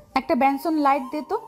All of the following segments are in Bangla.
একটা বেনসন লাইট দে তো।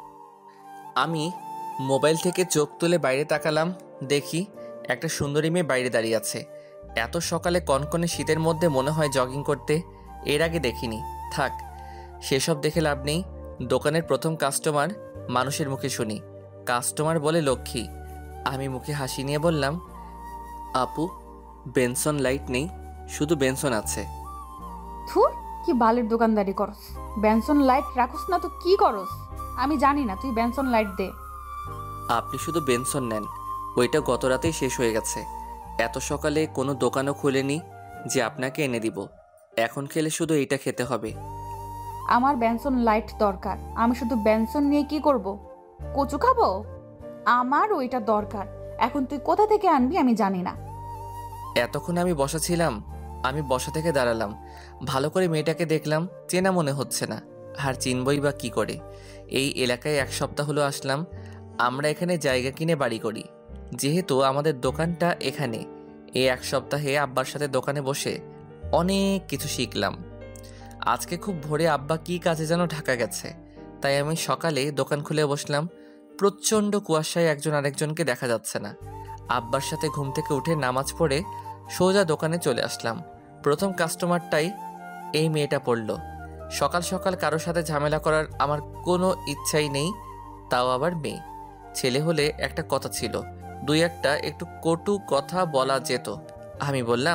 আমি মোবাইল থেকে চোখ তুলে বাইরে তাকালাম। দেখি একটা সুন্দরী মেয়ে বাইরে দাঁড়িয়ে আছে। এত সকালে কনকনে শীতের মধ্যে মনে হয় জগিং করতে। এর আগে দেখিনি। থাক, সেসব দেখে লাভ নেই। দোকানের প্রথম কাস্টমার মানুষের মুখে শুনি। কাস্টমার বলে লক্ষ্মী। আমি মুখে হাসি নিয়ে বললাম, আপু, বেনসন লাইট নেই, শুধু বেনসন আছে। থুর, কি বালের দোকানদারি করস। বেনসন লাইট রাখোস না তো কি করস? আমি জানি না, তুই বেনসন লাইট দে। আপনি শুধু বেনসন নেন, ওইটা গত রাতেই শেষ হয়ে গেছে। এত সকালে কোনো দোকানও খুলেনি যে আপনাকে এনে দিব। এখন খেলে শুধু এইটা খেতে হবে। আমার বেনসন লাইট দরকার। আমি শুধু বেনসন নিয়ে কি করব? কচু খাবো? আমার ওইটা দরকার। এখন তুই কোথা থেকে আনবি আমি জানি না। এতক্ষণ আমি বসা ছিলাম। আমি বসা থেকে দাঁড়ালাম, ভালো করে মেয়েটাকে দেখলাম। চেনা মনে হচ্ছে না, আর চিনবই বা কী করে? এই এলাকায় 1 সপ্তাহ হলো আসলাম। আমরা এখানে জায়গা কিনে বাড়ি করি, যেহেতু আমাদের দোকানটা এখানে। এই 1 সপ্তাহে আব্বার সাথে দোকানে বসে অনেক কিছু শিখলাম। আজকে খুব ভোরে আব্বা কী কাজে যেন ঢাকা গেছে, তাই আমি সকালে দোকান খুলে বসলাম। প্রচণ্ড কুয়াশায় একজন আরেকজনকে দেখা যাচ্ছে না। আব্বার সাথে ঘুম থেকে উঠে নামাজ পড়ে সোজা দোকানে চলে আসলাম। প্রথম কাস্টমারটাই এই মেয়েটা পড়ল। সকাল সকাল কারোর সাথে ঝামেলা করার আমার কোনো ইচ্ছাই নেই, তাও আবার মেয়ে। ছেলে হলে একটা কথা ছিল, 2-1টা একটু কটু কথা বলা যেত। আমি বললাম,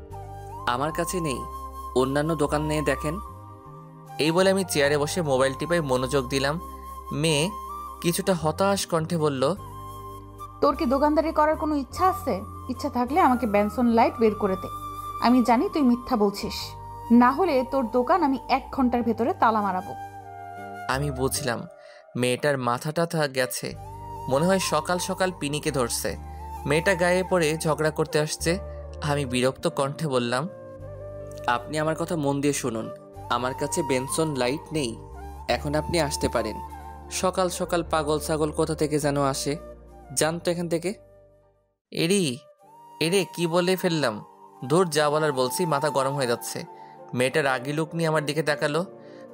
আমার কাছে নেই, অন্যান্য দোকান নিয়ে দেখেন। এই বলে আমি চেয়ারে বসে মোবাইল টিপায় মনোযোগ দিলাম। মেয়ে কিছুটা হতাশ কণ্ঠে বলল, তোর কি দোকানদারি করার কোনো ইচ্ছা আছে? ইচ্ছা থাকলে আমাকে বেনসন লাইট বের করে দে। আমি জানি তুই মিথ্যা বলছিস, না হলে তোর দোকান আমি 1 ঘন্টার ভেতরে তালা মারাবো। আমি বুঝলাম মেয়েটার মাথা টাথা গেছে, মনে হয় সকাল সকাল পিনিকে ধরছে। মেয়েটা গায়ে পড়ে ঝগড়া করতে আসছে। আমি বিরক্ত কণ্ঠে বললাম, আপনি আমার কথা মন দিয়ে শুনুন, আমার কাছে বেনসন লাইট নেই। এখন আপনি আসতে পারেন। সকাল সকাল পাগল ছাগল কোথা থেকে যেন আসে, জানতো এখান থেকে। এরি এরে কি বলে ফেললাম, দূর যা বলার বলছি, মাথা গরম হয়ে যাচ্ছে। মেয়েটা রাগি লুক নিয়ে আমার দিকে তাকালো।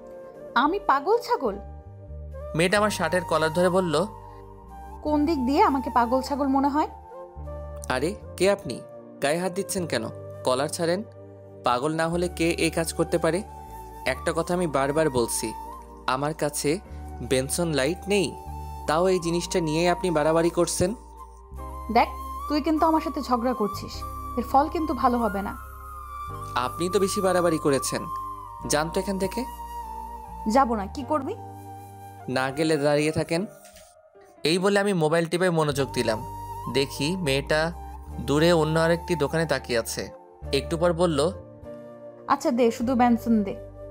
আমি পাগল ছাগল? মেয়েটা আমার শার্টের কলার ধরে বলল, কোন দিক দিয়ে আমাকে পাগল ছাগল মনে হয়? আরে কে আপনি? গায়ে হাত দিচ্ছেন কেন? কলার ছাড়েন। পাগল না হলে কে এই কাজ করতে পারে? একটা কথা আমি বারবার বলছি, আমার কাছে বেনসন লাইট নেই, তাও এই জিনিসটা নিয়েই আপনি বাড়াবাড়ি করছেন। দেখ, তুই কিন্তু আমার সাথে ঝগড়া করছিস, এর ফল কিন্তু ভালো হবে না। আপনি তো বেশি বাড়াবাড়ি করেছেন, জানতো এখান থেকে। যাব না, কি করবি? না গেলে দাঁড়িয়ে থাকেন। এই বলে আমি মোবাইল টিপে মনোযোগ দিলাম। দেখি মেয়েটা দূরে অন্য আরেকটি দোকানে তাকিয়ে আছে। একটু পর বলল, আচ্ছা দে, শুধু বেনসন দে।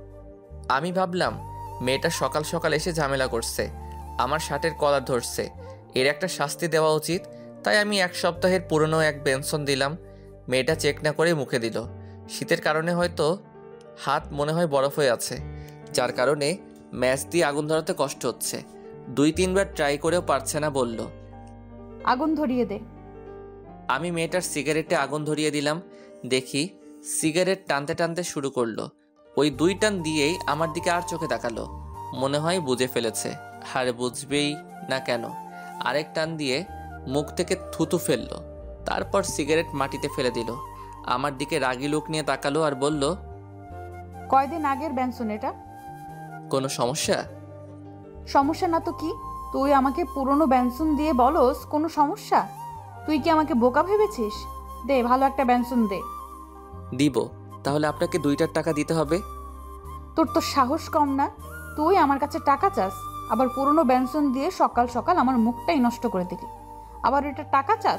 আমি ভাবলাম মেয়েটা সকাল সকাল এসে ঝামেলা করছে, আমার শার্টের কলার ধরছে, এর একটা শাস্তি দেওয়া উচিত। তাই আমি 1 সপ্তাহের পুরনো এক বেনসন দিলাম। মেয়েটা চেক না করে মুখে দিল। শীতের কারণে হয়তো হাত মনে হয় বরফ হয়ে আছে, যার কারণে ম্যাচ দিয়ে আগুন ধরাতে কষ্ট হচ্ছে। 2-3 বার ট্রাই করেও পারছে না, বলল। আগুন ধরিয়ে দে। আমি মেয়েটার সিগারেটে আগুন ধরিয়ে দিলাম। দেখি সিগারেট টানতে টানতে শুরু করলো। ওই 2 টান দিয়েই আমার দিকে আর চোখে তাকালো। মনে হয় বুঝে ফেলেছে, আর বুঝবেই না কেন। আরেক টান দিয়ে মুখ থেকে থুতু ফেললো, তারপর সিগারেট মাটিতে ফেলে দিল। আমার দিকে রাগি লুক নিয়ে তাকালো আর বলল, কয়দিন আগের বেনসন এটা। কোনো সমস্যা? সমস্যা না তো কি? তুই আমাকে পুরনো বেনসন দিয়ে বলস কোনো সমস্যা? তুই কি আমাকে বোকা ভেবেছিস? দে, ভালো একটা বেনসন দে। দিব, তাহলে আপনাকে 2টার টাকা দিতে হবে। তোর তো সাহস কম না? তুই আমার কাছে টাকা চাস, আবার পুরনো বেনসন দিয়ে সকাল সকাল আমার মুখটাই নষ্ট করে দিলি, আবার এটা টাকা চাস?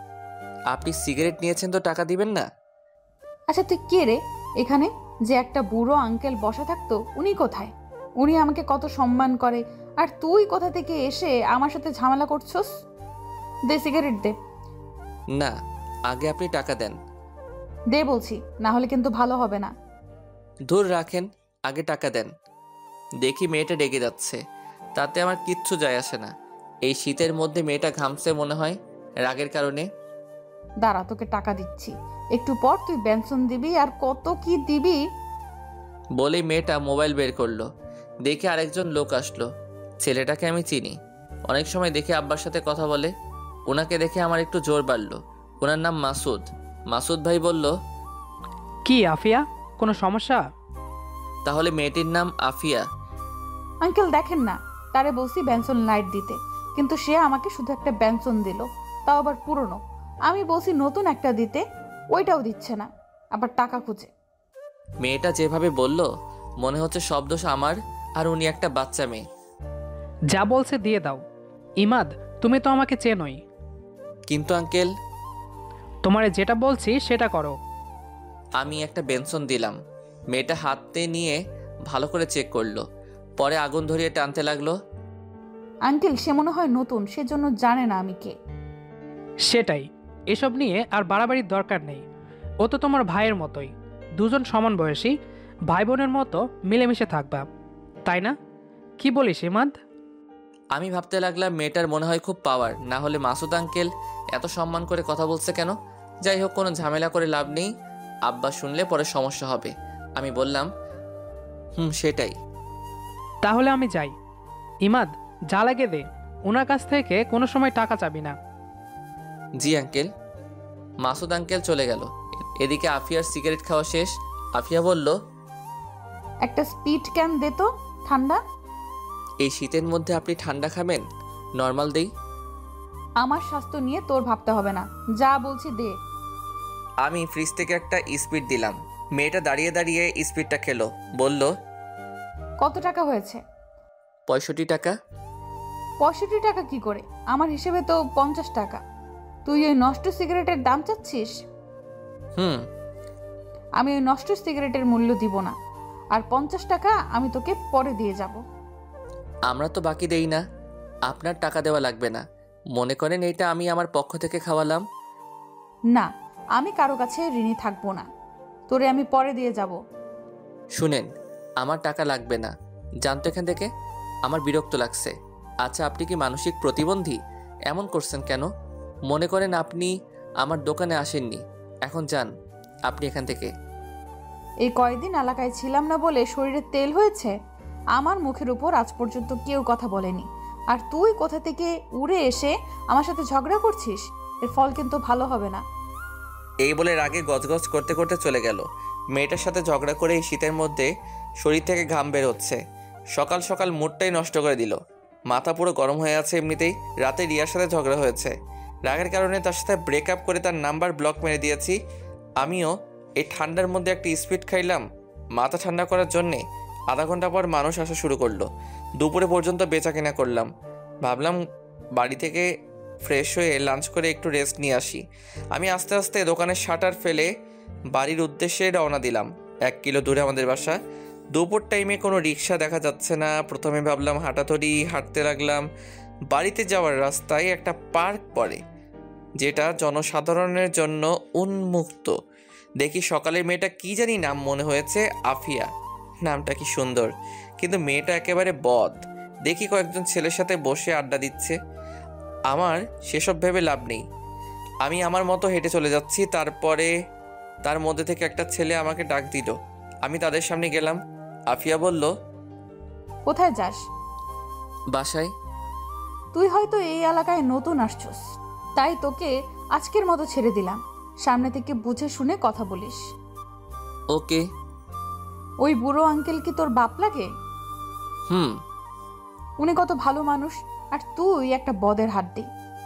আপনি সিগারেট নিয়েছেন তো টাকা দিবেন না? আচ্ছা তুই কে রে? এখানে যে একটা বুড়ো আঙ্কেল বসা থাকতো, উনি কোথায়? উনি আমাকে কত সম্মান করে, আর তুই কোথা থেকে এসে আমার সাথে ঝামেলা করছস? দে সিগারেট দে। না, আগে আপনি টাকা দেন। দে বলছি, না হলে কিন্তু ভালো হবে না। দূর রাখেন, আগে টাকা দেন। দেখি মেয়েটা রেগে যাচ্ছে, তাতে আমার কিচ্ছু যায় আসে না। এই শীতের মধ্যে মেয়েটা ঘামছে মনে হয় রাগের কারণে। দাঁড়া, তোকে টাকা দিচ্ছি, একটু পর তুই বেনসন দিবি আর কত কি দিবি। বলেই মেয়েটা মোবাইল বের করলো। দেখে আরেকজন লোক আসলো। ছেলেটাকে আমি চিনি, অনেক সময় দেখে আব্বার সাথে কথা বলে। ওনাকে দেখে আমার একটু জোর বাড়লো। ওনার নাম মাসুদ। মাসুদ ভাই বলল, কি আফিয়া, কোনো সমস্যা? তাহলে মেয়েটির নাম আফিয়া। আঙ্কেল দেখেন না, তারে বলছি বেনসন লাইট দিতে, কিন্তু সে আমাকে শুধু একটা বেনসন দিল, তাও আবার পুরনো। আমি বলছি নতুন একটা দিতে, ওইটাও দিচ্ছে না, আবার টাকা খুঁজে। মেয়েটা যেভাবে বলল মনে হচ্ছে সব দোষ আমার, আর উনি একটা বাচ্চা মেয়ে। যা বলছে দিয়ে দাও। ইমাদ, তুমি তো আমাকে চেনোই। কিন্তু আঙ্কেল, তোমারে যেটা বলছি সেটা করো। আমি একটা বেনসন দিলাম। মেয়েটা হাতে নিয়ে ভালো করে চেক করলো, পরে আগুন ধরিয়ে টানতে লাগলো। আঙ্কেল সে মনে হয় নতুন, সেজন্য জানে না আমি কে। সেটাই, এসব নিয়ে আর বাড়াবাড়ির দরকার নেই। ও তো তোমার ভাইয়ের মতোই, দুজন সমান বয়সী, ভাই বোনের মতো মিলেমিশে থাকবা, তাই না? কি বলিস ইমাদ? আমি ভাবতে লাগলাম মেয়েটার মনে হয় খুব পাওয়ার, না হলে মাসুদ আঙ্কেল এত সম্মান করে কথা বলছে কেন। যাই হোক, কোনো ঝামেলা করে লাভ নেই, আব্বা শুনলে পরে সমস্যা হবে। আমি বললাম, সেটাই। তাহলে আমি যাই। ইমাদ, যা লাগে দে, ওনার কাছ থেকে কোনো সময় টাকা চাবি না। জি আঙ্কেল। মাসুদ আঙ্কেল চলে গেল। এদিকে আফিয়ার সিগারেট খাওয়া শেষ। আফিয়া বলল, একটা স্পিড ক্যান দে তো, ঠান্ডা। এই শীতের মধ্যে আপনি ঠান্ডা খাবেন? নর্মাল দেই। আমার স্বাস্থ্য নিয়ে তোর ভাবতে হবে না, যা বলছি দে। আমি ফ্রিজ থেকে একটা স্পিড দিলাম। মেয়েটা দাঁড়িয়ে দাঁড়িয়ে স্পিডটা খেলো, বলল, কত টাকা হয়েছে? 65 টাকা। 65 টাকা কি করে? আমার হিসেবে তো 50 টাকা। তুই ওই নষ্ট সিগারেটের দাম চাচ্ছিস? হুম। আমি ওই নষ্ট সিগারেটের মূল্য দিব না, আর 50 টাকা আমি তোকে পরে দিয়ে যাব। আমরা তো বাকি দেই না, আপনার টাকা দেওয়া লাগবে না। মনে করেন এটা আমি আমার পক্ষ থেকে খাওয়ালাম। না, আমি কারো কাছে ঋণী থাকবো না, তোরে আমি পরে দিয়ে যাব। শুনেন, আমার টাকা লাগবে না, জানতো এখান থেকে। আমার বিরক্ত লাগছে। আচ্ছা, আপনি কি মানসিক প্রতিবন্ধী? এমন করছেন কেন? মনে করেন আপনি আমার দোকানে আসেননি, এখন যান আপনি এখান থেকে। এই কয়েকদিন এলাকায় ছিলাম না বলে শরীরে তেল হয়েছে। আমার মুখের উপর আজ পর্যন্ত কেউ কথা বলেনি, আর তুই কোথা থেকে উড়ে এসে আমার সাথে ঝগড়া করছিস? এর ফল কিন্তু ভালো হবে না। এই বলে রাগে গজগজ করতে করতে চলে গেল। মেয়েটার সাথে ঝগড়া করে এই শীতের মধ্যে শরীর থেকে ঘাম বের হচ্ছে। সকাল সকাল মুডটাই নষ্ট করে দিল। মাথা পুরো গরম হয়ে আছে এমনিতেই। রাতে রিয়ার সাথে ঝগড়া হয়েছে, রাগের কারণে তার সাথে ব্রেকআপ করে তার নাম্বার ব্লক মেরে দিয়েছি। আমিও এই ঠান্ডার মধ্যে একটা স্পিড খাইলাম মাথা ঠান্ডা করার জন্যে। আধা ঘন্টা পর মানুষ আসা শুরু করলো। দুপুরে পর্যন্ত বেচা কেনা করলাম। ভাবলাম বাড়ি থেকে ফ্রেশ হয়ে লাঞ্চ করে একটু রেস্ট নিয়ে আসি। আমি আস্তে আস্তে দোকানের শাটার ফেলে বাড়ির উদ্দেশ্যে রওনা দিলাম। 1 কিলো দূরে আমাদের বাসা। দুপুর টাইমে কোনো রিক্সা দেখা যাচ্ছে না। প্রথমে ভাবলাম হাঁটাতড়ি হাঁটতে লাগলাম। বাড়িতে যাওয়ার রাস্তায় একটা পার্ক পড়ে, যেটা জনসাধারণের জন্য উন্মুক্ত। দেখি সকালে মেয়েটা কি জানি নাম মনে হয়েছে, আফিয়া। নামটা কি সুন্দর, কিন্তু মেয়েটা একেবারে বদ। দেখি কয়েকজন ছেলের সাথে বসে আড্ডা দিচ্ছে। আমার সেসব ভেবে লাভ নেই, আমি আমার মতো হেঁটে চলে যাচ্ছি। তারপরে তার মধ্যে থেকে একটা ছেলে আমাকে ডাক দিল। আমি তাদের সামনে গেলাম। আফিয়া বলল, কোথায় যাস? বাসায়। তুই হয়তো এই এলাকায় নতুন আসছস, তাই তোকে আজকের মতো ছেড়ে দিলাম। সামনে থেকে বুঝে শুনে কথা বলিস। ওকে। ওই বুড়ো আঙ্কেল কি তোর বাপ লাগে? হুম। উনি কত ভালো মানুষ, আর তুই একটা বদের হাড্ডি।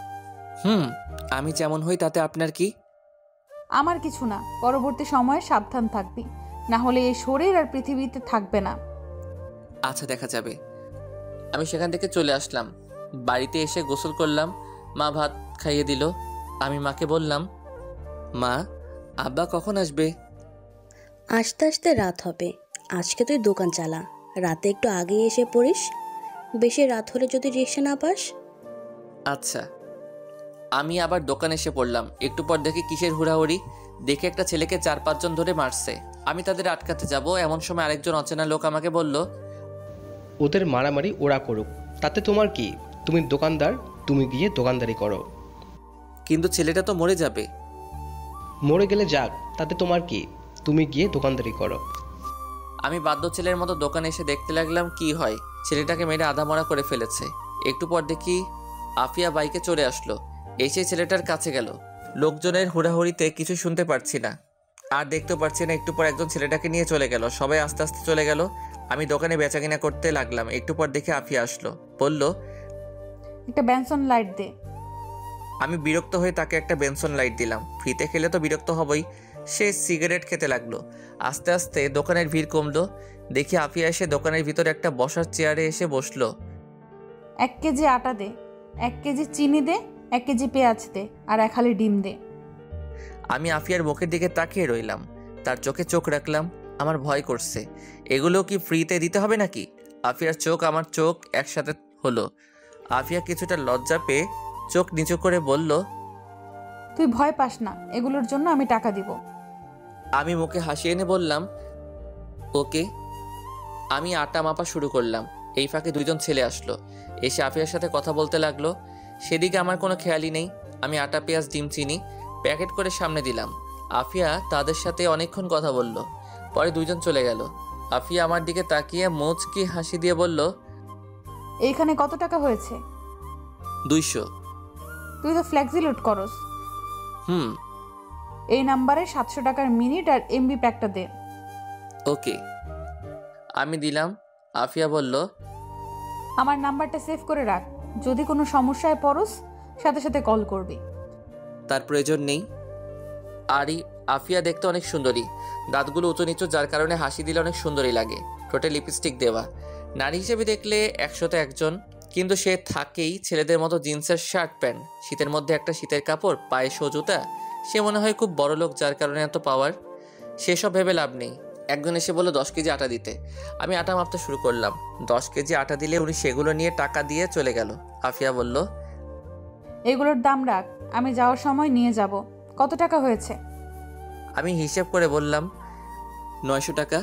আমি যেমন হই তাতে আপনার কি? আমার কিছু না, পরবর্তী সময়ে সাবধান থাকবি, না হলে এই শরীর আর পৃথিবীতে থাকবে না। আচ্ছা, দেখা যাবে। আমি সেখান থেকে চলে আসলাম। বাড়িতে এসে গোসল করলাম। মা ভাত খাইয়ে দিল। আমি মাকে বললাম, মা, আব্বা কখন আসবে? আস্তে আস্তে রাত হবে। আজকে তুই দোকান চালা, রাতে একটু আগে এসে পড়িস। বেশি রাত হলে যদি রিক্সা না পাস। আচ্ছা। আমি আবার দোকানে এসে পড়লাম। একটু পর দেখি কিসের হুড়াহুড়ি। দেখে একটা ছেলেকে 4-5 জন ধরে মারছে। আমি তাদের আটকাতে যাব, এমন সময় আরেকজন অচেনা লোক আমাকে বলল, ওদের মারামারি ওরা করুক, তাতে তোমার কি? তুমি দোকানদার, তুমি গিয়ে দোকানদারি করো। কিন্তু ছেলেটা তো মরে যাবে। মরে গেলে যাক, তাতে তোমার কি? তুমি গিয়ে দোকানদারি করো। আমি বাধ্য ছেলের মতো দোকানে এসে দেখতে লাগলাম কি হয়। ছেলেটাকে মেরে আধামরা করে ফেলেছে। একটু পর দেখি আফিয়া বাইকে চলে আসলো, এসে ছেলেটার কাছে গেল। লোকজনের হুড়াহুড়িতে কিছু শুনতে পারছি না আর দেখতেও পারছি না। একটু পর একজন ছেলেটাকে নিয়ে চলে গেল, সবাই আস্তে আস্তে চলে গেল। আমি দোকানে বেচাকিনা করতে লাগলাম। একটু পর দেখে আফিয়া আসলো, বলল, একটা বেনসন লাইট দে। আমি বিরক্ত হয়ে তাকে একটা বেনসন লাইট দিলাম। ফ্রিতে খেলে তো বিরক্ত হবই। সে সিগারেট খেতে লাগলো। আস্তে আস্তে দোকানের ভিড় কমলো। দেখি আফিয়া এসে দোকানের ভিতরে একটা বসার চেয়ারে এসে বসলো। 1 কেজি আটা দে, 1 কেজি চিনি দে, 1 কেজি পেঁয়াজ দে, আর 1 হালি ডিম দে। আমি আফিয়ার মুখের দিকে তাকিয়ে রইলাম, তার চোখে চোখ রাখলাম। আমার ভয় করছে, এগুলো কি ফ্রিতে দিতে হবে নাকি? আফিয়ার চোখ আমার চোখ একসাথে হলো। আফিয়া কিছুটা লজ্জা পেয়ে চোখ নিচু করে বলল, তুই ভয় পাস না, এগুলোর জন্য আমি টাকা দিব। আমি মুখে হাসি এনে বললাম, ওকে। আমি আটা মাপা শুরু করলাম। এই ফাঁকে দুইজন ছেলে আসলো, এসে আফিয়ার সাথে কথা বলতে লাগলো। সেদিকে আমার কোনো খেয়ালই নেই। আমি আটা, পেঁয়াজ, ডিম, চিনি প্যাকেট করে সামনে দিলাম। আফিয়া তাদের সাথে অনেকক্ষণ কথা বলল। পরে দুইজন চলে গেল। আফিয়া আমার দিকে তাকিয়ে মুচকি হাসি দিয়ে বলল, এইখানে কত টাকা হয়েছে? 200। তুই তো ফ্লেক্সি লোড করস। হুম। এই নাম্বারে 700 টাকার মিনিট আর এমবি প্যাকটা দে। ওকে। আমি দিলাম। আফিয়া বলল, আমার নাম্বারটা সেভ করে রাখ, যদি কোনো সমস্যায় পড়স সাথে সাথে কল করবি। তার প্রয়োজন নেই। আরই আফিয়া দেখতে অনেক সুন্দরী, দাঁতগুলো উঁচু নিচু, যার কারণে হাসি দিলে অনেক সুন্দরী লাগে। ঠোঁটে লিপস্টিক দেওয়া। নারী হিসেবে দেখলে 100তে একজন, কিন্তু সে থাকেই ছেলেদের মতো জিন্সের শার্ট প্যান্ট, শীতের মধ্যে একটা শীতের কাপড়, পায়ে শো জুতা। সে মনে হয় খুব বড় লোক, যার কারণে এত পাওয়ার। সেসব ভেবে লাভ নেই। একজন এসে বলল 10 কেজি আটা দিতে। আমি আটা মাপতে শুরু করলাম। 10 কেজি আটা দিলে উনি সেগুলো নিয়ে টাকা দিয়ে চলে গেল। আফিয়া বলল, এগুলোর দাম রাখ, আমি যাওয়ার সময় নিয়ে যাব। কত টাকা হয়েছে? আমি হিসেব করে বললাম, 900 টাকা।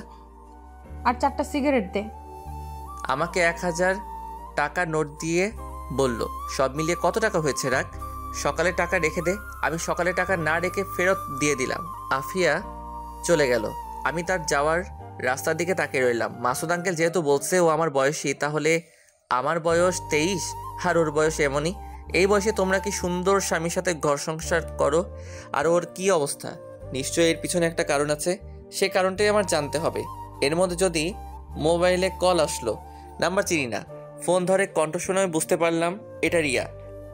আর 4টা সিগারেট দে। আমাকে 1000 টাকা নোট দিয়ে বলল, সব মিলিয়ে কত টাকা হয়েছে রাখ, সকালে টাকা রেখে দে। আমি সকালে টাকা না রেখে ফেরত দিয়ে দিলাম। আফিয়া চলে গেল। আমি তার যাওয়ার রাস্তার দিকে তাকিয়ে রইলাম। মাসুদ আঙ্কেল যেহেতু বলছে ও আমার বয়সী, তাহলে আমার বয়স 23 আর ওর বয়স এমনই। এই বয়সে তোমরা কি সুন্দর স্বামীর সাথে ঘর সংসার করো, আর ওর কি অবস্থা? নিশ্চয়ই এর পিছনে একটা কারণ আছে। সে কারণটাই আমার জানতে হবে। এর মধ্যে যদি মোবাইলে কল আসলো, নাম্বার চিনি না, ফোন ধরে কণ্ঠ শুনে আমি বুঝতে পারলাম এটা রিয়া।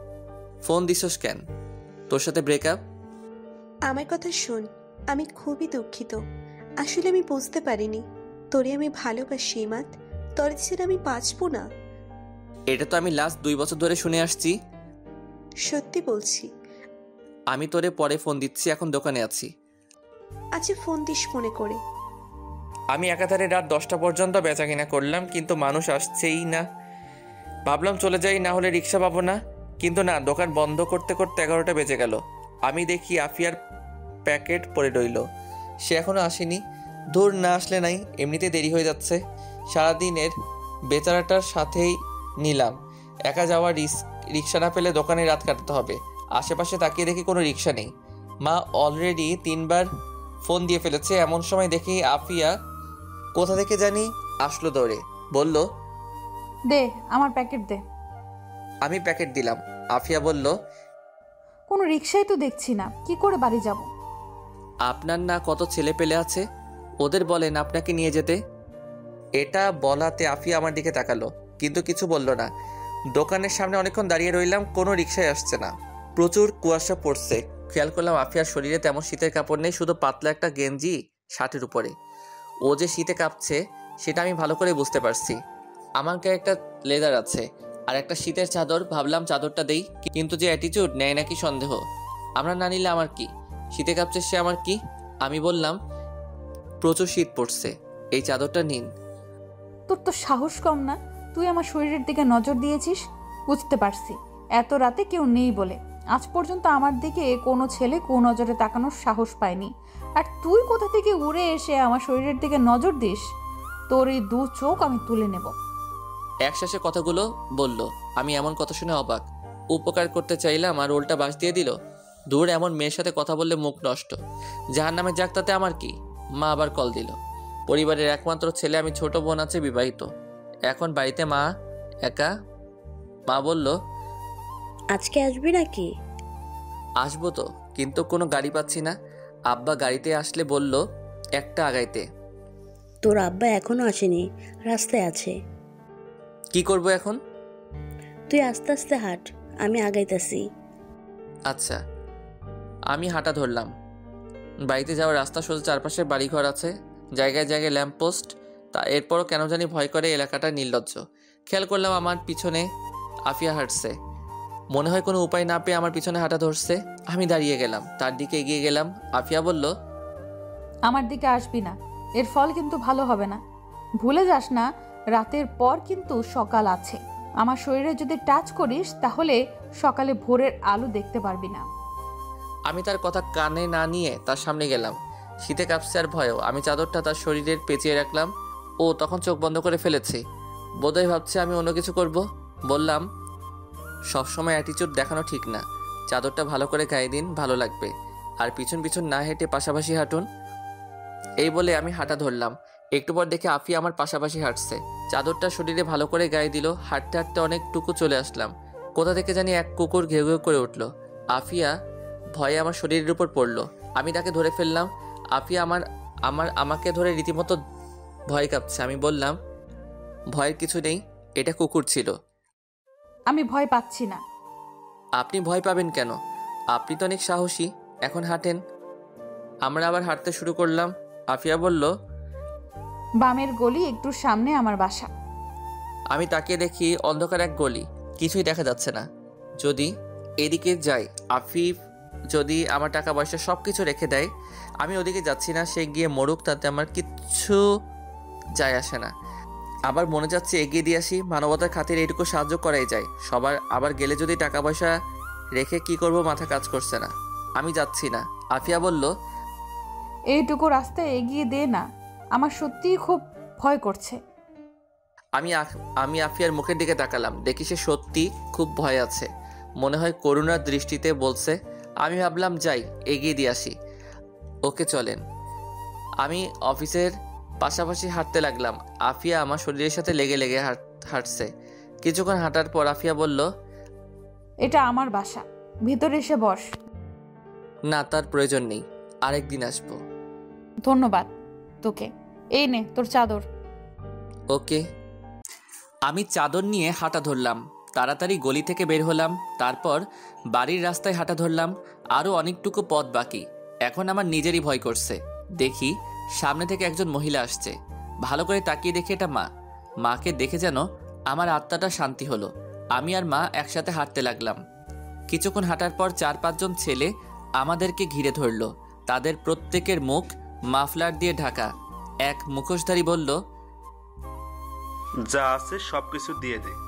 ফোন দিছস কেন? তোর সাথে ব্রেকআপ? আমার কথা শোন, আমি খুবই দুঃখিত। আসলে আমি বুঝতে পারিনি তোরে আমি ভালোবাসি ইমাদ, তোর ছেড়ে আমি বাঁচবো না। এটা তো আমি লাস্ট 2 বছর ধরে শুনে আসছি। সত্যি বলছি। আমি তোরে পরে ফোন দিচ্ছি, এখন দোকানে আছি। আচ্ছা ফোন দিস মনে করে। আমি একাধারে রাত 10টা পর্যন্ত বেচাকিনা করলাম, কিন্তু মানুষ আসছেই না। ভাবলাম চলে যাই, না হলে রিক্সা পাবো না। কিন্তু না, দোকান বন্ধ করতে করতে 11টা বেজে গেল। আমি দেখি আফিয়ার প্যাকেট পড়ে রইল, সে এখনো আসেনি। দূর না আসলে নাই, এমনিতে দেরি হয়ে যাচ্ছে। সারাদিনের বেচারাটার সাথেই নিলাম। একা যাওয়ার রিক্সা না পেলে দোকানে রাত কাটাতে হবে। আশেপাশে তাকিয়ে দেখি কোনো রিক্সা নেই। মা অলরেডি 3বার ফোন দিয়ে ফেলেছে। এমন সময় দেখি আফিয়া কোথা থেকে জানি আসলো দৌড়ে, বলল, দে আমার প্যাকেট দে। আমি প্যাকেট দিলাম। আফিয়া বলল, কোনো রিক্সাই তো দেখছি না, কি করে বাড়ি যাব? আপনার না কত ছেলে পেলে আছে, ওদের বলেন আপনাকে নিয়ে যেতে। এটা বলাতে আফিয়া আমার দিকে তাকালো, কিন্তু কিছু বলল না। দোকানের সামনে অনেকক্ষণ দাঁড়িয়ে রইলাম, কোনো রিক্সায় আসছে না। প্রচুর কুয়াশা পড়ছে। খেয়াল করলাম আফিয়ার শরীরে তেমন শীতের কাপড় নেই, শুধু পাতলা একটা গেঞ্জি শার্টের উপরে। ও যে শীতে কাঁপছে সেটা আমি ভালো করে বুঝতে পারছি। আমার গায়ে একটা লেদার আছে আর একটা শীতের চাদর। ভাবলাম চাদরটা দেই, কিন্তু যে অ্যাটিটিউড, নেয় নাকি সন্দেহ। আমরা না নিলে আমার কি? শীতে কাঁপছে সে, আমার কি? আমি বললাম, প্রচুর শীত পড়ছে, এই চাদরটা নিন। তোর তো সাহস কম না, তুই আমার শরীরের দিকে নজর দিয়েছিস। বুঝতে পারছি এত রাতে কেউ নেই বলে। আজ পর্যন্ত আমার দিকে কোনো ছেলে নজরে তাকানোর সাহস পায়নি, আর তুই কোথা থেকে উড়ে এসে আমার শরীরের দিকে নজর দিস? তোর এই 2 চোখ আমি তুলে নেব। একশেষে কথাগুলো বলল। আমি এমন কথা শুনে অবাক। উপকার করতে চাইলাম আর উল্টা বাস দিয়ে দিল। দূর, এমন মেয়ের সাথে কথা বললে মুখ নষ্ট। জাহান্নামে যাক, তাতে আমার কি? মা আবার কল দিল। পরিবারের একমাত্র ছেলে আমি, ছোট বোন আছে বিবাহিত। এখন বাড়িতে মা একা। মা বলল, আজকে আসবি নাকি? আসবো তো, কিন্তু কোনো গাড়ি পাচ্ছি না। আব্বা গাড়িতে আসলে বলল একটা আগাইতে। তোর আব্বা এখনো আসেনি, রাস্তায় আছে। কি করব এখন? তুই আস্তে আস্তে হাঁট, আমি আগাইতাছি। আচ্ছা। আমি হাঁটা ধরলাম। বাড়িতে যাওয়ার রাস্তা সোজা, চারপাশে বাড়িঘর আছে, জায়গায় জায়গায় ল্যাম্পপোস্ট। তা এরপরও কেন জানি ভয় করে এলাকাটা নির্লজ্জ। খেয়াল করলাম আমার পিছনে আফিয়া হাঁটছে। মনে হয় কোনো উপায় না পেয়ে আমার পিছনে হাঁটা ধরছে। আমি দাঁড়িয়ে গেলাম, তার দিকে এগিয়ে গেলাম। আফিয়া বলল, আমার দিকে আসবি না, এর ফল কিন্তু ভালো হবে না। ভুলে যাস না, রাতের পর কিন্তু সকাল আছে। আমার শরীরে যদি টাচ করিস তাহলে সকালে ভোরের আলো দেখতে পারবি না। আমি তার কথা কানে না নিয়ে তার সামনে গেলাম। শীতে কাঁপছে আর ভয়েও। আমি চাদরটা তার শরীরের পেঁচিয়ে রাখলাম। ও তখন চোখ বন্ধ করে ফেলেছে। বোধহয় ভাবছে আমি অন্য কিছু করব। বললাম, সবসময় অ্যাটিটিউড দেখানো ঠিক না। চাদরটা ভালো করে গায়ে দিন, ভালো লাগবে। আর পিছন পিছন না হেঁটে পাশাপাশি হাঁটুন। এই বলে আমি হাঁটা ধরলাম। একটু পর দেখে আফিয়া আমার পাশাপাশি হাঁটছে। চাদরটা শরীরে ভালো করে গায়ে দিল। হাঁটতে হাঁটতে অনেকটুকু চলে আসলাম। কোথা থেকে জানি এক কুকুর ঘেউ ঘেউ করে উঠল। আফিয়া ভয়ে আমার শরীরের উপর পড়লো। আমি তাকে ধরে ফেললাম। আফিয়া আমাকে ধরে রীতিমতো ভয় কাঁপছে। আমি বললাম, ভয়ের কিছু নেই, এটা কুকুর ছিল। আমি ভয় পাচ্ছি না। আপনি ভয় পাবেন কেন? আপনি তো অনেক সাহসী। এখন হাঁটেন। আমরা আবার হাঁটতে শুরু করলাম। আফিয়া বলল, বামের গলি একটু সামনে আমার বাসা। আমি তাকিয়ে দেখি অন্ধকার এক গলি, কিছুই দেখা যাচ্ছে না। যদি এদিকে যাই, আফিফ যদি আমার টাকা পয়সা সব কিছু রেখে দেয়। আমি ওদিকে যাচ্ছি না, সে গিয়ে মরুক, তাতে আমার কিচ্ছু যায় আসে না। আবার মনে যাচ্ছে এগিয়ে দিয়ে আসি, মানবতার খাতিরে এইটুকু সাহায্য করাই যায় সবার। আবার গেলে যদি টাকা পয়সা রেখে কি করব মাথা কাজ করছে না। আমি যাচ্ছি না। আফিয়া বলল, এইটুকু রাস্তায় এগিয়ে দে না, আমার সত্যিই খুব ভয় করছে। আমি আফিয়ার মুখের দিকে তাকালাম। দেখি সে সত্যি খুব ভয় আছে। মনে হয় করুণার দৃষ্টিতে বলছে। আমি ভাবলাম যাই, এগিয়ে দিয়ে আসি। ওকে চলেন। আমি অফিসের পাশাপাশি হাঁটতে লাগলাম। আফিয়া আমার শরীরের সাথে লেগে লেগে হাঁটছে। কিছুক্ষণ হাঁটার পর আফিয়া বলল, এটা আমার বাসা, ভিতরে এসে বস। না, তার প্রয়োজন নেই, আরেকদিন আসবো। ধন্যবাদ তোকে। এই নে তোর চাদর। ওকে। আমি চাদর নিয়ে হাঁটা ধরলাম। তাড়াতাড়ি গলি থেকে বের হলাম। তারপর বাড়ির রাস্তায় হাঁটা ধরলাম। আরও অনেকটুকু পথ বাকি। এখন আমার নিজেরই ভয় করছে। দেখি সামনে থেকে একজন মহিলা আসছে। ভালো করে তাকিয়ে দেখি এটা মা। মাকে দেখে যেন আমার আত্মাটা শান্তি হলো। আমি আর মা একসাথে হাঁটতে লাগলাম। কিছুক্ষণ হাঁটার পর 4-5 জন ছেলে আমাদেরকে ঘিরে ধরল। তাদের প্রত্যেকের মুখ মাফলার দিয়ে ঢাকা। এক মুখোশধারী বলল, যা আছে সবকিছু দিয়ে দে।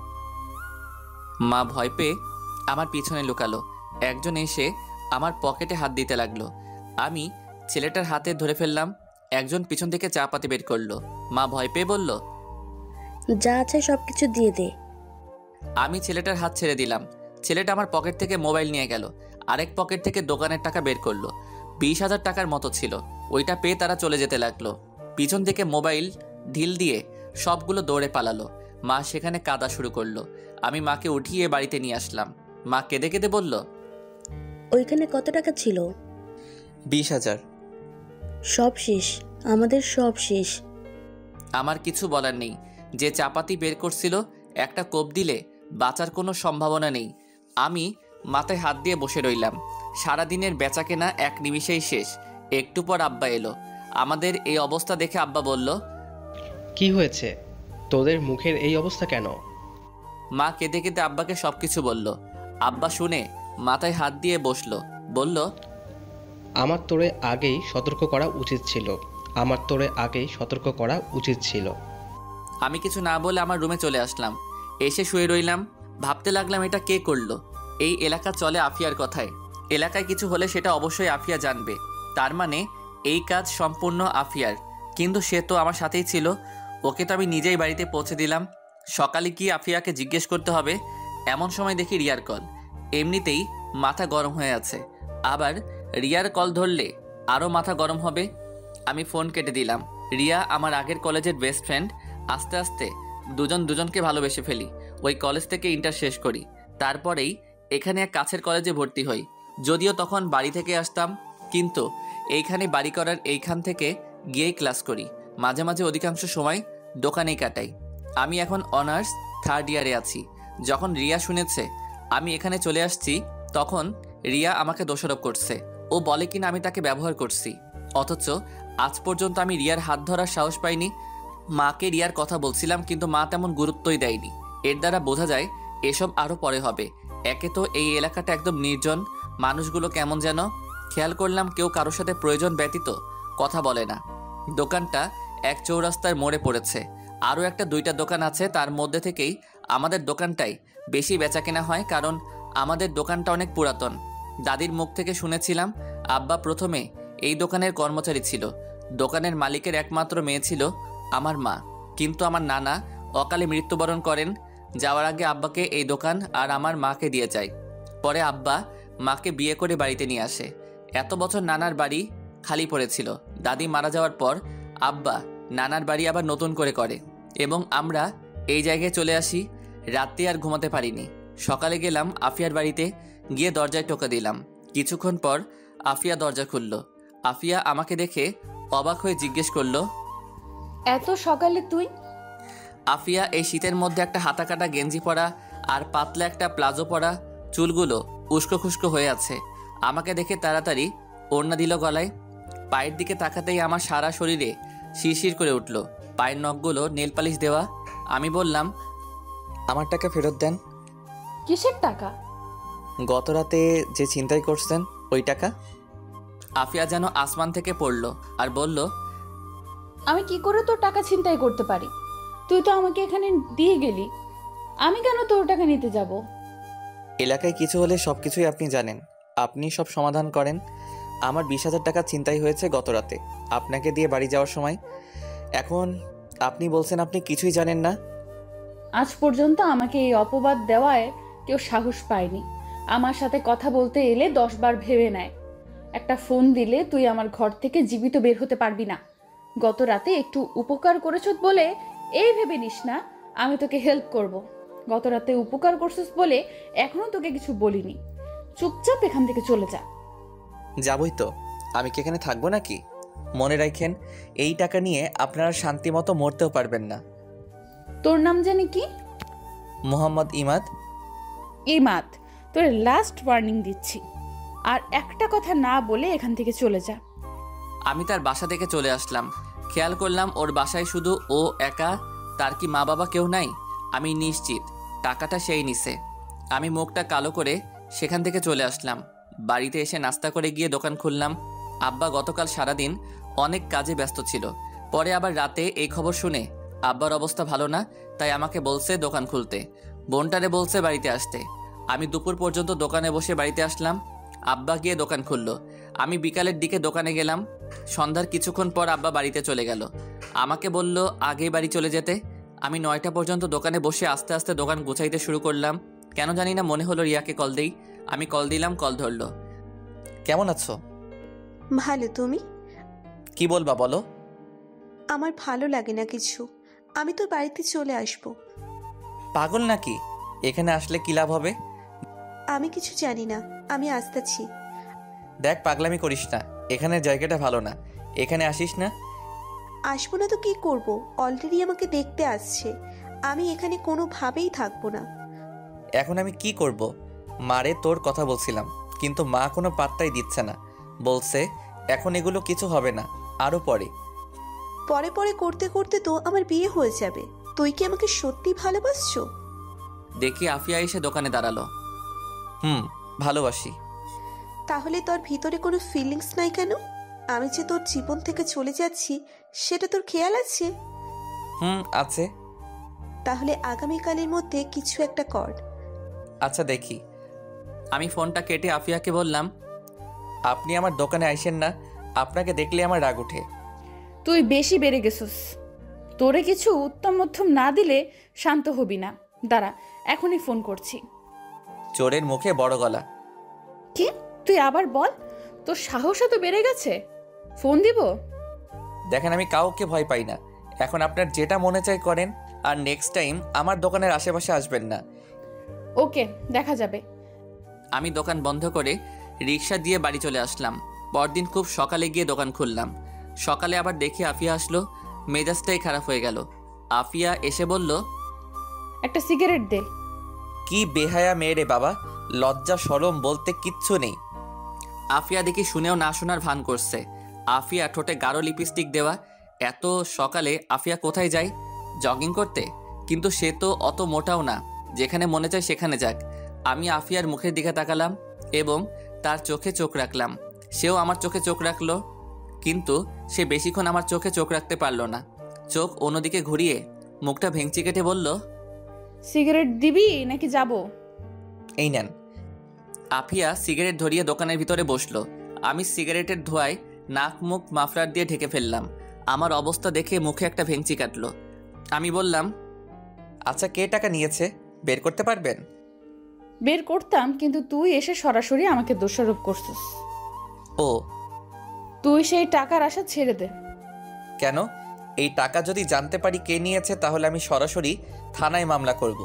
মা ভয় পেয়ে আমার পিছনে লুকালো। একজন এসে আমার পকেটে হাত দিতে লাগলো। আমি ছেলেটার হাতে ধরে ফেললাম। একজন পিছন থেকে চা পাতি বের করলো। মা ভয় পেয়ে বলল, যা আছে সবকিছু দিয়ে দে। আমি ছেলেটার হাত ছেড়ে দিলাম। ছেলেটা আমার পকেট থেকে মোবাইল নিয়ে গেল। আরেক পকেট থেকে দোকানের টাকা বের করলো। 20,000 টাকার মতো ছিল। ওইটা পেয়ে তারা চলে যেতে লাগলো। পিছন থেকে মোবাইল ঢিল দিয়ে সবগুলো দৌড়ে পালালো। মা সেখানে কাঁদা শুরু করলো। আমি মাকে উঠিয়ে বাড়িতে নিয়ে আসলাম। মা কেঁদে কেঁদে বলল, ওইখানে কত টাকা ছিল? 20,000। সব শেষ, আমাদের সব শেষ। আমার কিছু বলার নেই। যে চাপাতি বের করছিল একটা কোপ দিলে বাঁচার কোনো সম্ভাবনা নেই। আমি মাথায় হাত দিয়ে বসে রইলাম। সারাদিনের বেচাকেনা এক নিমিষেই শেষ। একটু পর আব্বা এলো। আমাদের এই অবস্থা দেখে আব্বা বলল, কি হয়েছে? তোদের মুখের এই অবস্থা কেন? মা কেঁদে কেঁদে আব্বাকে সব কিছু বলল। আব্বা শুনে মাথায় হাত দিয়ে বসলো। বলল, আমার তোরে আগেই সতর্ক করা উচিত ছিল। আমার তোরে আগেই সতর্ক করা উচিত ছিল। আমি কিছু না বলে আমার রুমে চলে আসলাম। এসে শুয়ে রইলাম। ভাবতে লাগলাম এটা কে করলো। এই এলাকা চলে আফিয়ার কথায়। এলাকায় কিছু হলে সেটা অবশ্যই আফিয়া জানবে। তার মানে এই কাজ সম্পূর্ণ আফিয়ার। কিন্তু সে তো আমার সাথেই ছিল। ওকে তো আমি নিজেই বাড়িতে পৌঁছে দিলাম। সকালে কি আফিয়াকে জিজ্ঞেস করতে হবে। এমন সময় দেখি রিয়ার কল। এমনিতেই মাথা গরম হয়ে আছে, আবার রিয়ার কল ধরলে আরও মাথা গরম হবে। আমি ফোন কেটে দিলাম। রিয়া আমার আগের কলেজের বেস্ট ফ্রেন্ড। আস্তে আস্তে দুজন দুজনকে ভালোবেসে ফেলি। ওই কলেজ থেকে ইন্টার শেষ করি, তারপরেই এখানে এক কাছের কলেজে ভর্তি হই। যদিও তখন বাড়ি থেকে আসতাম, কিন্তু এইখানে বাড়ি করার এইখান থেকে গিয়েই ক্লাস করি। মাঝে মাঝে অধিকাংশ সময় দোকানেই কাটাই। আমি এখন অনার্স 3rd ইয়ারে আছি। যখন রিয়া শুনেছে আমি এখানে চলে আসছি, তখন রিয়া আমাকে দোষারোপ করছে। ও বলে কিনা আমি তাকে ব্যবহার করছি, অথচ আজ পর্যন্ত আমি রিয়ার হাত ধরার সাহস পাইনি। মাকে রিয়ার কথা বলছিলাম, কিন্তু মা তেমন গুরুত্বই দেয়নি। এর দ্বারা বোঝা যায় এসব আরও পরে হবে। একে তো এই এলাকাটা একদম নির্জন, মানুষগুলো কেমন যেন। খেয়াল করলাম কেউ কারোর সাথে প্রয়োজন ব্যতীত কথা বলে না। দোকানটা এক চৌরাস্তার মোড়ে পড়েছে। আরও একটা 2টা দোকান আছে, তার মধ্যে থেকেই আমাদের দোকানটাই বেশি বেচাকেনা হয়, কারণ আমাদের দোকানটা অনেক পুরাতন। দাদির মুখ থেকে শুনেছিলাম আব্বা প্রথমে এই দোকানের কর্মচারী ছিল। দোকানের মালিকের একমাত্র মেয়ে ছিল আমার মা, কিন্তু আমার নানা অকালে মৃত্যুবরণ করেন। যাওয়ার আগে আব্বাকে এই দোকান আর আমার মাকে দিয়ে যায়। পরে আব্বা মাকে বিয়ে করে বাড়িতে নিয়ে আসে। এত বছর নানার বাড়ি খালি পড়েছিল। দাদি মারা যাওয়ার পর আব্বা নানার বাড়ি আবার নতুন করে এবং আমরা এই জায়গায় চলে আসি। রাতে আর ঘুমাতে পারিনি। সকালে গেলাম আফিয়ার বাড়িতে, গিয়ে দরজায় টোকা দিলাম। কিছুক্ষণ পর আফিয়া দরজা খুলল। আফিয়া আমাকে দেখে অবাক হয়ে জিজ্ঞেস করলো, এত সকালে তুই? আফিয়া এই শীতের মধ্যে একটা হাতা কাটা গেঞ্জি পরা আর পাতলা একটা প্লাজো পরা, চুলগুলো উস্কো খুস্কো হয়ে আছে। আমাকে দেখে তাড়াতাড়ি ওড়না দিল গলায়। পায়ের দিকে তাকাতেই আমার সারা শরীরে শিরশির করে উঠল। পায়ের নখগুলো নেল পালিশ দেওয়া। আমি বললাম, আমার টাকা ফেরত দেন। কিসের টাকা? গত রাতে যে ছিনতাই করছেন ওই টাকা। আফিয়া যেন আসমান থেকে পড়ল আর বলল, আমি কি করে তোর টাকা ছিনতাই করতে পারি? তুই তো আমাকে এখানে দিয়ে গেলি, আমি কেন তোর টাকা নিতে যাব? এলাকায় কিছু হলে সব কিছুই আপনি জানেন, আপনি সব সমাধান করেন। আমার 20,000 টাকা ছিনতাই হয়েছে গত রাতে আপনাকে দিয়ে বাড়ি যাওয়ার সময়। এখন আপনি বলছেন আপনি কিছুই জানেন না। আজ পর্যন্ত আমাকে এই অপবাদ দেওয়ায় কেউ সাহস পায়নি। আমার সাথে কথা বলতে এলে 10 বার ভেবে নেয়। একটা ফোন দিলে তুই আমার ঘর থেকে জীবিত বের হতে পারবি না। গত রাতে একটু উপকার করেছ বলে এই ভেবে নিস না আমি তোকে হেল্প করব। গত রাতে উপকার করছিস বলে এখনো তোকে কিছু বলিনি। চুপচাপ এখান থেকে চলে যা। যাবই তো, আমি কি এখানে থাকবো নাকি? মনে রাখেন, এই টাকা নিয়ে আপনারা শান্তি মতো মরতেও পারবেন না। তোর নাম জানি কি? মোহাম্মদ ইমাদ। ইমাদ, তোর লাস্ট ওয়ার্নিং দিচ্ছি, আর একটা কথা না বলে এখান থেকে চলে যা। আমি তার বাসা থেকে চলে আসলাম। খেয়াল করলাম ওর বাসায় শুধু ও একা, তার কি মা বাবা কেউ নাই? আমি নিশ্চিত টাকাটা সেই নিছে। আমি মুখটা কালো করে সেখান থেকে চলে আসলাম। বাড়িতে এসে নাস্তা করে গিয়ে দোকান খুললাম। আব্বা গতকাল সারাদিন অনেক কাজে ব্যস্ত ছিল। পরে আবার রাতে এই খবর শুনে আব্বার অবস্থা ভালো না, তাই আমাকে বলছে দোকান খুলতে। বোনটারে বলছে বাড়িতে আসতে। আমি দুপুর পর্যন্ত দোকানে বসে বাড়িতে আসলাম। আব্বা গিয়ে দোকান খুললো। আমি বিকালের দিকে দোকানে গেলাম। সন্ধ্যার কিছুক্ষণ পর আব্বা বাড়িতে চলে গেল। আমাকে বলল আগেই বাড়ি চলে যেতে। আমি 9টা পর্যন্ত দোকানে বসে আস্তে আস্তে দোকান গোছাইতে শুরু করলাম। কেন জানি না মনে হলো রিয়াকে কল দেই। আমি কল দিলাম, কল ধরলো। কেমন আছো? ভালো, তুমি? কি বলবা বলো। আমার ভালো লাগে না কিছু, আমি তোর বাড়িতে চলে আসব। পাগল নাকি? এখানে আসলে কি লাভ হবে? আমি কিছু জানি না, আমি আসতেছি। দেখ, পাগলামি করিস না, এখানের জায়গাটা ভালো না, এখানে আসিস না। আসবো না তো কি করব? অলরেডি আমাকে দেখতে আসছে। আমি এখানে কোনোভাবেই থাকবো না। এখন আমি কি করব? মারে তোর কথা বলছিলাম, কিন্তু মা কোনো পাত্তাই দিচ্ছে না। বলছে এখন এগুলো কিছু হবে না, আরো পরে। পরে পরে করতে করতে তো আমার বিয়ে হয়ে যাবে। তুই কি আমাকে সত্যি ভালোবাসছো? দেখি আফিয়া এসে দোকানে দাঁড়ালো। ভালোবাসি। তাহলে তোর ভিতরে কোনো ফিলিংস নাই কেন? আমি যে তোর জীবন থেকে চলে যাচ্ছি সেটা তোর খেয়াল আছে? আছে। তাহলে আগামীকালের মধ্যে কিছু একটা কর। আচ্ছা দেখি। আমি ফোনটা কেটে আফিয়াকে বললাম, আপনি আমার দোকানে আইসেন না, আপনাকে দেখলে আমার রাগ ওঠে। তুই বেশি বেড়ে গেছিস। তোরে কিছু উত্তম মধ্যম না দিলে শান্ত হবি না। দাঁড়া, এখনই ফোন করছি। চোরের মুখে বড় গলা। কি? তুই আবার বল, তোর সাহস তো বেড়ে গেছে। ফোন দিব? দেখেন আমি কাউকে ভয় পাই না। এখন আপনার যেটা মনে চাই করেন, আর নেক্সট টাইম আমার দোকানের আশেপাশে আসবেন না। ওকে, দেখা যাবে। আমি দোকান বন্ধ করে রিক্সা দিয়ে বাড়ি চলে আসলাম। পরদিন খুব সকালে গিয়ে দোকান খুললাম। সকালে আবার দেখি আফিয়া আসলো, মেজাজটাই খারাপ হয়ে গেল। আফিয়া এসে বলল, একটা সিগারেট দে। কি বেহায়া মেয়ে রে বাবা, লজ্জা শরম বলতে কিচ্ছু নেই। আফিয়া দেখি শুনেও না শোনার ভান করছে। আফিয়া ঠোঁটে গাঢ় লিপস্টিক দেওয়া। এত সকালে আফিয়া কোথায় যায়? জগিং করতে? কিন্তু সে তো অত মোটাও না, যেখানে মনে চায় সেখানে যাক। আমি আফিয়ার মুখের দিকে তাকালাম এবং তার চোখে চোখ রাখলাম। সেও আমার চোখে চোখ রাখলো, কিন্তু সে বেশিক্ষণ আমার চোখে চোখ রাখতে পারল না। চোখ অন্যদিকে ঘুরিয়ে মুখটা ভেঙচি কেটে বলল, সিগারেট দিবি নাকি যাব? এই নেন। আফিয়া সিগারেট ধরিয়ে দোকানের ভিতরে বসলো। আমি সিগারেটের ধোঁয়ায় নাক মুখ মাফলার দিয়ে ঢেকে ফেললাম। আমার অবস্থা দেখে মুখে একটা ভেঙচি কাটলো। আমি বললাম, আচ্ছা কে টাকা নিয়েছে বের করতে পারবেন? বের করতাম, কিন্তু তুই এসে সরাসরি আমাকে দোষারোপ করছিস। ও, তুই সেই টাকার আশা ছেড়ে দে। কেন? এই টাকা যদি জানতে পারি কে নিয়েছে তাহলে আমি সরাসরি থানায় মামলা করব।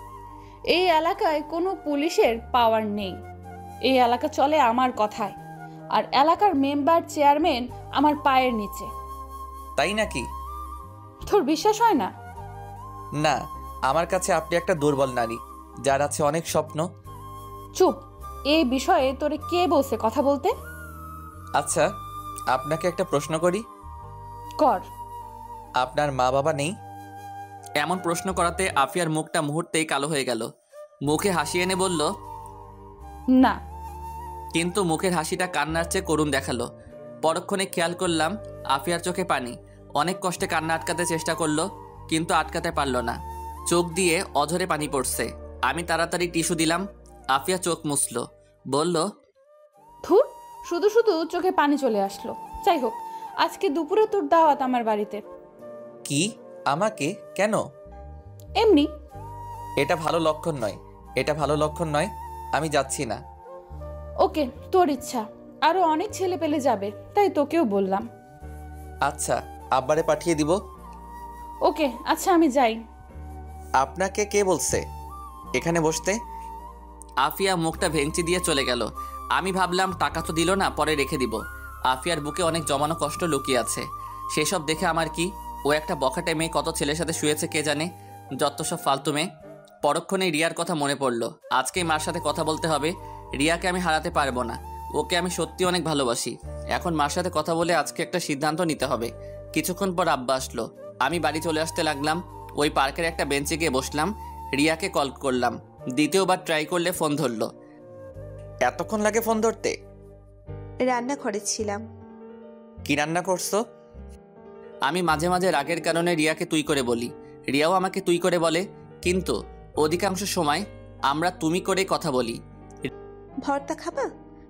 এই এলাকায় কোনো পুলিশের পাওয়ার নেই। এই এলাকা চলে আমার কথায়, আর এলাকার মেম্বার চেয়ারম্যান আমার পায়ের নিচে। তাই নাকি? তোর বিশ্বাস হয় না? না, আমার কাছে আপনি একটা দুর্বল নারী, যার আছে অনেক স্বপ্ন। চুপ। এই বিষয়ে তোরে কে বলছে কথা বলতে? আচ্ছা, আপনাকে একটা প্রশ্ন করি। কর। আপনার মা বাবা নেই? এমন প্রশ্ন করাতে আফিয়ার মুখটা মুহূর্তেই কালো হয়ে গেল। মুখে হাসি এনে বলল, না। কিন্তু মুখের হাসিটা কান্নার চেয়ে করুণ দেখালো। পরক্ষণে খেয়াল করলাম আফিয়ার চোখে পানি। অনেক কষ্টে কান্না আটকাতে চেষ্টা করলো, কিন্তু আটকাতে পারল না। চোখ দিয়ে অঝরে পানি পড়ছে। আমি তাড়াতাড়ি টিস্যু দিলাম। আফিয়া চোখ মুছল, বলল, ধুর, শুধু শুধু চোখে পানি চলে আসলো। যাই হোক, আজকে দুপুরে তোর দাওয়াত আমার বাড়িতে। কি? আমাকে? কেন? এমনি। এটা ভালো লক্ষণ নয়, এটা ভালো লক্ষণ নয়। আমি যাচ্ছি না। ওকে, তোর ইচ্ছা। আরো অনেক ছেলে পেলে যাবে, তাই তোকেও বললাম। আচ্ছা, আব্বারে পাঠিয়ে দিব। ওকে, আচ্ছা আমি যাই। আপনাকে কে বলছে এখানে বসতে? আফিয়া মুখটা ভেঙচি দিয়ে চলে গেল। আমি ভাবলাম টাকা তো দিল না, পরে রেখে দিব। আফিয়ার বুকে অনেক জমানো কষ্ট লুকিয়ে আছে। সেসব দেখে আমার কি? ও একটা বখাটে মেয়ে, কত ছেলের সাথে শুয়েছে কে জানে। যত সব ফালতু মেয়ে। পরক্ষণে রিয়ার কথা মনে পড়ল। আজকেই মার সাথে কথা বলতে হবে। রিয়াকে আমি হারাতে পারবো না। ওকে আমি সত্যি অনেক ভালোবাসি। এখন মার সাথে কথা বলে আজকে একটা সিদ্ধান্ত নিতে হবে। কিছুক্ষণ পর আব্বা আসলো। আমি বাড়ি চলে আসতে লাগলাম। ওই পার্কের একটা বেঞ্চে গিয়ে বসলাম। রিয়াকে কল করলাম। দ্বিতীয়বার ট্রাই করলে ফোন ধরলো। এতক্ষণ লাগে ফোন ধরতে? রান্নাঘরে ছিলাম। কি রান্না করছো? আমি মাঝে মাঝে রাগের কারণে রিয়াকে তুই করে বলি, রিয়াও আমাকে তুই করে বলে, কিন্তু অধিকাংশ সময় আমরা তুমি করে কথা বলি। ভর্তা খাবা?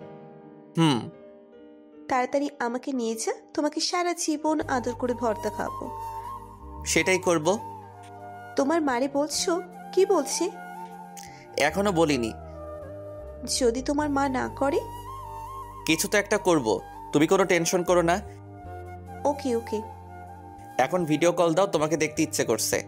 হুম। তাড়াতাড়ি আমাকে নিয়ে যা, তোমাকে সারা জীবন আদর করে ভর্তা খাবো। সেটাই করব। তোমার মারে বলছো? কি বলছে? এখনো বলিনি। যদি তোমার মা না করে? কিছু তো একটা করব, তুমি কোনো টেনশন করো না। ওকে ওকে। এখন ভিডিও কল দাও, তোমাকে দেখতে ইচ্ছে করছে।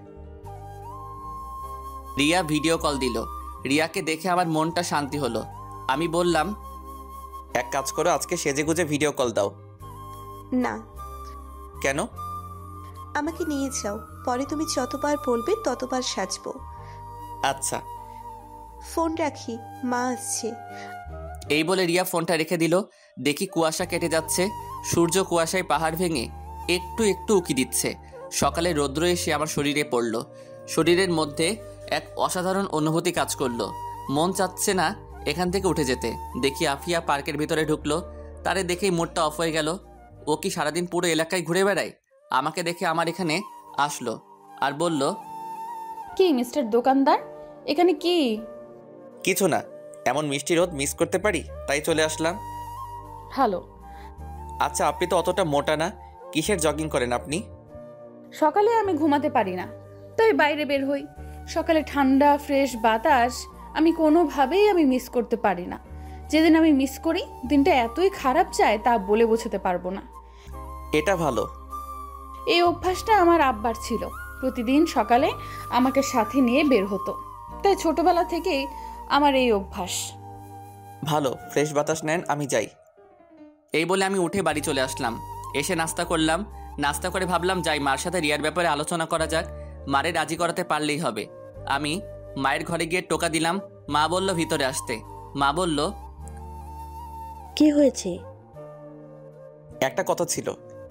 রিয়া ভিডিও কল দিল। রিয়াকে দেখে আমার মনটা শান্তি হলো। আমি বললাম, এক কাজ করো, আজকে সেজেগুজে ভিডিও কল দাও। না। কেন? আমাকে নিয়ে যাও, পরে তুমি যতবার বলবে ততবার সাজবো। আচ্ছা। ফোন রাখি, মা আসছে। এই বলে রিয়া ফোনটা রেখে দিল। দেখি কুয়াশা কেটে যাচ্ছে। সূর্য কুয়াশায় পাহাড় ভেঙে একটু একটু উকি দিচ্ছে। সকালে রৌদ্র এসে আমার শরীরে পড়ল। শরীরের মধ্যে এক অসাধারণ অনুভূতি কাজ করলো। মন চাচ্ছে না এখান থেকে উঠে যেতে। দেখি আফিয়া পার্কের ভিতরে ঢুকলো। তারে দেখেই মুডটা অফ হয়ে গেল। ও কি সারাদিন পুরো এলাকায় ঘুরে বেড়ায়? আমাকে দেখে আমার এখানে আসলো আর বলল, কি মিস্টার দোকানদার, এখানে কি? কিছু না, এমন মিষ্টি রোদ মিস করতে পারি, তাই চলে আসলাম। হ্যালো। আচ্ছা, আপনি তো অতটা মোটা না, কিসের জগিং করেন আপনি? সকালে আমি ঘুমাতে পারি না, তাই বাইরে বের হই। সকালে ঠান্ডা ফ্রেশ বাতাস আমি কোনোভাবেই মিস করতে পারি না। যেদিন আমি মিস করি, দিনটা এতই খারাপ যায় তা বলে বোঝাতে পারবো না। এটা ভালো। এই অভ্যাসটা আমার আব্বার ছিল, প্রতিদিন সকালে আমাকে সাথে নিয়ে বের হতো, তাই ছোটবেলা থেকেই আমার এই অভ্যাস। ভালো, ফ্রেশ বাতাস নেন, আমি যাই। এই বলে আমি উঠে বাড়ি চলে আসলাম। এসে নাস্তা করলাম। নাস্তা করে ভাবলাম যাই মার সাথে রিয়ার ব্যাপারে আলোচনা করা যাক, মারে রাজি করাতে পারলেই হবে। আমি মায়ের ঘরে গিয়ে টোকা দিলাম। মা বলল ভিতরে আসতে। মা বলল, কি হয়েছে? একটা কথা ছিল।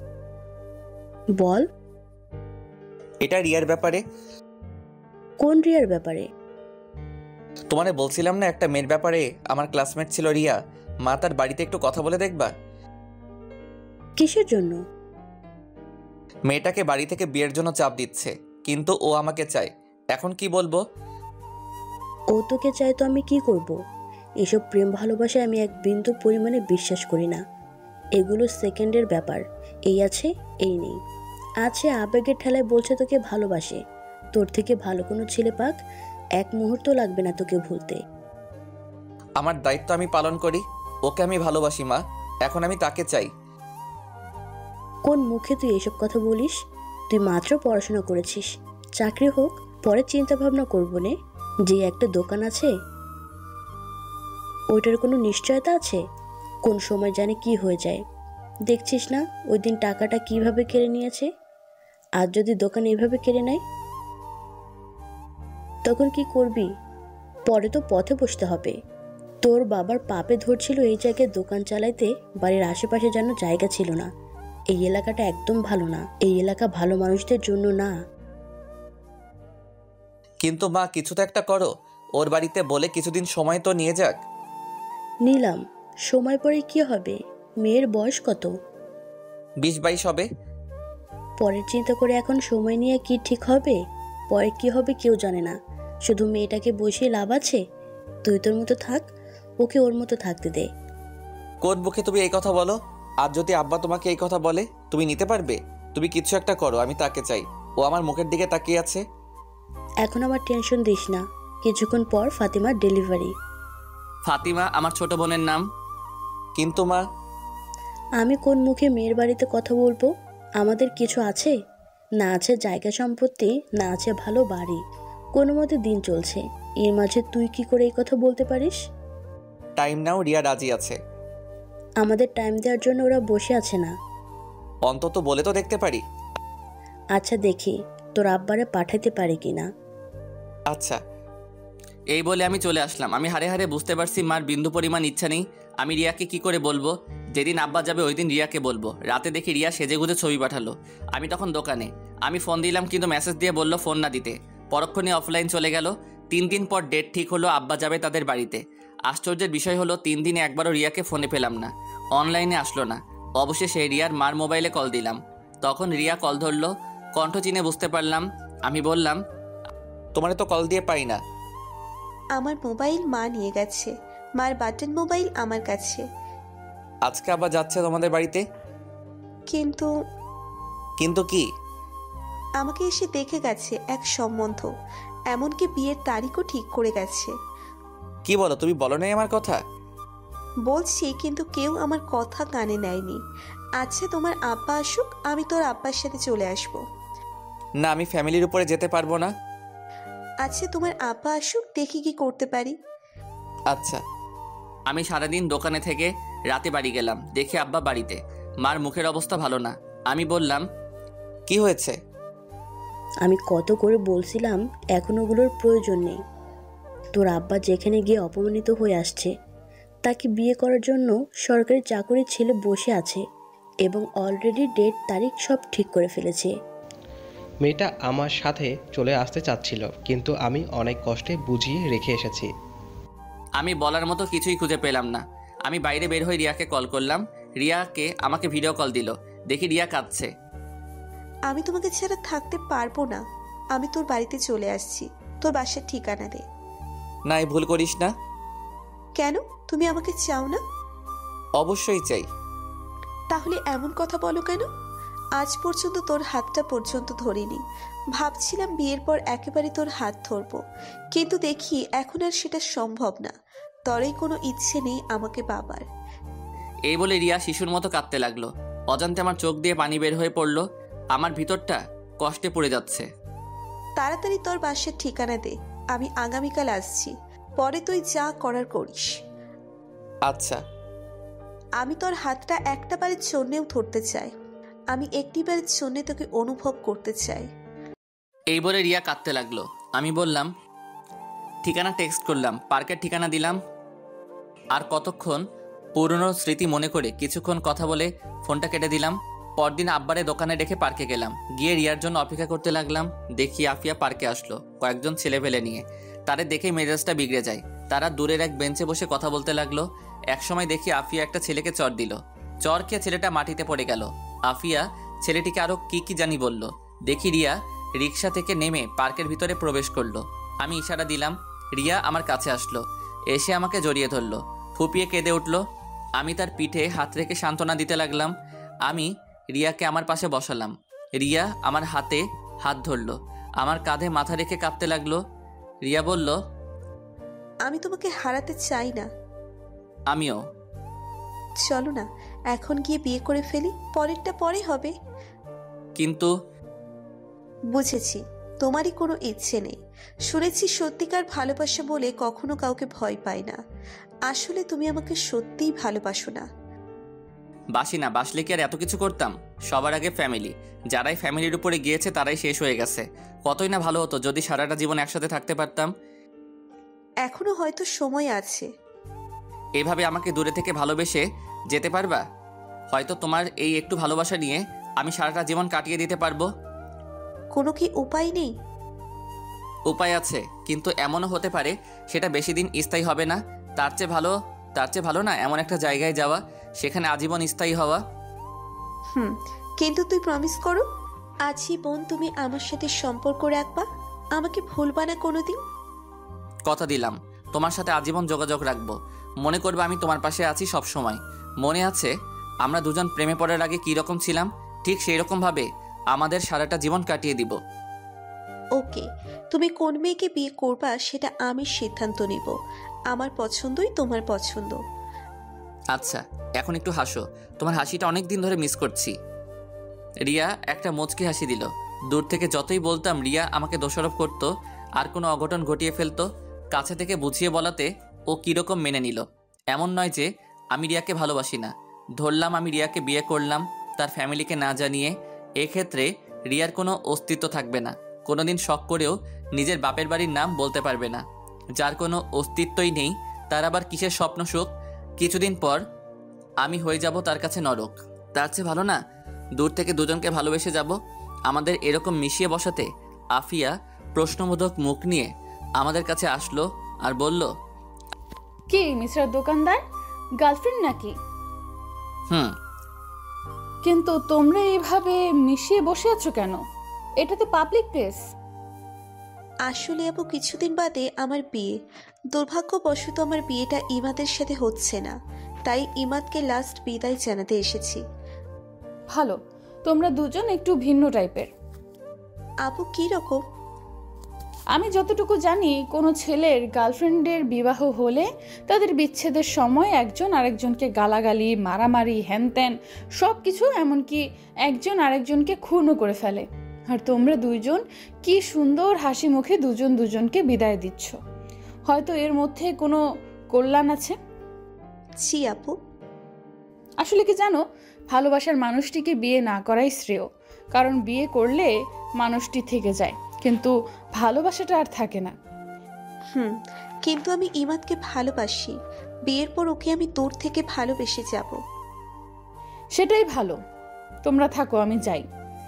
বল। এটা রিয়ার ব্যাপারে। কোন রিয়ার ব্যাপারে? তোমারে বলছিলাম না একটা মেয়ের ব্যাপারে, আমার ক্লাসমেট ছিল রিয়া। মা তার বাড়িতে একটু কথা বলে দেখবা। কিসের জন্য? মেয়েটাকে বাড়ি থেকে বিয়ের জন্য চাপ দিচ্ছে, কিন্তু ও আমাকে চায়। এখন কি বলবো? ও তোকে চাই তো আমি কি করব? এসব প্রেম ভালোবাসায় আমি এক বিন্দু পরিমাণে বিশ্বাস করি না। এগুলো সেকেন্ডের ব্যাপার। এই আছে, এই নেই। আছে আবেগের ঠেলায় বলছে তোকে ভালোবাসে। তোর থেকে ভালো কোনো ছেলে পাক, এক মুহূর্ত লাগবে না তোকে ভুলতে। আমার দায়িত্ব আমি পালন করি। ওকে আমি ভালোবাসি মা, এখন আমি তাকে চাই। কোন মুখে তুই এসব কথা বলিস? তুই মাত্র পড়াশোনা করেছিস, চাকরি হোক পরে চিন্তা ভাবনা করবো নে। যে একটা দোকান আছে, ওইটার কোনো নিশ্চয়তা আছে? কোন সময় জানে কি হয়ে যায়। দেখছিস না ওই দিন টাকাটা কিভাবে কেড়ে নিয়েছে? আর যদি দোকান এইভাবে কেড়ে নেয় তখন কি করবি? পরে তো পথে বসতে হবে। তোর বাবার পাপে ধরছিল এই জায়গায় দোকান চালাইতে, বাড়ির আশেপাশে যেন জায়গা ছিল না। এই এলাকাটা একদম ভালো না, এই এলাকা ভালো মানুষদের জন্য না। কিন্তু মা কিছু তো একটা করো। ওর বাড়িতে বলে কিছুদিন সময় তো নিয়ে যাক। নিলাম, সময় পরে কি হবে? মেয়ের বয়স কত? 20-22 হবে। পরের চিন্তা করে এখন সময় নিয়ে কি ঠিক হবে? পরে কি হবে কেউ জানে না। শুধু মেয়েটাকে বসিয়ে লাভ আছে? তুই তোর মতো থাক, ওকে ওর মতো থাকতে দে। কোন বুকে তুমি এই কথা বলো? আর যদি আব্বা তোমাকে এই কথা বলে তুমি নিতে পারবে? তুমি কিছু একটা করো, আমি তাকে চাই। ও আমার মুখের দিকে তাকিয়ে আছে। এখন আমার টেনশন দিস না, কিছুক্ষণ পর ফাতিমার ডেলিভারি। ফাতিমা আমার ছোট বোনের নাম। কিন্তু মা, আমি কোন মুখে মেয়ের বাড়িতে কথা বলবো? আমাদের কিছু আছে? না আছে জায়গা সম্পত্তি, না আছে ভালো বাড়ি। কোনো মতে দিন চলছে, এর মাঝে তুই কি করে এই কথা বলতে পারিস? টাইম নাও, রিয়া রাজি আছে। আমাদের টাইম দেওয়ার জন্য ওরা বসে আছে না। অন্তত বলে তো দেখতে পারি। আচ্ছা দেখি তোর আব্বারে পাঠাতে পারি কিনা। আচ্ছা। এই বলে আমি চলে আসলাম। আমি হারে হারে বুঝতে পারছি মার বিন্দু পরিমাণ ইচ্ছা নেই। আমি রিয়াকে কি করে বলবো? যেদিন আব্বা যাবে ওই দিন রিয়াকে বলবো। রাতে দেখি রিয়া সেজেগুজে ছবি পাঠালো। আমি তখন দোকানে। আমি ফোন দিলাম কিন্তু মেসেজ দিয়ে বলল ফোন না দিতে। পরক্ষণে অফলাইন চলে গেল। 3 দিন পর ডেট ঠিক হলো, আব্বা যাবে তাদের বাড়িতে। আশ্চর্যের বিষয় হলো 3 দিনে একবারও রিয়াকে ফোনে পেলাম না, অনলাইনে আসলো না। অবশেষে রিয়ার মার মোবাইলে কল দিলাম। তখন রিয়া কল ধরলো। কণ্ঠ চিনে বুঝতে পারলাম। আমি বললাম, তোমারে তো কল দিয়ে পাই না। আমার মোবাইল মা নিয়ে গেছে, মার বাটন মোবাইল আমার কাছে। আজকে আবার যাচ্ছে তোমাদের বাড়িতে? কিন্তু কিন্তু কি? আমাকে এসে দেখে গেছে এক সম্বন্ধ, এমনকি বিয়ের তারিখও ঠিক করে গেছে। কি বলো? তুমি বলো নাই আমার কথা? বলছি কিন্তু কেউ আমার কথা কানে নেয়নি। আচ্ছা তোমার আব্বা আসুক, আমি তোর আব্বার সাথে চলে আসব। না, আমি ফ্যামিলির উপরে যেতে পারবো না। আচ্ছা তোমার আব্বা আসুক, দেখি কি করতে পারি। আচ্ছা। আমি সারাদিন দোকানে থেকে রাতে বাড়ি গেলাম। দেখি আব্বা বাড়িতে। মার মুখের অবস্থা ভালো না। আমি বললাম, কি হয়েছে? আমি কত করে বলছিলাম এখন ওগুলোর প্রয়োজন নেই। তোর আব্বা যেখানে গিয়ে অপমানিত হয়ে আসছে, তাকে বিয়ে করার জন্য সরকারি চাকরির ছেলে বসে আছে এবং অলরেডি ডেট তারিখ সব ঠিক করে ফেলেছে। মেয়েটা আমার সাথে চলে আসতে চাচ্ছিল, কিন্তু আমি অনেক কষ্টে বুঝিয়ে রেখে এসেছি। আমি বলার মতো কিছুই খুঁজে পেলাম না। আমি বাইরে বের হয়ে রিয়াকে কল করলাম। রিয়াকে আমাকে ভিডিও কল দিল। দেখি রিয়া কাঁদছে। আমি তোমাকে ছাড়া থাকতে পারবো না, আমি তোর বাড়িতে চলে আসছি, তোর বাসার ঠিকানা দে। না, ভুল করিস না। কেন? তুমি আমাকে চাও না? অবশ্যই চাই। তাহলে এমন কথা বলো কেন? আজ পর্যন্ত তোর হাতটা পর্যন্ত ধরিনি। ভাবছিলাম বিয়ের পর একেবারে তোর হাত ধরবো, কিন্তু দেখি এখন আর সেটা সম্ভব না। তরেই কোনো ইচ্ছে নেই আমাকে বাবার। এই বলে রিয়া শিশুর মতো কাঁদতে লাগলো। অজান্তে আমার চোখ দিয়ে পানি বের হয়ে পড়লো। আমার ভিতরটা কষ্টে পড়ে যাচ্ছে। তাড়াতাড়ি তোর বাসার ঠিকানা দে, আমি আগামীকাল আসছি, পরে তুই যা করার করিস। আচ্ছা। আমি তোর হাতটা একটা বারের জন্যেও ধরতে চাই, আমি একটি বারের জন্যে তোকে অনুভব করতে চাই। এই বলে রিয়া কাঁদতে লাগলো। আমি বললাম, ঠিকানা টেক্সট করলাম, পার্কের ঠিকানা দিলাম। আর কতক্ষণ পুরনো স্মৃতি মনে করে কিছুক্ষণ কথা বলে ফোনটা কেটে দিলাম। পরদিন আব্বারে দোকানে রেখে পার্কে গেলাম। গিয়ে রিয়ার জন্য অপেক্ষা করতে লাগলাম। দেখি আফিয়া পার্কে আসলো কয়েকজন ছেলেপেলে নিয়ে। তাদের দেখে মেজাজটা বিগড়ে যায়। তারা দূরের এক বেঞ্চে বসে কথা বলতে লাগলো। একসময় দেখি আফিয়া একটা ছেলেকে চড় দিল। চড় খেয়ে ছেলেটা মাটিতে পড়ে গেল। আফিয়া ছেলেটিকে আরো কি জানি বলল। দেখি রিয়া রিক্সা থেকে নেমে পার্কের ভিতরে প্রবেশ করলো। আমি ইশারা দিলাম। রিয়া আমার কাছে আসলো, এসে আমাকে জড়িয়ে ধরলো, ফুপিয়ে কেঁদে উঠল। আমি তার পিঠে হাত রেখে সান্ত্বনা দিতে লাগলাম। আমি রিয়াকে আমার পাশে বসালাম। রিয়া আমার হাতে হাত ধরলো, আমার কাঁধে মাথা রেখে কাঁদতে লাগলো। রিয়া বলল, আমি তোমাকে হারাতে চাই না। আমিও। চলো না এখন গিয়ে বিয়ে করে ফেলি, পরেরটা পরে হবে। কিন্তু বুঝেছি, তোমারই কোনো ইচ্ছে নেই। শুনেছি সত্যিকার ভালোবাসা বলে কখনো কাউকে ভয় পায় না। আসলে তুমি আমাকে সত্যিই ভালোবাসো না। বাসি না, বাসলে কি আর এত কিছু করতাম? সবার আগে ফ্যামিলি। যারাই ফ্যামিলির উপরে গিয়েছে তারাই শেষ হয়ে গেছে। কতই না ভালো হতো যদি সারাটা জীবন একসাথে থাকতে পারতাম। এখনো হয়তো সময় আছে। এভাবে আমাকে দূরে থেকে ভালোবেসে যেতে পারবা? হয়তো তোমার এই একটু ভালোবাসা নিয়ে আমি সারাটা জীবন কাটিয়ে দিতে পারবো। কোনো কি উপায় নেই? উপায় আছে, কিন্তু এমনও হতে পারে সেটা বেশি দিন স্থায়ী হবে না। তার চেয়ে ভালো না এমন একটা জায়গায় যাওয়া, সেখানে আজীবন স্থায়ী হওয়া। কিন্তু তুই প্রমিস করো, আজীবন তুমি আমার সাথে সম্পর্ক রাখবা, আমাকে ভুলবা না কোনোদিন। কথা দিলাম, তোমার সাথে আজীবন যোগাযোগ রাখবো। মনে করবে আমি তোমার পাশে আছি সব সময়। মনে আছে আমরা দুজন প্রেমে পড়ার আগে কি রকম ছিলাম? ঠিক সেই রকম ভাবে আমাদের সারাটা জীবন কাটিয়ে দিব। ওকে, তুমি কোন মেয়েকে বিয়ে করবা সেটা আমি সিদ্ধান্ত নিব। আমার পছন্দই তোমার পছন্দ। আচ্ছা, এখন একটু হাসো, তোমার হাসিটা অনেক দিন ধরে মিস করছি। রিয়া একটা মুচকি হাসি দিল। দূর থেকে যতই বলতাম রিয়া আমাকে দোষারোপ করতো, আর কোনো অঘটন ঘটিয়ে ফেলতো। কাছে থেকে বুঝিয়ে বলাতে ও কীরকম মেনে নিল। এমন নয় যে আমি রিয়াকে ভালোবাসি না। ধরলাম আমি রিয়াকে বিয়ে করলাম তার ফ্যামিলিকে না জানিয়ে। এক্ষেত্রে রিয়ার কোনো অস্তিত্ব থাকবে না। কোনোদিন শখ করেও নিজের বাপের বাড়ির নাম বলতে পারবে না। যার কোনো অস্তিত্বই নেই তার আবার কিসের স্বপ্ন সুখ? কিছুদিন পর আমি হয়ে যাব তার কাছে নরক। তার চেয়ে ভালো না দূর থেকে দুজনকে ভালোবেসে যাব। আমাদের এরকম মিশিয়ে বসাতে আফিয়া প্রশ্নবোধক মুখ নিয়ে আমাদের কাছে আসলো আর বলল, কি মিস্টার দোকানদার, গার্লফ্রেন্ড নাকি? কিন্তু তোমরা এইভাবে মিশিয়ে বসে আছো কেন? এটা তো পাবলিক প্লেস। আসলে আপু কিছুদিন বাদে আমার বিয়ে। দুর্ভাগ্যবশত আমার বিয়েটা ইমাদের সাথে হচ্ছে না, তাই ইমাদকে লাস্ট বিদায় জানাতে এসেছি। ভালো, তোমরা দুজন একটু ভিন্ন টাইপের। আপু কি রকম? আমি যতটুকু জানি, কোনো ছেলের গার্লফ্রেন্ডের বিবাহ হলে তাদের বিচ্ছেদের সময় একজন আরেকজনকে গালাগালি, মারামারি, হ্যানত্যান সব কিছু, এমনকি একজন আরেকজনকে খুনও করে ফেলে। আর তোমরা দুইজন কি সুন্দর হাসি মুখে দুজন দুজনকে বিদায় দিচ্ছ। হয়তো এর মধ্যে কোনো কল্যাণ আছে। জি আপু। আসলে কি জানো, ভালোবাসার মানুষটিকে বিয়ে না করাই শ্রেয়। কারণ বিয়ে করলে মানুষটি থেকে যায়, কিন্তু ভালোবাসাটা আর থাকে না। কিন্তু আমি ইমাদকে ভালোবাসি। বিয়ের পর ওকে আমি দূর থেকে ভালোবেসে যাব। সেটাই ভালো, তোমরা থাকো, আমি যাই।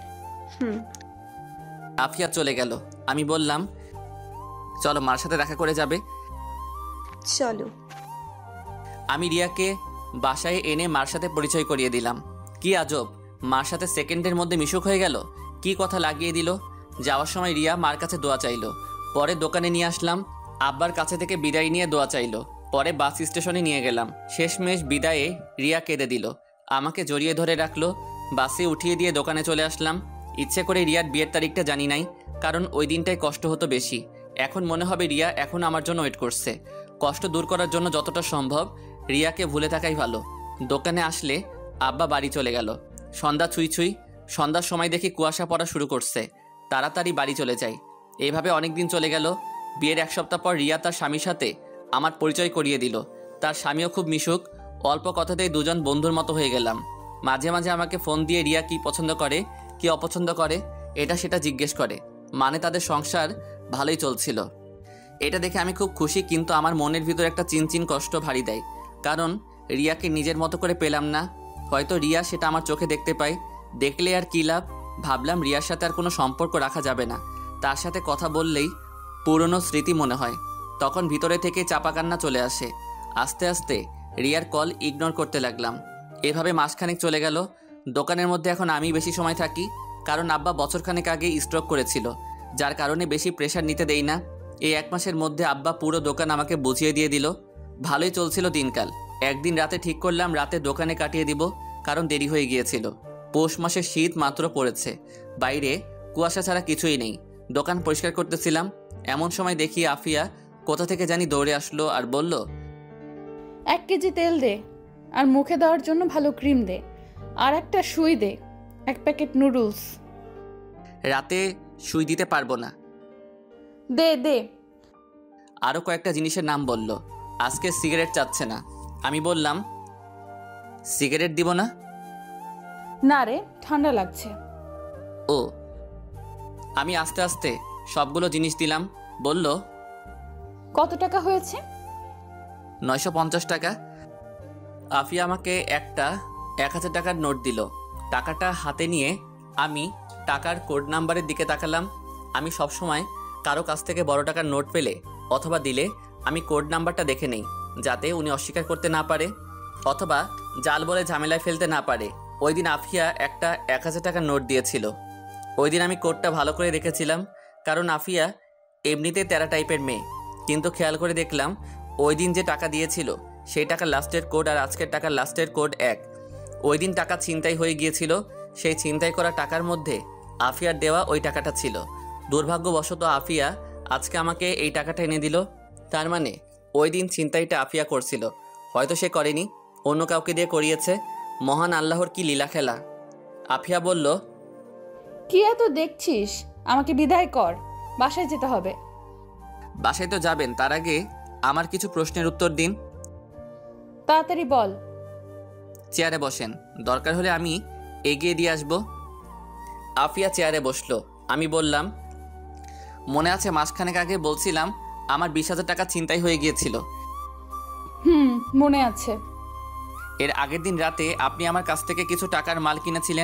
আফিয়া চলে গেল। আমি বললাম, চলো মার সাথে দেখা করে যাবে। চলো। আমি রিয়াকে বাসায় এনে মার সাথে পরিচয় করিয়ে দিলাম। কি আজব, মার সাথে সেকেন্ডের মধ্যে মিশুক হয়ে গেল। কি কথা লাগিয়ে দিল। যাওয়ার সময় রিয়া মার কাছে দোয়া চাইলো। পরে দোকানে নিয়ে আসলাম। আব্বার কাছে থেকে বিদায় নিয়ে দোয়া চাইলো। পরে বাস স্টেশনে নিয়ে গেলাম। শেষমেশ বিদায়ে রিয়া কেঁদে দিল, আমাকে জড়িয়ে ধরে রাখলো। বাসে উঠিয়ে দিয়ে দোকানে চলে আসলাম। ইচ্ছে করে রিয়ার বিয়ের তারিখটা জানি নাই, কারণ ওই দিনটাই কষ্ট হতো বেশি। এখন মনে হবে রিয়া এখন আমার জন্য ওয়েট করছে। কষ্ট দূর করার জন্য যতটা সম্ভব রিয়াকে ভুলে থাকাই ভালো। দোকানে আসলে আব্বা বাড়ি চলে গেল। সন্ধ্যা ছুঁই ছুঁই, সন্ধ্যার সময় দেখি কুয়াশা পড়া শুরু করছে। তাড়াতাড়ি বাড়ি চলে যাই। এইভাবে অনেক দিন চলে গেল। বিয়ের 1 সপ্তাহ পর রিয়া তার স্বামীর সাথে আমার পরিচয় করিয়ে দিল। তার স্বামীও খুব মিশুক। অল্প কথাতেই দুজন বন্ধুর মতো হয়ে গেলাম। মাঝে মাঝে আমাকে ফোন দিয়ে রিয়া কি পছন্দ করে, কি অপছন্দ করে, এটা সেটা জিজ্ঞেস করে। মানে তাদের সংসার ভালোই চলছিল। এটা দেখে আমি খুব খুশি, কিন্তু আমার মনের ভিতর একটা চিনচিন কষ্ট ভারী দেয়। কারণ রিয়াকে নিজের মতো করে পেলাম না। হয়তো রিয়া সেটা আমার চোখে দেখতে পায়। দেখলে আর কী লাভ? ভাবলাম রিয়ার সাথে আর কোনো সম্পর্ক রাখা যাবে না। তার সাথে কথা বললেই পুরনো স্মৃতি মনে হয়। তখন ভিতরে থেকে চাপা কান্না চলে আসে। আস্তে আস্তে রিয়ার কল ইগনোর করতে লাগলাম। এভাবে মাসখানেক চলে গেল। দোকানের মধ্যে এখন আমি বেশি সময় থাকি, কারণ আব্বা বছরখানেক আগে স্ট্রোক করেছিল, যার কারণে বেশি প্রেশার নিতে দেই না। এই 1 মাসের মধ্যে আব্বা পুরো দোকান আমাকে বুঝিয়ে দিয়ে দিল। ভালোই চলছিল দিনকাল। একদিন রাতে ঠিক করলাম রাতে দোকানে কাটিয়ে দিব, কারণ দেরি হয়ে গিয়েছিল। পৌষ মাসের শীত মাত্র পড়েছে, বাইরে কুয়াশা ছাড়া কিছুই নেই। দোকান পরিষ্কার করতেছিলাম, এমন সময় দেখি আফিয়া কোথা থেকে জানি দৌড়ে আসলো আর বলল, 1 কেজি তেল দে, আর মুখে দেওয়ার জন্য ভালো ক্রিম দে, আর একটা সুই দে, 1 প্যাকেট নুডলস। রাতে সুই দিতে পারবো না। দে দে। আরও কয়েকটা জিনিসের নাম বলল। আজকে সিগারেট চাচ্ছে না। আমি বললাম, সিগারেট দিব না। না রে, ঠান্ডা লাগছে। ও। আমি আস্তে আস্তে সবগুলো জিনিস দিলাম। বলল, কত টাকা হয়েছে? 950 টাকা। আফিয়া আমাকে একটা 1000 টাকার নোট দিল। টাকাটা হাতে নিয়ে আমি টাকার কোড নাম্বারের দিকে তাকালাম। আমি সবসময় কারো কাছ থেকে বড় টাকার নোট পেলে অথবা দিলে আমি কোড নাম্বারটা দেখে নেই, যাতে উনি অস্বীকার করতে না পারে অথবা জাল বলে ঝামেলায় ফেলতে না পারে। ওই দিন আফিয়া একটা 1000 টাকার নোট দিয়েছিল। ওই দিন আমি কোডটা ভালো করে দেখেছিলাম, কারণ আফিয়া এমনিতে তেরা টাইপের মেয়ে। কিন্তু খেয়াল করে দেখলাম ওই দিন যে টাকা দিয়েছিল সেই টাকার লাস্টের কোড আর আজকের টাকার লাস্টের কোড এক। ওই দিন টাকা ছিনতাই হয়ে গিয়েছিল, সেই ছিনতাই করা টাকার মধ্যে আফিয়ার দেওয়া ওই টাকাটা ছিল। দুর্ভাগ্যবশত আফিয়া আজকে আমাকে এই টাকাটা এনে দিল। তার মানে ওই দিন ছিনতাইটা আফিয়া করছিল। হয়তো সে করেনি, অন্য কাউকে দিয়ে করিয়েছে। মহান আল্লাহর কি লীলা খেলা। আফিয়া বলল, কি এত দেখছিস? আমাকে বিদায় কর, বাসায় যেতে হবে। বাসায় তো যাবেন, তার আগে আমার কিছু প্রশ্নের উত্তর দিন। তাড়াতাড়ি বল। চেয়ারে বসেন, দরকার হলে আমি এগিয়ে দিয়ে আসব। আফিয়া চেয়ারে বসলো। আমি বললাম, মনে আছে মাসখানেক আগে বলছিলাম আমার 20,000 টাকা ছিনতাই হয়ে গিয়েছিল? মনে আছে। এর আগের দিন রাতে আপনি আমার কাছ থেকে কিছু টাকার মাল কিনেছিলেন।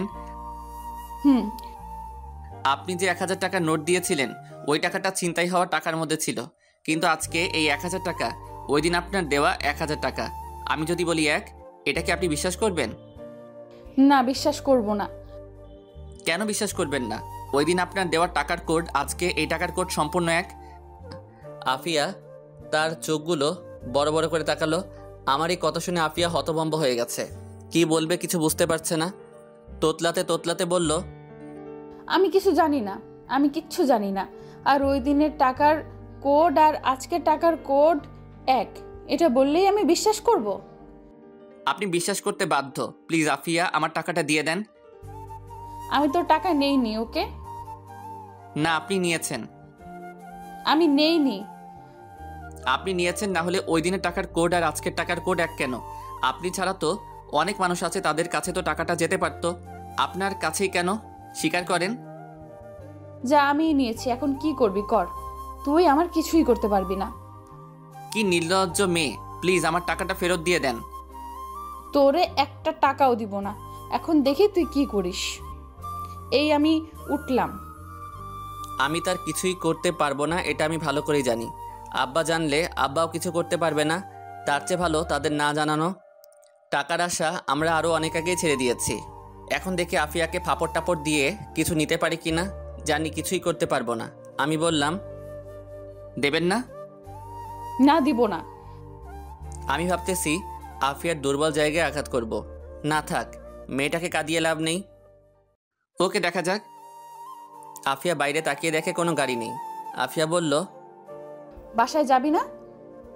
আপনি যে 1000 টাকার নোট দিয়েছিলেন ওই টাকাটা ছিনতাই হওয়া টাকার মধ্যে ছিল, কিন্তু আজকে এই 1000 টাকা ওই দিন আপনার দেওয়া 1000 টাকা। আমি যদি বলি এক, এটা কি আপনি বিশ্বাস করবেন? না, বিশ্বাস করব না। কেন বিশ্বাস করবেন না? ওই দিন আপনার দেওয়া টাকার কোড আজকে এই টাকার কোড সম্পূর্ণ এক। আফিয়া তার চোখগুলো বড় বড় করে তাকালো। আমার এই কথা শুনে আফিয়া হতভম্ব হয়ে গেছে। কি বলবে কিছু বুঝতে পারছে না। তোতলাতে তোতলাতে বলল, আমি কিছু জানি না, আমি কিচ্ছু জানি না। আর ওই দিনের টাকার কোড আর আজকের টাকার কোড এক, এটা বললেই আমি বিশ্বাস করব? আপনি বিশ্বাস করতে বাধ্য। প্লিজ আফিয়া, আমার টাকাটা দিয়ে দেন। আমি তোর টাকা নেইনি। ওকে? না, আপনি নিয়েছেন। আমি নেইনি। আপনি নিয়েছেন, না হলে ওই দিনের টাকার কোড আর আজকের টাকার কোড এক কেন? আপনি ছাড়া তো অনেক মানুষ আছে, তাদের কাছে তো টাকাটা যেতে পারত। আপনার কাছেই কেন? স্বীকার করেন। যা, আমিই নিয়েছি, এখন কি করবি কর, তুই আমার কিছুই করতে পারবি না। কি নির্লজ্জ মেয়ে! প্লিজ আমার টাকাটা ফেরত দিয়ে দেন। তোরে একটা টাকাও দিব না। এখন দেখি তুই কি করিস। এই আমি উঠলাম। আমি তার কিছুই করতে পারবো না, এটা আমি ভালো করেই জানি। আব্বা জানলে আব্বাও কিছু করতে পারবে না। তার চেয়ে ভালো তাদের না জানানো। টাকার আশা আমরা আরও অনেক আগেই ছেড়ে দিয়েছি। এখন দেখি আফিয়াকে ফাপড় টাপড় দিয়ে কিছু নিতে পারি কি না। জানি কিছুই করতে পারবো না। আমি বললাম, দেবেন না? না, দিব না। আমি ভাবতেছি আফিয়ার দুর্বল জায়গায় আঘাত করব। না থাক, মেয়েটাকে কাঁদিয়ে লাভ নেই। ওকে, দেখা যাক। আফিয়া বাইরে তাকিয়ে দেখে কোনো গাড়ি নেই। আফিয়া বলল, বাসায় যাবি না?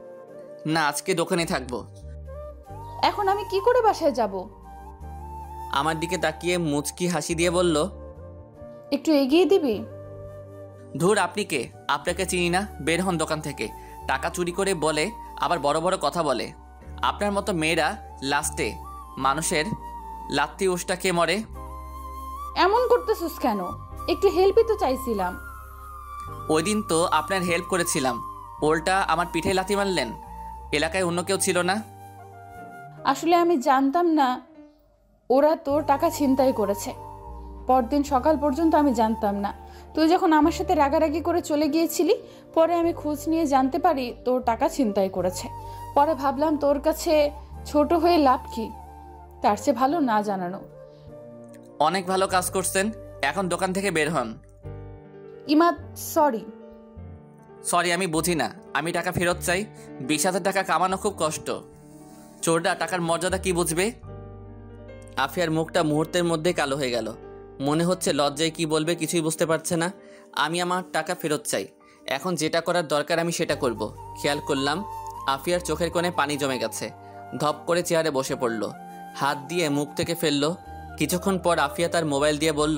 না, আজকে দোকানে থাকবো। এখন আমি কি করে বাসায় যাব? আমার দিকে তাকিয়ে মুচকি হাসি দিয়ে বলল, একটু এগিয়ে দিবি? ধুর, আপনি কে? আপনাকে চিনি না, বের হন দোকান থেকে। টাকা চুরি করে বলে, আবার বড় বড় কথা বলে। আপনার মতো মেয়েরা লাস্টে মানুষের লাত্তি উষ্টা খেয়ে মরে। এমন করতেছিস কেন? একটু হেল্পই তো চাইছিলাম। ওই দিন তো আপনার হেল্প করেছিলাম, ওল্টা আমার পিঠে লাথি মারলেন। এলাকায় অন্য কেউ ছিল না? আসলে আমি জানতাম না ওরা তোর টাকা ছিনতাই করেছে। পরদিন সকাল পর্যন্ত আমি জানতাম না। তুই যখন আমার সাথে রাগারাগি করে চলে গিয়েছিলি, পরে আমি খোঁজ নিয়ে জানতে পারি তোর টাকা ছিনতাই করেছে। পরে ভাবলাম তোর কাছে ছোট হয়ে লাভ কি, তার চেয়ে ভালো না জানানো। অনেক ভালো কাজ করছেন, এখন দোকান থেকে বের হন। ইমাদ, সরি। সরি আমি বুঝি না, আমি টাকা ফেরত চাই। 20,000 টাকা কামানো খুব কষ্ট। চোররা টাকার মর্যাদা কি বুঝবে? আফিয়ার মুখটা মুহূর্তের মধ্যে কালো হয়ে গেল। মনে হচ্ছে লজ্জায় কি বলবে কিছুই বুঝতে পারছে না। আমি আমার টাকা ফেরত চাই। এখন যেটা করার দরকার আমি সেটা করব। খেয়াল করলাম আফিয়ার চোখের কোণে পানি জমে গেছে। ধপ করে চেয়ারে বসে পড়ল, হাত দিয়ে মুখ থেকে ফেললো। কিছুক্ষণ পর আফিয়া তার মোবাইল দিয়ে বলল,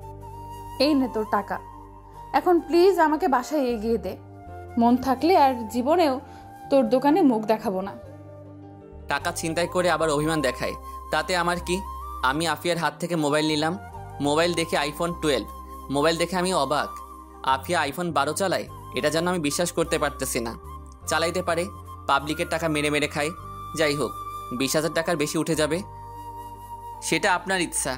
এই নে তোর টাকা, এখন প্লিজ আমাকে বাসায় এগিয়ে দে। মন থাকলে আর জীবনেও তোর দোকানে মুখ দেখাবো না। টাকা ছিনতাই করে আবার অভিমান দেখায়, তাতে আমার কি? আমি আফিয়ার হাত থেকে মোবাইল নিলাম। মোবাইল দেখে iPhone 12। মোবাইল দেখে আমি অবাক। আফিয়া iPhone 12 চালায়, এটা যেন আমি বিশ্বাস করতে পারতেছি না। চালাইতে পারে, পাবলিকের টাকা মেরে মেরে খায়। যাই হোক, 20,000 টাকার বেশি উঠে যাবে, সেটা আপনার ইচ্ছা।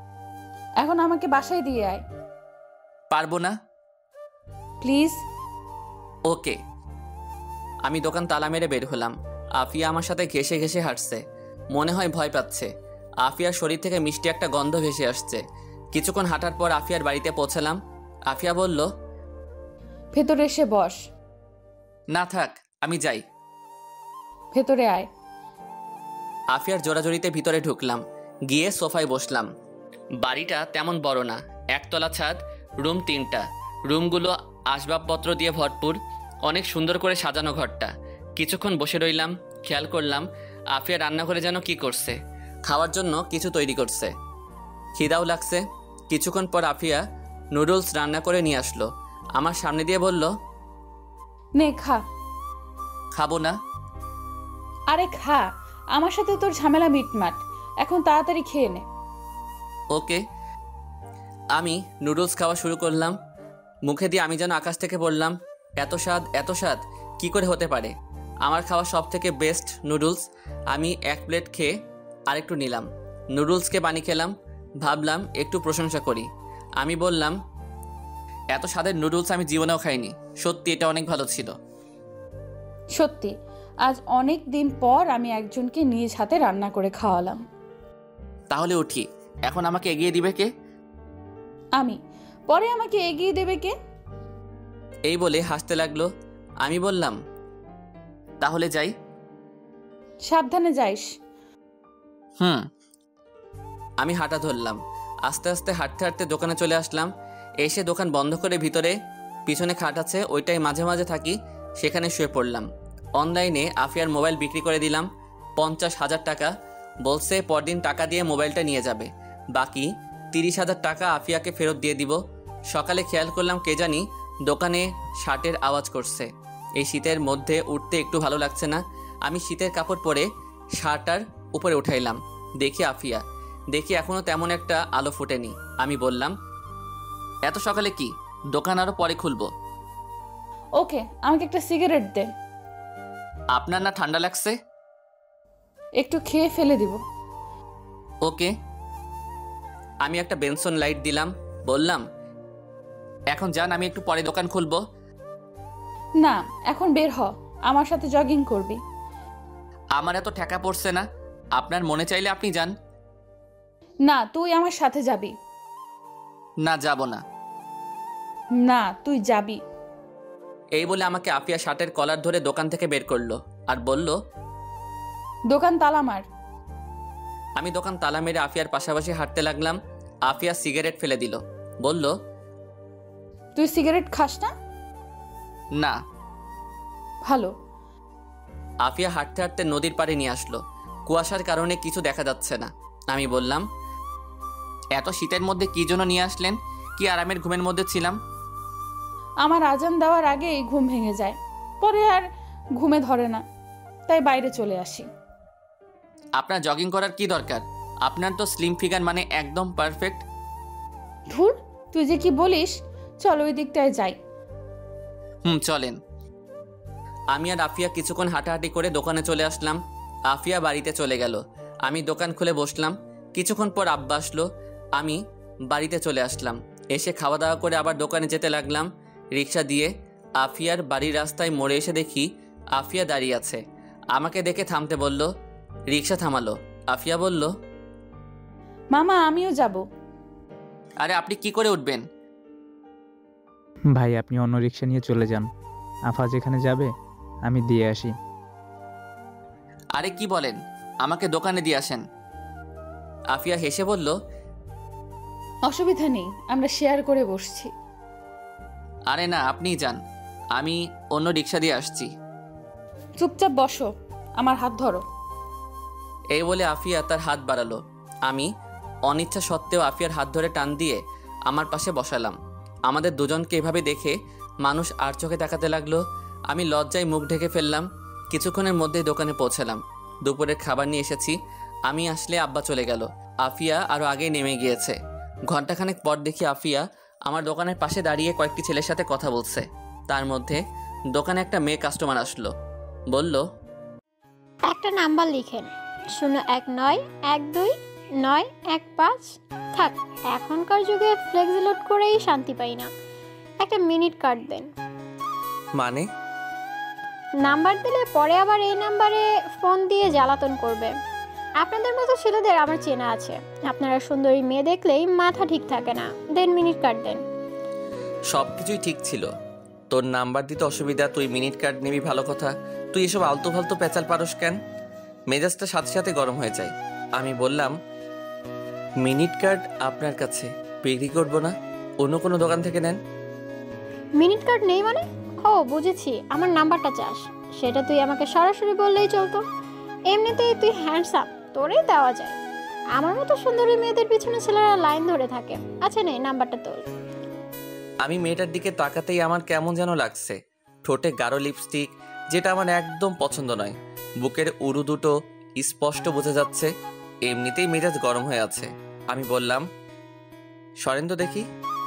এখন আমাকে বাসায় দিয়ে আয়। পারবো না। প্লিজ। ওকে। আমি দোকান তালা মেরে বের হলাম। আফিয়া আমার সাথে ঘেঁষে ঘেঁষে হাঁটছে, মনে হয় ভয় পাচ্ছে। আফিয়ার শরীর থেকে মিষ্টি একটা গন্ধ ভেসে আসছে। কিছুক্ষণ হাঁটার পর আফিয়ার বাড়িতে পৌঁছালাম। আফিয়া বলল, ভেতরে এসে বস। না থাক, আমি যাই। ভেতরে আয়। আফিয়ার জোরাজোরিতে ভিতরে ঢুকলাম, গিয়ে সোফায় বসলাম। বাড়িটা তেমন বড় না, একতলা ছাদ, রুম 3টা। রুমগুলো আসবাবপত্র দিয়ে ভরপুর, অনেক সুন্দর করে সাজানো ঘরটা। কিছুক্ষণ বসে রইলাম, খেয়াল করলাম আফিয়া রান্নাঘরে যেন কি করছে, খাওয়ার জন্য কিছু তৈরি করছে। খিদাও লাগছে। কিছুক্ষণ পর আফিয়া নুডলস রান্না করে নিয়ে আসলো, আমার সামনে দিয়ে বলল, নে খা। খাবো না। আরে খা, আমার সাথে তোর ঝামেলা মিটমাট, এখন তাড়াতাড়ি খেয়ে নে। ওকে। আমি নুডলস খাওয়া শুরু করলাম। মুখে দিয়ে আমি যেন আকাশ থেকে পড়লাম। এত স্বাদ, এত স্বাদ কী করে হতে পারে? আমার খাওয়া সব থেকে বেস্ট নুডলস। আমি 1 প্লেট খেয়ে আরেকটু নিলাম। নুডলসকে পানি খেলাম, ভাবলাম একটু প্রশংসা করি। আমি বললাম, এত স্বাদের নুডলস আমি জীবনেও খাইনি, সত্যি এটা অনেক ভালো ছিল। সত্যি, আজ অনেক দিন পর আমি একজনকে নিজ হাতে রান্না করে খাওয়ালাম। তাহলে উঠি, এখন আমাকে এগিয়ে দিবে কে? আমি। পরে আমাকে এগিয়ে দেবে কে? এই বলে হাসতে লাগলো। আমি বললাম, তাহলে যাই। সাবধানে যাইস। আমি হাঁটা ধরলাম। আস্তে আস্তে হাঁটতে হাঁটতে দোকানে চলে আসলাম। এসে দোকান বন্ধ করে ভিতরে পিছনে খাট আছে, ওইটাই মাঝে মাঝে থাকি, সেখানে শুয়ে পড়লাম। অনলাইনে আফিয়ার মোবাইল বিক্রি করে দিলাম 50,000 টাকা। বলছে পরদিন টাকা দিয়ে মোবাইলটা নিয়ে যাবে, বাকি 30,000 টাকা আফিয়াকে ফেরত দিয়ে দিব। সকালে খেয়াল করলাম কে জানি দোকানে শার্টের আওয়াজ করছে। এই শীতের মধ্যে উঠতে একটু ভালো লাগছে না। আমি শীতের কাপড় পরে শার্টটার উপরে উঠাইলাম। দেখি আফিয়া, দেখি এখনও তেমন একটা আলো ফোটেনি। আমি বললাম, এত সকালে কি? দোকান আরও পরে খুলবো। ওকে, আমাকে একটা সিগারেট দে। আপনার না ঠান্ডা লাগছে? একটু খেয়ে ফেলে দিব। ওকে। আমি একটা বেনসন লাইট দিলাম, বললাম, এখন যান, আমি একটু পরে দোকান খুলবো। না, এখন বের হ, আমার সাথে জগিং করবি। আমার এত ঠেকা পড়ছে না, আপনার মনে চাইলে আপনি যান। না, তুই আমার সাথে যাবি। না, যাব না। না, তুই যাবি। এই বলে আমাকে আফিয়া শার্টের কলার ধরে দোকান থেকে বের করলো আর বলল, দোকান তালা মার। আমি দোকান তালা মেরে আফিয়ার পাশাপাশি হাঁটতে লাগলাম। আফিয়া সিগারেট ফেলে দিল, বলল, তুই সিগারেট খাস না? না। ভালো। আফিয়া হাঁটতে হাঁটতে নদীর পাড়ে নিয়ে আসলো। কুয়াশার কারণে কিছু দেখা যাচ্ছে না। আমি বললাম, এত শীতের মধ্যে কি জন্য নিয়ে আসলেন? কি আরামের ঘুমের মধ্যে ছিলাম। আমার আজান দেওয়ার আগেই ঘুম ভেঙে যায়, পরে আর ঘুমে ধরে না, তাই বাইরে চলে আসি। আপনার জগিং করার কি দরকার? আপনার তো স্লিম ফিগার, মানে একদম পারফেক্ট। ধুর, তুই যে কি বলিস, চল ওই দিকটায় যাই। চলেন। আমি আর আফিয়া কিছুক্ষণ হাঁটাহাঁটি করে দোকানে চলে আসলাম। আফিয়া বাড়িতে চলে গেল। আমি দোকান খুলে বসলাম। কিছুক্ষণ পর আব্বা আসলো। আমি বাড়িতে চলে আসলাম। এসে খাওয়া দাওয়া করে আবার দোকানে যেতে লাগলাম রিক্সা দিয়ে। আফিয়ার বাড়ির রাস্তায় মোড়ে এসে দেখি আফিয়া দাঁড়িয়ে আছে। আমাকে দেখে থামতে বলল। রিক্সা থামালো। আফিয়া বলল, মামা আমিও যাব। আরে আপনি কি করে উঠবেন? ভাই আপনি অন্য রিক্সা নিয়ে চলে যান, আফা যেখানে যাবে আমি দিয়ে আসি। আরে কি বলেন, আমাকে দোকানে দিয়ে আসেন। আফিয়া হেসে বলল, অসুবিধা নেই, আমরা শেয়ার করে বসছি। আরে না, আপনিই যান, আমি অন্য রিক্সা দিয়ে আসছি। চুপচাপ বসো, আমার হাত ধরো। এই বলে আফিয়া তার হাত বাড়ালো। আমি অনিচ্ছা সত্ত্বেও আফিয়ার হাত ধরে টান দিয়ে আমার পাশে বসালাম। আমাদের দুজনকে এভাবে দেখে মানুষ আর চোখে তাকাতে লাগলো। আমি লজ্জায় মুখ ঢেকে ফেললাম। কিছুক্ষণের মধ্যেই দোকানে পৌঁছালাম। দুপুরের খাবার নিয়ে এসেছি। আমি আসলে আব্বা চলে গেল। আফিয়া আরও আগেই নেমে গিয়েছে। ঘন্টাখানেক পর দেখি আফিয়া আমার দোকানের পাশে দাঁড়িয়ে কয়েকটি ছেলের সাথে কথা বলছে। তার মধ্যে দোকানে একটা মেয়ে কাস্টমার আসলো। বলল, একটা নাম্বার লিখেন, 019129115। থাক, এখনকার যুগে ফ্লেক্স লোড করেই শান্তি পাই না, একটা মিনিট কার্ড দেন। মানে? নাম্বার দিলে পরে আবার এই নাম্বারে ফোন দিয়ে জ্বালাতন করবে। আপনাদের মতো ছেলেদের আমার চেনা আছে, আপনারা সুন্দরী মেয়ে দেখলেই মাথা ঠিক থাকে না। দেন মিনিট কার্ড দেন। সব কিছুই ঠিক ছিল, তোর নাম্বার দিতে অসুবিধা, তুই মিনিট কার্ড নিবি ভালো কথা, তুই এসব আলতু ফালতু পেঁচাল পারস কেন? মেজাজটা সাথে সাথে গরম হয়ে যায়। আমি বললাম, মিনিট কার্ড আপনার কাছে বিক্রি করবো না, অন্য কোনো দোকান থেকে নেন। মিনিট কার্ড নেই মানে? ও বুঝেছি, আমার নাম্বারটা চাস, সেটা তুই আমাকে সরাসরি বললেই চলতো। এমনিতেই তুই হ্যান্ডসাম, তোরেই দেওয়া যায়। আমার মতো সুন্দরী মেয়েদের পিছনে ছেলেরা লাইন ধরে থাকে। আচ্ছা নে, নাম্বারটা তোল। আমি মেয়েটার দিকে তাকাতেই আমার কেমন যেন লাগছে। ঠোঁটে গাঢ় লিপস্টিক, যেটা আমার একদম পছন্দ নয়। বুকের উরু দুটো স্পষ্ট বোঝা যাচ্ছে। এমনিতেই মেজাজ গরম হয়ে আছে। আমি বললাম, সরেন তো দেখি।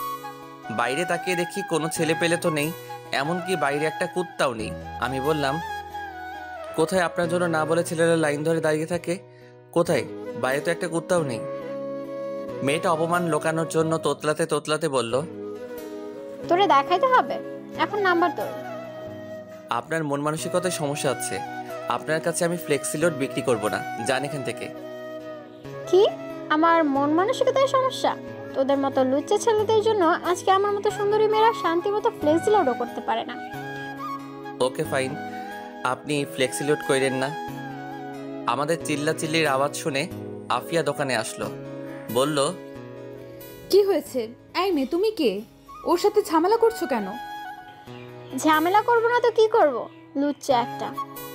বাইরে তাকিয়ে দেখি কোনো ছেলে পেলে তো নেই, এমনকি বাইরে একটা কুত্তাও নেই। আমি বললাম, কোথায় আপনার জন্য না বলে ছেলেরা লাইন ধরে দাঁড়িয়ে থাকে? কোথায়? বাইরে তো একটা কুত্তাও নেই। মেয়েটা অপমান লোকানোর জন্য তোতলাতে তোতলাতে বলল, তোরে দেখাইতে হবে, এখন নাম্বার তোল। আপনার মন মানসিকতায় সমস্যা আছে। আপনার কাছে আমি ফ্লেক্সিলোড বিক্রি করব না, যান এখান থেকে। কি? আমার মন মানসিকতায় সমস্যা? তোদের মতো লুচ্চা ছেলেদের জন্য আজকে আমার মতো সুন্দরী মেয়েরা শান্তি মতো ফ্লেক্সি লোডও করতে পারে না। ওকে ফাইন, আপনি ফ্লেক্সিলোড করেন না। আমাদের চিল্লাচিল্লির আওয়াজ শুনে আফিয়া দোকানে আসলো। বলল, কি হয়েছে? এই মেয়ে, তুমি কে? ওর সাথে ঝামেলা করছো কেন? ঝামেলা করবো না তো কি করব, লুচ্চা একটা।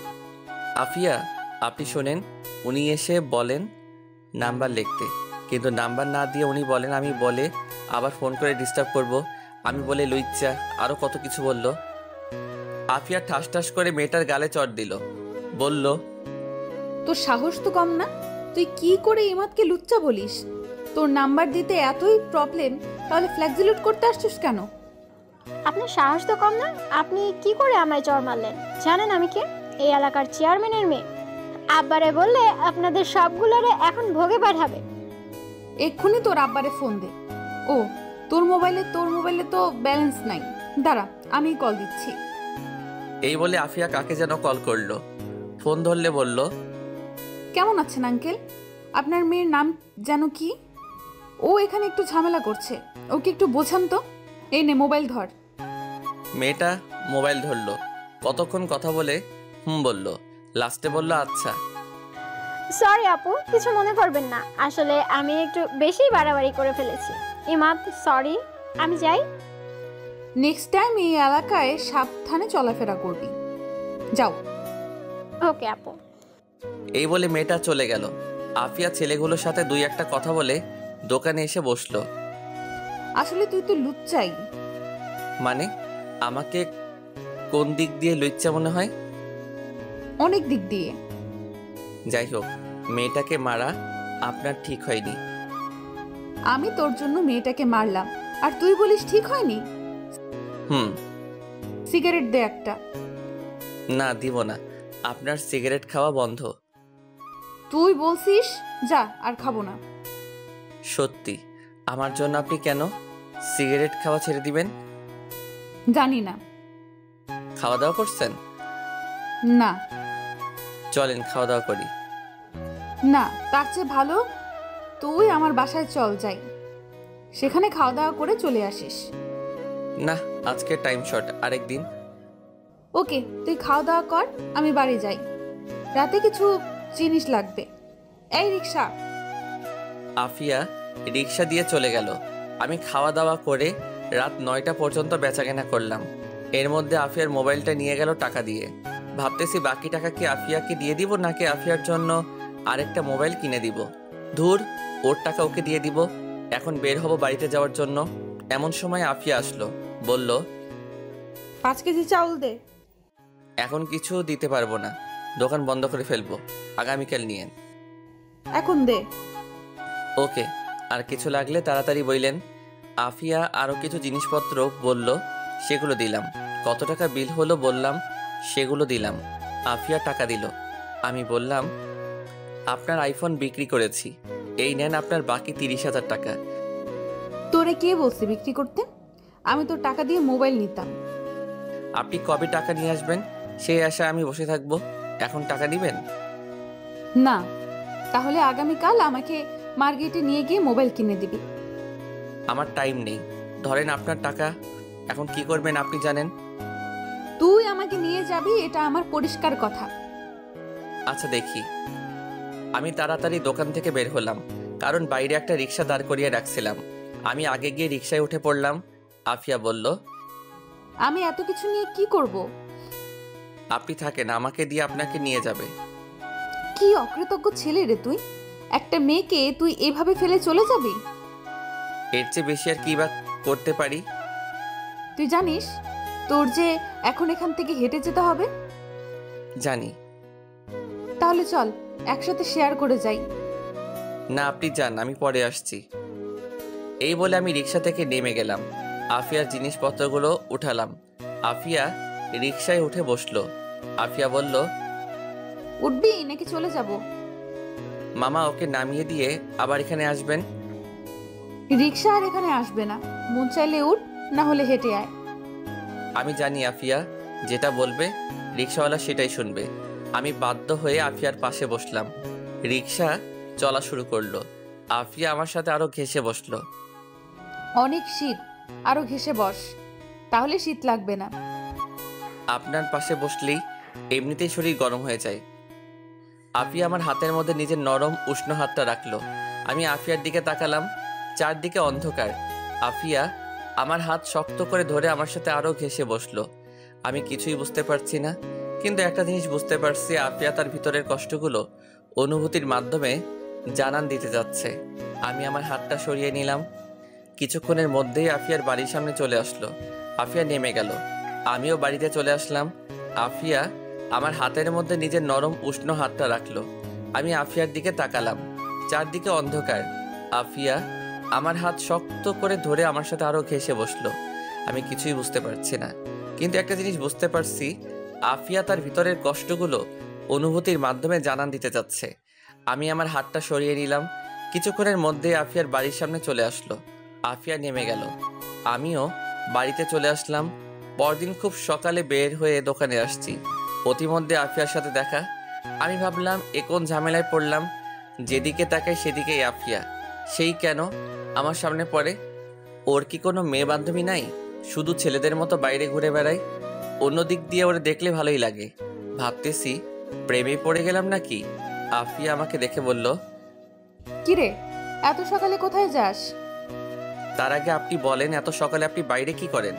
আফিয়া আপনি শোনেন, উনি এসে বলেন নাম্বার লিখতে, কিন্তু নাম্বার না দিয়ে উনি বলেন আমি বলে আবার ফোন করে ডিস্টার্ব করব। আমি বলে লুইচ্চা, আরও কত কিছু বলল। আফিয়া ঠাস ঠাস করে মেয়েটার গালে চড় দিল। বলল, তোর সাহস তো কম না, তুই কি করে ইমাদকে লুচ্চা বলিস? তোর নাম্বার দিতে এতই প্রবলেম, তাহলে ফ্ল্যাক্সিলোড করতে আসছিস কেন? আপনার সাহস তো কম না, আপনি কি করে আমায় চড় মারলেন? জানেন আমি কে? এই এলাকার চেয়ারম্যানের মেয়ে। আব্বারে বললে আপনাদের সবগুলোরে এখন ভোগে পাঠাবে। এক্ষুনি তোর আব্বারে ফোন দে। ও, তোর মোবাইলে তো ব্যালেন্স নাই, দাঁড়া আমি কল দিচ্ছি। এই বলে আফিয়া কাকে যেন কল করলো। ফোন ধরলে বলল, কেমন আছেন আঙ্কেল? আপনার মেয়ের নাম যেন কি? ও এখানে একটু ঝামেলা করছে, ওকে একটু বোঝান তো। এই নে মোবাইল ধর। মেয়েটা মোবাইল ধরলো। কতক্ষণ কথা বলে বলল, লাস্টে বলল, আচ্ছা। সরি আপু, কিছু মনে করবেন না, আসলে আমি একটু বেশি বাড়াবাড়ি করে ফেলেছি। ইমাদ সরি, আমি যাই। নেক্সট টাইম এই এলাকায় সাবধানে চলাফেরা করবি, যাও। ওকে আপু। এই বলে মেয়েটা চলে গেল। আফিয়া ছেলেগুলোর সাথে দুই একটা কথা বলে দোকানে এসে বসলো। আসলে তুই তো লুচ্চাই। মানে আমাকে কোন দিক দিয়ে লুচ্চা মনে হয়? অনেক দিক দিয়ে। যাই হোক, মেয়েটাকে মারা আপনার ঠিক হয়নি। আমি তোর জন্য মেয়েটাকে মারলাম আর তুই বলিস ঠিক হয়নি? হুম। সিগারেট দে একটা। না, দিব না। আপনার সিগারেট খাওয়া বন্ধ। তুই বলছিস, যা আর খাবো না। সত্যি? আমার জন্য আপনি কেন সিগারেট খাওয়া ছেড়ে দিবেন? জানি না। খাওয়া দাওয়া করছেন? না চলেন খাওয়া দাওয়া করি। না, তার চেয়ে ভালো তুই আমার বাসায় চল যাই, সেখানে খাওয়া দাওয়া করে চলে আসিস। না, আজকে টাইম শর্ট, আরেকদিন। ওকে, তুই খাওয়া দাওয়া কর, আমি বাড়ি যাই। রাতে কিছু জিনিস লাগবে। এই রিক্সা। আফিয়া রিক্সা দিয়ে চলে গেল। আমি খাওয়া দাওয়া করে রাত 9টা পর্যন্ত বেচাকেনা করলাম। এর মধ্যে আফিয়ার মোবাইলটা নিয়ে গেল টাকা দিয়ে। ভাবতেছি বাকি টাকা কি আফিয়াকে দিয়ে দিব নাকি আফিয়ার জন্য আরেকটা মোবাইল কিনে দিব। ধুর, ওর টাকা ওকে দিয়ে দিব। এখন বের হব বাড়িতে যাওয়ার জন্য। এমন সময় আফিয়া আসলো, বলল 5 কেজি চাউল দে। এখন কিছু দিতে পারবো না, দোকান বন্ধ করে ফেলবো, আগামীকাল নিয়েন। এখন দে। ওকে, আর কিছু লাগলে তাড়াতাড়ি বললেন। আফিয়া আরও কিছু জিনিসপত্র বলল, সেগুলো দিলাম। কত টাকা বিল হলো বললাম, সেগুলো দিলাম। আফিয়া টাকা দিল। আমি বললাম, আপনার আইফোন বিক্রি করেছি, এই নেন আপনার বাকি 30,000 টাকা। তোরে কে বলছে বিক্রি করতে? আমি তোর টাকা দিয়ে মোবাইল নিতাম। আপনি কবে টাকা নিয়ে আসবেন সেই আশায় আমি বসে থাকবো, এখন টাকা দিবেন? না, তাহলে আগামীকাল আমাকে মার্কেটে নিয়ে গিয়ে মোবাইল কিনে দিবি। আমার টাইম নেই, ধরেন আপনার টাকা। এখন কি করবেন আপনি জানেন। তুই আমাকে নিয়ে যাবি, এটা আমার পরিষ্কার কথা। আচ্ছা দেখি। আমি তাড়াতাড়ি দোকান থেকে বের হলাম, কারণ বাইরে একটা রিক্সা দাঁড় করিয়ে রাখছিলাম। আমি আগে গিয়ে রিক্সায় উঠে পড়লাম। আফিয়া বলল, আমি এত কিছু নিয়ে কি করব? আপনি থাকেন, আমাকে দিয়ে আপনাকে নিয়ে যাবে। কি অকৃতজ্ঞ ছেলে রে তুই! একটা মেয়েকে তুই এভাবে ফেলে চলে যাবি? এর চেয়ে বেশি আর কি বা করতে পারি? তুই জানিস তোর যে এখন এখান থেকে হেঁটে যেতে হবে? জানি। তাহলে চল একসাথে শেয়ার করে যাই। না, আপনি যান, আমি পরে আসছি। এই বলে আমি রিক্সা থেকে নেমে গেলাম। আফিয়ার জিনিসপত্রগুলো উঠালাম। আফিয়া রিক্সায় উঠে বসলো। আফিয়া বলল, উঠবি নাকি চলে যাব? মামা ওকে নামিয়ে দিয়ে আবার এখানে আসবেন। রিক্সা আর এখানে আসবে না, মন চাইলে উঠ, না হলে হেঁটে আয়। আমি জানি আফিয়া যেটা বলবে রিক্সাওয়ালা সেটাই শুনবে। আমি বাধ্য হয়ে আফিয়ার পাশে বসলাম। রিক্সা চলা শুরু করলো। আফিয়া আমার সাথে আরো ঘেঁষে বসলো। অনেক শীত, আরো ঘেসে বস, তাহলে শীত লাগবে না। আপনার পাশে বসলেই এমনিতেই শরীর গরম হয়ে যায়। আফিয়া আমার হাতের মধ্যে নিজের নরম উষ্ণ হাতটা রাখলো। আমি আফিয়ার দিকে তাকালাম, চারদিকে অন্ধকার। আফিয়া আমার হাত শক্ত করে ধরে আমার সাথে আরো ঘেঁষে বসলো। আমি কিছুই বুঝতে পারছি না, কিন্তু একটা জিনিস বুঝতে পারছি, আফিয়া তার ভিতরের কষ্টগুলো অনুভূতির মাধ্যমে জানান দিতে যাচ্ছে। আমি আমার হাতটা সরিয়ে নিলাম। কিছুক্ষণের মধ্যেই আফিয়ার বাড়ির সামনে চলে আসলো। আফিয়া নেমে গেল, আমিও বাড়িতে চলে আসলাম। আফিয়া আমার হাতের মধ্যে নিজের নরম উষ্ণ হাতটা রাখলো। আমি আফিয়ার দিকে তাকালাম, চারদিকে অন্ধকার। আফিয়া আমার হাত শক্ত করে ধরে আমার সাথে আরো ঘেঁষে বসলো। আমি কিছুই বুঝতে পারছি না, কিন্তু একটা জিনিস বুঝতে পারছি, আফিয়া তার ভিতরের কষ্টগুলো অনুভূতির মাধ্যমে জানান দিতে যাচ্ছে। আমি আমার হাতটা সরিয়ে নিলাম। কিছুক্ষণের মধ্যে আফিয়ার বাড়ির সামনে চলে আসলো। আফিয়া নেমে গেল, আমিও বাড়িতে চলে আসলাম। পরদিন খুব সকালে বের হয়ে দোকানে আসছি। প্রতিমধ্যে আফিয়ার সাথে দেখা। আমি ভাবলাম এ কোন ঝামেলায় পড়লাম। যেদিকে তাকাই সেদিকেই আফিয়া। সেই কেন আমার সামনে পড়ে? ওর কি কোনো মেয়ে বান্ধবী নাই? শুধু ছেলেদের মতো বাইরে ঘুরে বেড়ায়। অন্য দিক দিয়ে ওরা দেখলে ভালোই লাগে। ভাবতেছি প্রেমে পড়ে গেলাম নাকি। আফিয়া আমাকে দেখে বলল, কিরে, এত সকালে কোথায় যাস? তার আগে আপনি বলেন, এত সকালে আপনি বাইরে কি করেন?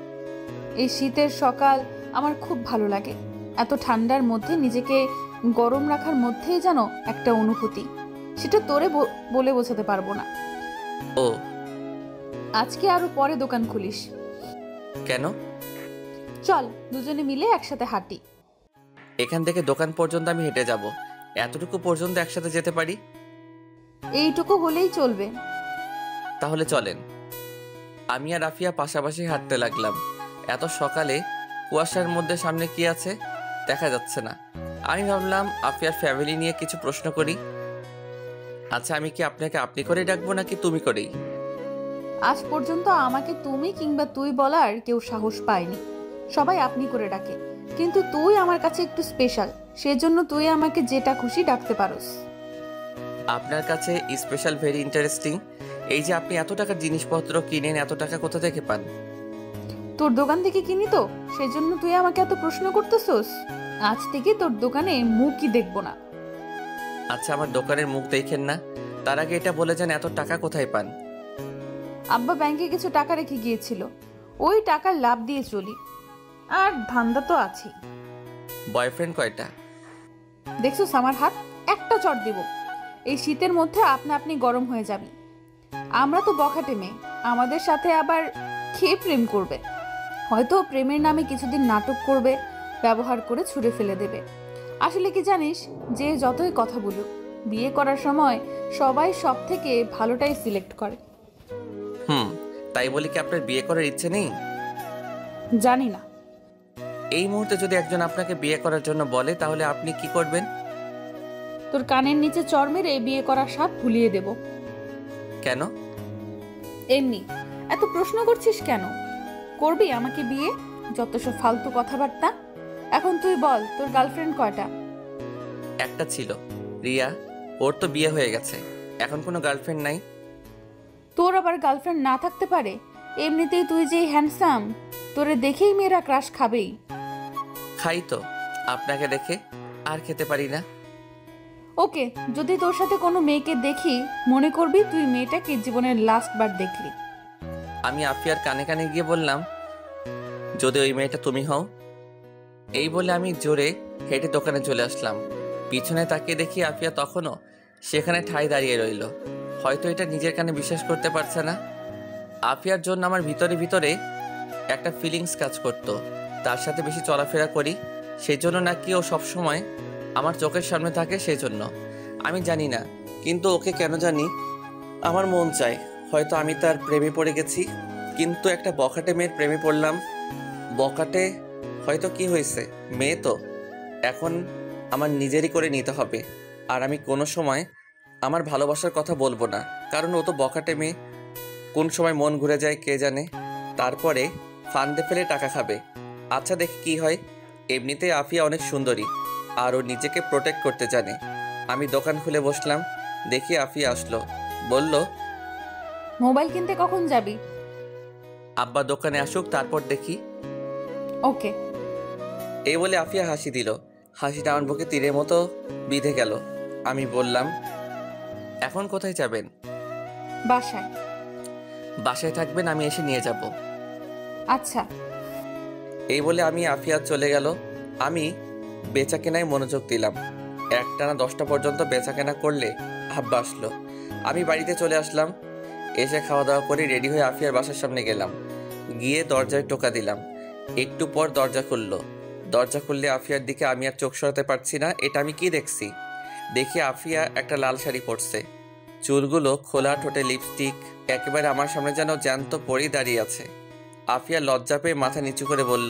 এই শীতের সকাল আমার খুব ভালো লাগে। এত ঠান্ডার মধ্যে নিজেকে গরম রাখার মধ্যেই যেন একটা অনুভূতি, সেটা তোরে বলে বোঝাতে পারবো না। ও আজকে আরো পরে দোকান খুলিস। কেন? চল দুজনে মিলে একসাথে হাঁটি। এখান থেকে দোকান পর্যন্ত আমি হেঁটে যাব, এতটুকু পর্যন্ত একসাথে যেতে পারি। এইটুকু হলেই চলবে। তাহলে চলেন। আমি আর আফিয়া পাশাপাশি হাঁটতে লাগলাম। এত সকালে কুয়াশার মধ্যে সামনে কি আছে দেখা যাচ্ছে না। আমি ভাবলাম আফিয়ার ফ্যামিলি নিয়ে কিছু প্রশ্ন করি। আচ্ছা, আমি কি আপনাকে আপনি করেই ডাকবো নাকি তুমি করেই? আজ পর্যন্ত আমাকে তুমি কিংবা তুই বলার কেউ সাহস পায়নি, সবাই আপনি করে ডাকে। কিন্তু তুই আমার কাছে একটু স্পেশাল, সেজন্য তুই আমাকে যেটা খুশি ডাকতে পারোস। আপনার কাছে স্পেশাল, ভেরি ইন্টারেস্টিং। এই যে আপনি এত টাকার জিনিসপত্র কিনেন, এত টাকা কোথা থেকে পান? তোর দোকান থেকে কিনি তো, সেজন্য তুই আমাকে এত প্রশ্ন করতেছস। আজ থেকে তোর দোকানে মুখই দেখবো না। আচ্ছা, আমার দোকানের মুখ দেখেন না, তার আগে এটা বলে যান এত টাকা কোথায় পান? আব্বা ব্যাংকে কিছু টাকা রেখে গিয়েছিল, ওই টাকার লাভ দিয়ে চলি। আর ধান্দা তো আছেই। বয়ফ্রেন্ড কয়টা? দেখছস আমার হাত, একটা চট দিব, এই শীতের মধ্যে আপনা আপনি গরম হয়ে যাবি। আমরা তো বখাটে মেয়ে, আমাদের সাথে আবার খেয়ে প্রেম করবে। হয়তো প্রেমের নামে কিছুদিন নাটক করবে, ব্যবহার করে ছুঁড়ে ফেলে দেবে। আসলে কি জানিস, যে যতই কথা বলুক, বিয়ে করার সময় সবাই সব থেকে ভালোটাই সিলেক্ট করে। তাই বলি কি আপনার বিয়ে করার ইচ্ছে নেই? জানি না। এই মুহূর্তে যদি একজন আপনাকে বিয়ে করার জন্য বলে, তাহলে আপনি কি করবেন? তোর কানের নিচে চড় মেরে বিয়ে করার স্বাদ ভুলিয়ে দেব। কেন? এমনি। এত প্রশ্ন করছিস কেন? করবি আমাকে বিয়ে? যত সব ফালতু কথাবার্তা। এখন তুই বল, তোর গার্লফ্রেন্ড কয়টা? একটা ছিল, রিয়া। ওর তো বিয়ে হয়ে গেছে, এখন কোনো গার্লফ্রেন্ড নাই। তোর আবার গার্লফ্রেন্ড না থাকতে পারে? এমনিতেই তুই যে হ্যান্ডসাম, তোরে দেখেই মেয়েরা ক্রাশ খাবেই। খাই তো, আপনাকে দেখে আর খেতে পারি না। ওকে, যদি তোর সাথে কোনো মেয়েকে দেখি, মনে করবি তুই মেয়েটাকে জীবনের লাস্ট বার দেখলি। আমি আফিয়ার কানে কানে গিয়ে বললাম, যদি ওই মেয়েটা তুমি হও। এই বলে আমি জোরে হেঁটে দোকানে চলে আসলাম। পিছনে তাকিয়ে দেখি আফিয়া তখনও সেখানে ঠায় দাঁড়িয়ে রইল। হয়তো এটা নিজের কানে বিশ্বাস করতে পারছে না। আফিয়ার জন্য আমার ভিতরে ভিতরে একটা ফিলিংস কাজ করত। তার সাথে বেশি চলাফেরা করি, সেই জন্য নাকি ও সবসময় আমার চোখের সামনে থাকে। সেই জন্য আমি জানি না, কিন্তু ওকে কেন জানি আমার মন চায়। হয়তো আমি তার প্রেমে পড়ে গেছি, কিন্তু একটা বখাটে মেয়ের প্রেমে পড়লাম। বখাটে হয়তো কি হয়েছে, মেয়ে তো, এখন আমার নিজেরই করে নিতে হবে। আর আমি কোনো সময় আমার ভালোবাসার কথা বলবো না, কারণ ও তো বখাটে মেয়ে। কোন সময় মন ঘুরে যায় কে জানে, তারপরে ফান্দে ফেলে টাকা খাবে। আচ্ছা, দেখি কি হয়। এমনিতে আফিয়া অনেক সুন্দরী, আর ও নিজেকে প্রোটেক্ট করতে জানে। আমি দোকান খুলে বসলাম। দেখি আফিয়া আসলো, বলল, মোবাইল কিনতে কখন যাবি? আব্বা দোকানে আসুক, তারপর দেখি। ওকে। এই বলে আফিয়া হাসি দিল। হাসিটা আমার বুকে তীরের মতো বিঁধে গেল। আমি বললাম, এখন কোথায় যাবেন? বাসায়। বাসায় থাকবেন, আমি এসে নিয়ে যাব। আচ্ছা। এই বলে আমি আফিয়া চলে গেল। আমি বেচা কেনায় মনোযোগ দিলাম। একটানা 10টা পর্যন্ত বেচা কেনা করলে আব্বা আসলো। আমি বাড়িতে চলে আসলাম। এসে খাওয়া দাওয়া করে রেডি হয়ে আফিয়ার বাসার সামনে গেলাম। গিয়ে দরজায় টোকা দিলাম। একটু পর দরজা খুললো। দরজা খুললে আফিয়ার দিকে আমি আর চোখ সরাতে পারছি না। এটা আমি কি দেখছি? দেখি আফিয়া একটা লাল শাড়ি পরছে, চুলগুলো খোলা, ঠোঁটে লিপস্টিক, একেবারে আমার সামনে যেন জ্যান্ত পরেই দাঁড়িয়ে আছে। আফিয়া লজ্জা পেয়ে মাথা নিচু করে বলল,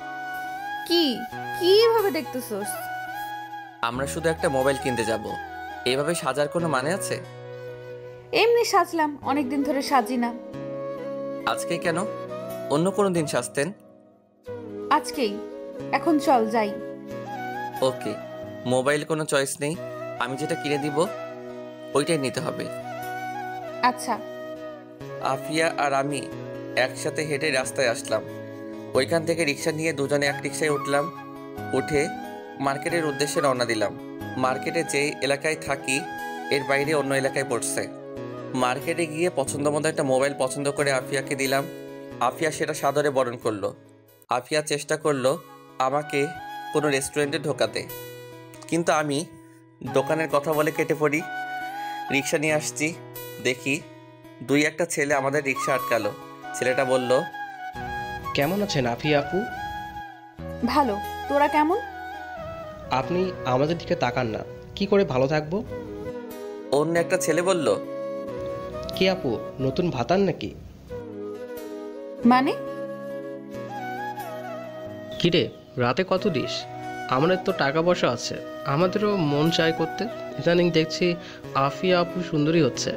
কি কিভাবে দেখতেছস? আমরা শুধু একটা মোবাইল কিনতে যাব, এভাবে সাজার কোনো মানে আছে? এমনি সাজলাম, অনেকদিন ধরে সাজি না। আজকে কেন? অন্য কোনো দিন সাজতেন। আজকেই। এখন চল যাই। ওকে। মোবাইল কোনো চয়েস নেই, আমি যেটা কিনে দিব ওইটাই নিতে হবে। আচ্ছা। আফিয়া আর আমি একসাথে হেঁটে রাস্তায় আসলাম। ওইখান থেকে রিক্সা নিয়ে দুজনে এক রিক্সায় উঠলাম। উঠে মার্কেটের উদ্দেশ্যে রওনা দিলাম। মার্কেটে যে এলাকায় থাকি এর বাইরে অন্য এলাকায় পড়ছে। মার্কেটে গিয়ে পছন্দ মতো একটা মোবাইল পছন্দ করে আফিয়াকে দিলাম। আফিয়া সেটা সাদরে বরণ করলো। আফিয়া চেষ্টা করলো আমাকে কোনো রেস্টুরেন্টে ঢোকাতে, কিন্তু আমি দোকানের কথা বলে কেটে পড়ি। রিক্সা নিয়ে আসছি, দেখি দুই একটা ছেলে আমাদের রিক্সা আটকালো। ছেলেটা বলল, কেমন আছেন আফিয়া আপু? ভালো, তোরা কেমন? আপনি আমাদের দিকে তাকান না, কি করে ভালো থাকবো? অন্য একটা ছেলে বলল, কি আপু, নতুন ভাতার নাকি? মানে? কিরে, রাতে কত দিস? আমাদের তো টাকা পয়সা আছে, আমাদেরও মন চায় করতে। ইদানিং দেখছি আফিয়া আপু সুন্দরী হচ্ছে।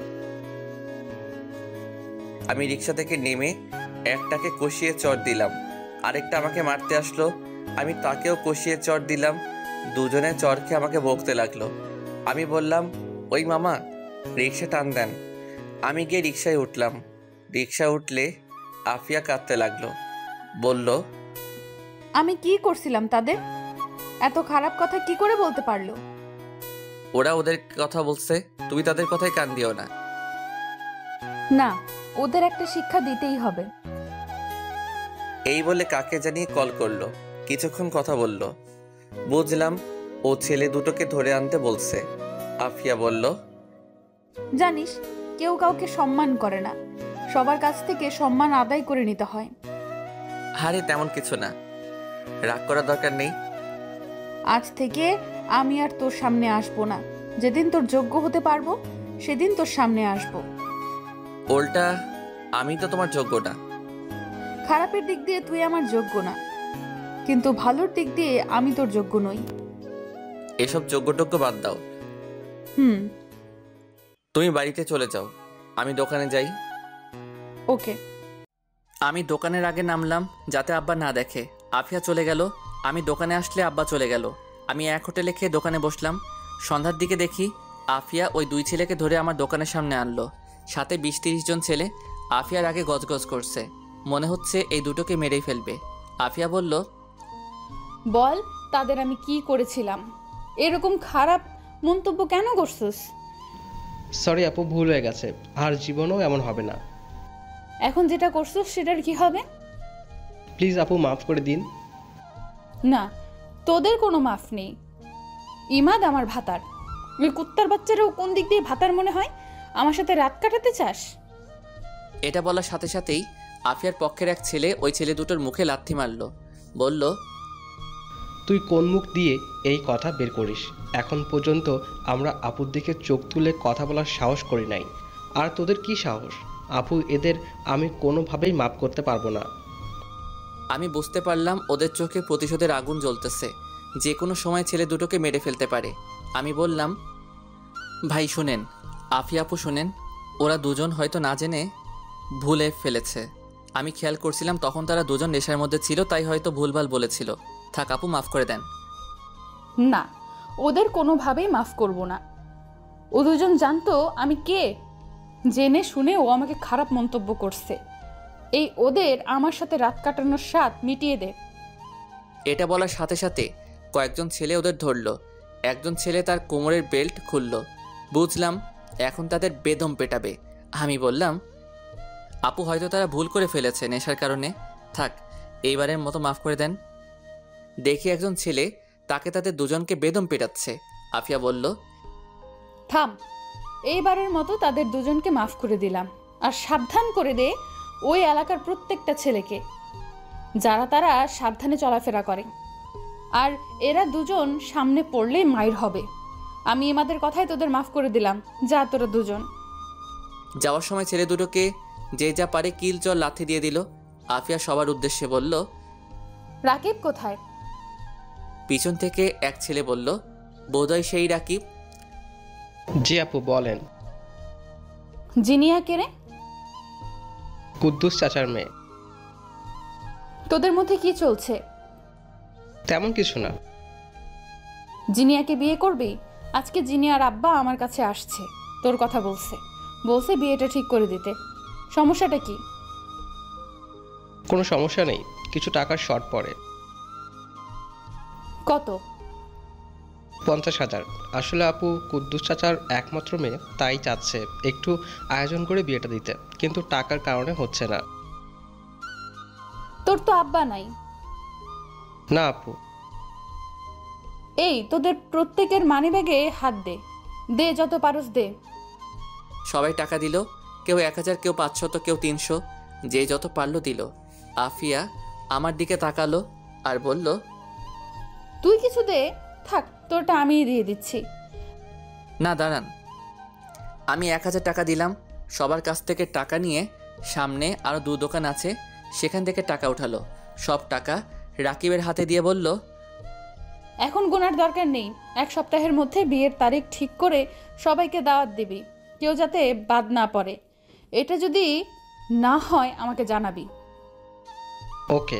আমি রিক্সা থেকে নেমে একটাকে কষিয়ে চড় দিলাম, আরেকটা আমাকে মারতে আসলো, আমি তাকেও কষিয়ে চড় দিলাম। দুজনে চড় খেয়ে আমাকে বকতে লাগলো। আমি বললাম, ওই মামা, রিক্সা টান দেন। আমি গিয়ে রিক্সায় উঠলাম। রিক্সা উঠলে আফিয়া কাঁদতে লাগলো, বলল, আমি কি করছিলাম তাদের? এত খারাপ কথা কি করে বলতে পারলো? ওরা ওদের কথা বলছে, তুমি তাদের কথায় কান দিও না। না, ওদের একটা শিক্ষা দিতেই হবে। এই বলে কাকে জানিয়ে কল করলো। কিছুক্ষণ কথা বলল, বুঝলাম ও ছেলে দুটোকে ধরে আনতে বলছে। আফিয়া বলল, জানিস, কেউ কাউকে সম্মান করে না, সবার কাছ থেকে সম্মান আদায় করে নিতে হয়। আরে তেমন কিছু না, রাগ করার দরকার নেই। আজ থেকে আমি আর তোর সামনে আসবো না। যেদিন তোর যোগ্য হতে পারবো সেদিন তোর সামনে আসবো। উল্টা আমি তো তোমার যোগ্য না। খারাপের দিক দিয়ে তুই আমার যোগ্য না, কিন্তু ভালোর দিক দিয়ে আমি তোর যোগ্য নই। এসব যোগ্যটোগ্য বাদ দাও। তুমি বাড়িতে চলে যাও, আমি দোকানে যাই। ওকে। আমি দোকানের আগে নামলাম যাতে আব্বা না দেখে। আফিয়া চলে গেল। আমি দোকানে আসলে আব্বা চলে গেল। আমি এক হোটেলে খেয়ে দোকানে বসলাম। সন্ধ্যার দিকে দেখি আফিয়া ওই দুই ছেলেকে ধরে আমার দোকানের সামনে আনলো। সাথে 20-30 জন ছেলে আফিয়ার আগে গজগজ করছে। মনে হচ্ছে এই দুটোকে মেরেই ফেলবে। আফিয়া বলল, বল তাদের আমি কি করেছিলাম? এরকম খারাপ মন্তব্য কেন করছিস? সরি আপু, ভুল হয়ে গেছে, আর জীবনেও এমন হবে না। এখন যেটা করছিস সেটার কি হবে? প্লিজ আপু, মাফ করে দিন। না, তোদের কোনো মাফ নেই। ইমাদ আমার ভাতার। ওই কুত্তার বাচ্চারাও কোন দিক দিয়ে ভাতার মনে হয়? আমার সাথে রাত কাটাতে চাস? এটা বলার সাথে সাথেই আফিয়ার পক্ষের এক ছেলে ওই ছেলে দুটোর মুখে লাথি মারল। বলল, তুই কোন মুখ দিয়ে এই কথা বের করিস? এখন পর্যন্ত আমরা আপুর দিকে চোখ তুলে কথা বলার সাহস করি নাই, আর তোদের কি সাহস? আপু, এদের আমি কোনোভাবেই মাফ করতে পারবো না। আমি বুঝতে পারলাম ওদের চোখে প্রতিশোধের আগুন জ্বলতেছে, যে কোনো সময় ছেলে দুটোকে মেরে ফেলতে পারে। আমি বললাম, ভাই শুনেন, আফিয়া আপু শুনেন, ওরা দুজন হয়তো না জেনে ভুলে ফেলেছে। আমি খেয়াল করছিলাম তখন তারা দুজন নেশার মধ্যে ছিল, তাই হয়তো ভুলভাল বলেছিল। থাক আপু, মাফ করে দেন। না, ওদের কোনোভাবেই মাফ করব না। ও দুজন জানতো আমি কে। জেনে শুনে ও আমাকে খারাপ মন্তব্য করছে। এই ওদের আমার সাথে রাত কাটানোর স্বাদ মিটিয়ে দে। এটা বলার সাথে সাথে কয়েকজন ছেলে ওদের ধরল। একজন ছেলে তার কোমরের বেল্ট খুলল। বুঝলাম এখন তাদের বেদম পেটাবে। আমি বললাম, আপু হয়তো তারা ভুল করে ফেলেছে নেশার কারণে, থাক এইবারের মতো মাফ করে দেন। দেখি একজন ছেলে তাকে তাদের দুজনকে বেদম পেটাচ্ছে। আফিয়া বলল, থাম, এইবারের মতো তাদের দুজনকে মাফ করে দিলাম। আর সাবধান করে দে ওই এলাকার প্রত্যেকটা ছেলেকে, যারা তারা সাবধানে চলাফেরা করে। আর এরা দুজন সামনে পড়লেই মাইর হবে। আমি এমাদের কথাই তোদের মাফ করে দিলাম। যা তোরা দুজন। যাওয়ার সময় ছেলে দুটোকে যে যা পারে কিল চল লাথি দিয়ে দিল। আফিয়া সবার উদ্দেশ্যে বলল, রাকিব কোথায়? পিছন থেকে এক ছেলে বলল, বোধহয় সেই রাকিব। জি আপু, বলেন। জিনিয়া কে রে? কুদ্দুস চাচার মেয়ে। তোদের মধ্যে কি চলছে? তেমন কিছু না। জিনিয়াকে বিয়ে করবি? আজকে জিনিয়ার আব্বা আমার কাছে আসছে, তোর কথা বলছে। বলছে বিয়েটা ঠিক করে দিতে। সমস্যাটা কি? কোনো সমস্যা নেই, কিছু টাকার শর্ট পড়ে। কত? 50,000। আসলে আপু কুদ্দুস চাচার একমাত্র মেয়ে, তাই চাচ্ছে একটু আয়োজন করে বিয়েটা দিতে, কিন্তু টাকার কারণে হচ্ছে না। তোর তো আব্বা নাই। না আপু। এই তোদের প্রত্যেকের মানিব্যাগে হাত দে, দে যত পারস দে। সবাই টাকা দিল। কেউ 1000, কেউ 500, কেউ 300, যে যত পারলো দিল। আফিয়া আমার দিকে তাকালো আর বলল, তুই কিছু দে। থাক, তোরটা আমিই দিয়ে দিচ্ছি। না দাঁড়ান। আমি 1000 টাকা দিলাম। সবার কাছ থেকে টাকা নিয়ে সামনে আরও 2 দোকান আছে, সেখান থেকে টাকা উঠালো। সব টাকা রাকিবের হাতে দিয়ে বলল, এখন গোনার দরকার নেই। 1 সপ্তাহের মধ্যে বিয়ের তারিখ ঠিক করে সবাইকে দাওয়াত দিবি, কেউ যাতে বাদ না পড়ে। এটা যদি না হয় আমাকে জানাবি। ওকে।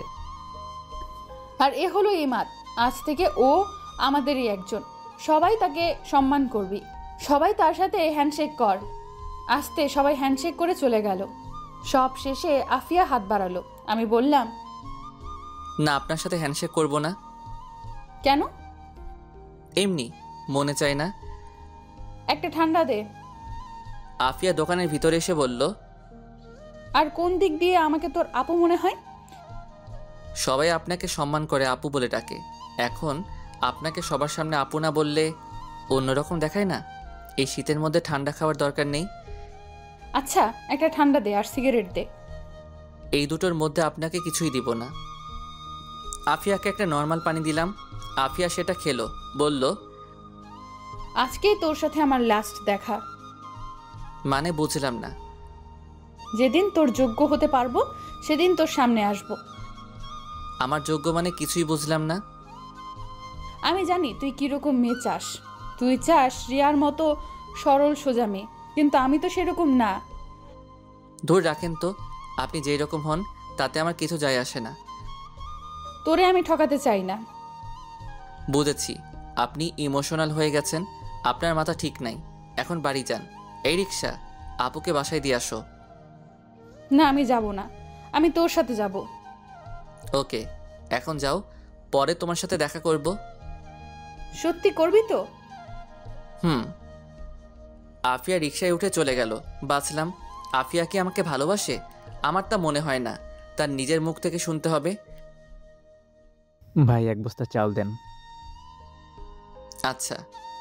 আর এ হলো ইমাদ, আজ থেকে ও আমাদেরই একজন। সবাই তাকে সম্মান করবি, সবাই তার সাথে হ্যান্ডশেক কর। আস্তে সবাই হ্যান্ডশেক করে চলে গেল। সব শেষে আফিয়া হাত বাড়ালো। আমি বললাম, না আপনার সাথে হ্যান্ডশেক করব না। কেন? এমনি, মনে চায় না। একটা ঠান্ডা দে। আফিয়া দোকানের ভিতরে এসে বলল, আর কোন দিক দিয়ে আমাকে তোর আপু মনে হয়? সবাই আপনাকে সম্মান করে, আপু বলে ডাকে। এখন আপনাকে সবার সামনে আপু না বললে অন্যরকম দেখায় না? এই শীতের মধ্যে ঠান্ডা খাওয়ার দরকার নেই। আচ্ছা, একটা ঠান্ডা দে আর সিগারেট দে। এই দুটোর মধ্যে আপনাকে কিছুই দিব না। আফিয়াকে একটা নর্মাল পানি দিলাম। আফিয়া সেটা খেলো, বলল, আজকেই তোর সাথে আমার লাস্ট দেখা। মানে বুঝলাম না। যেদিন তোর যোগ্য হতে পারবো সেদিন তোর সামনে আসবো। আমার যোগ্য মানে কিছুই বুঝলাম না। আমি জানি তুই কিরকম মেয়ে চাস। তুই চাস রিয়ার মতো সরল সোজা মেয়ে, কিন্তু আমি তো সেরকম না। ধুর রাখেন তো, আপনি যেই রকম হন তাতে আমার কিছু যায় আসে না। তোরে আমি ঠকাতে চাই না। বুঝেছি, আপনি ইমোশনাল হয়ে গেছেন, আপনার মাথা ঠিক নাই। এখন বাড়ি যান। এই রিক্সা, আপুকে বাসায় দিয়ে আসো। না, আমি যাব না, আমি তোর সাথে যাব। ওকে, এখন যাও, পরে তোমার সাথে দেখা করব। সত্যি করবি তো? হুম। আফিয়া রিক্সায় উঠে চলে গেল। বাঁচলাম। আফিয়া কি আমাকে ভালোবাসে? আমার তা মনে হয় না। তার নিজের মুখ থেকে শুনতে হবে। ভাই 1 বস্তা চাল দেন। আচ্ছা।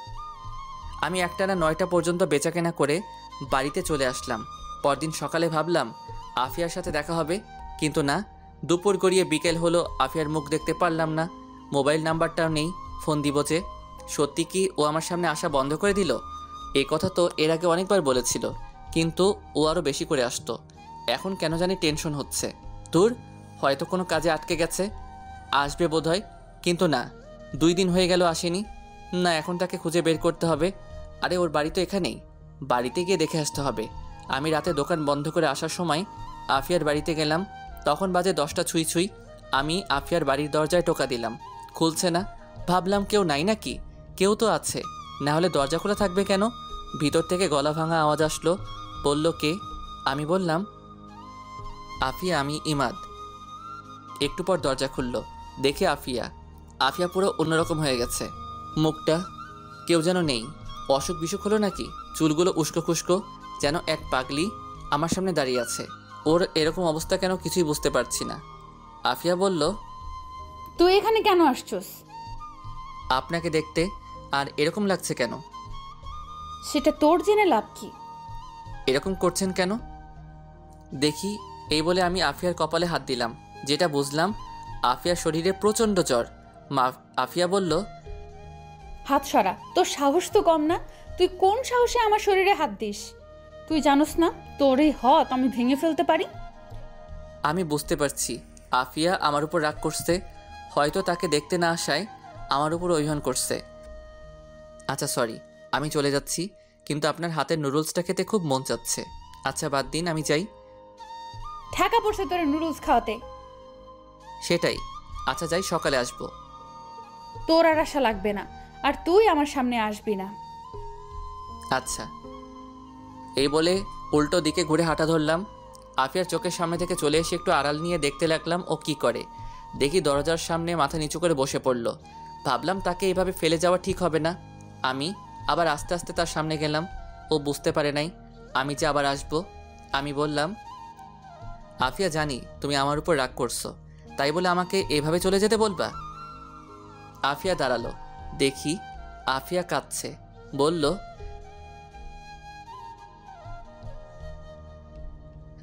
আমি একটানা 9টা পর্যন্ত বেচাকেনা করে বাড়িতে চলে আসলাম। পরদিন সকালে ভাবলাম আফিয়ার সাথে দেখা হবে, কিন্তু না। দুপুর গড়িয়ে বিকেল হলো, আফিয়ার মুখ দেখতে পারলাম না। মোবাইল নাম্বারটাও নেই, ফোন দিব যে। সত্যি কি ও আমার সামনে আসা বন্ধ করে দিল? এই কথা তো এর আগে অনেকবার বলেছিল, কিন্তু ও আরও বেশি করে আসতো। এখন কেন জানি টেনশন হচ্ছে। দূর, হয়তো কোনো কাজে আটকে গেছে, আসবে বোধহয়। কিন্তু না, 2 দিন হয়ে গেল আসেনি। না, এখন তাকে খুঁজে বের করতে হবে। আরে ওর বাড়ি তো এখানেই, বাড়িতে গিয়ে দেখে আসতে হবে। আমি রাতে দোকান বন্ধ করে আসার সময় আফিয়ার বাড়িতে গেলাম, তখন বাজে 10টা ছুঁই ছুঁই। আমি আফিয়ার বাড়ির দরজায় টোকা দিলাম, খুলছে না। ভাবলাম কেউ নাই নাকি, কেউ তো আছে, না হলে দরজা খোলা থাকবে কেন? ভিতর থেকে গলা ভাঙা আওয়াজ আসলো। বলল, কে? আমি বললাম, আফিয়া, আমি ইমাদ। একটু পর দরজা খুলল, দেখে আফিয়া। আফিয়া পুরো অন্যরকম হয়ে গেছে, মুখটা কেউ যেন নেই। অসুখ বিসুখ হলো নাকি? চুলগুলো উস্কো খুস্কো, যেন এক পাগলি আমার সামনে দাঁড়িয়ে আছে। ওর এরকম অবস্থা কেন কিছুই বুঝতে পারছি না। আফিয়া বলল, তুই এখানে কেন আসছস? আপনাকে দেখতে। আর এরকম লাগছে কেন? সেটা তোর জেনে লাভ কি? এরকম করছেন কেন দেখি? এই বলে আমি আফিয়ার কপালে হাত দিলাম। যেটা বুঝলাম, আফিয়ার শরীরে প্রচণ্ড জ্বর। আফিয়া বলল, হাত সরা, তোর সাহস তো কম না। তুই কোন সাহসে আমার শরীরে হাত দিস? তুই জানোস না তোর এই হাত আমি ভেঙে ফেলতে পারি? আমি বুঝতে পারছি আফিয়া আমার উপর রাগ করছে, হয়তো তাকে দেখতে না আসায় আমার উপর অভিমান করছে। আচ্ছা সরি, আমি চলে যাচ্ছি, কিন্তু আপনার হাতের নুডলসটা খেতে খুব মন চাচ্ছে। আচ্ছা বাদ দিন, আমি যাই। ঠেকা পড়ছে তোর নুডলস খাওয়াতে। সেটাই। আচ্ছা যাই, সকালে আসবো। তোর আর আশা লাগবে না, আর তুই আমার সামনে আসবি না। আচ্ছা। এই বলে উল্টো দিকে ঘুরে হাঁটা ধরলাম। আফিয়ার চোখের সামনে থেকে চলে এসে একটু আড়াল নিয়ে দেখতে লাগলাম ও কি করে। দেখি দরজার সামনে মাথা নিচু করে বসে পড়ল। ভাবলাম তাকে এইভাবে ফেলে যাওয়া ঠিক হবে না। আমি আবার আস্তে আস্তে তার সামনে গেলাম। ও বুঝতে পারে নাই আমি যে আবার আসবো। আমি বললাম, আফিয়া, জানি তুমি আমার উপর রাগ করছো, তাই বলে আমাকে এভাবে চলে যেতে বলবা? আফিয়া দাঁড়ালো। দেখি আফিয়া কাঁদছে। বলল,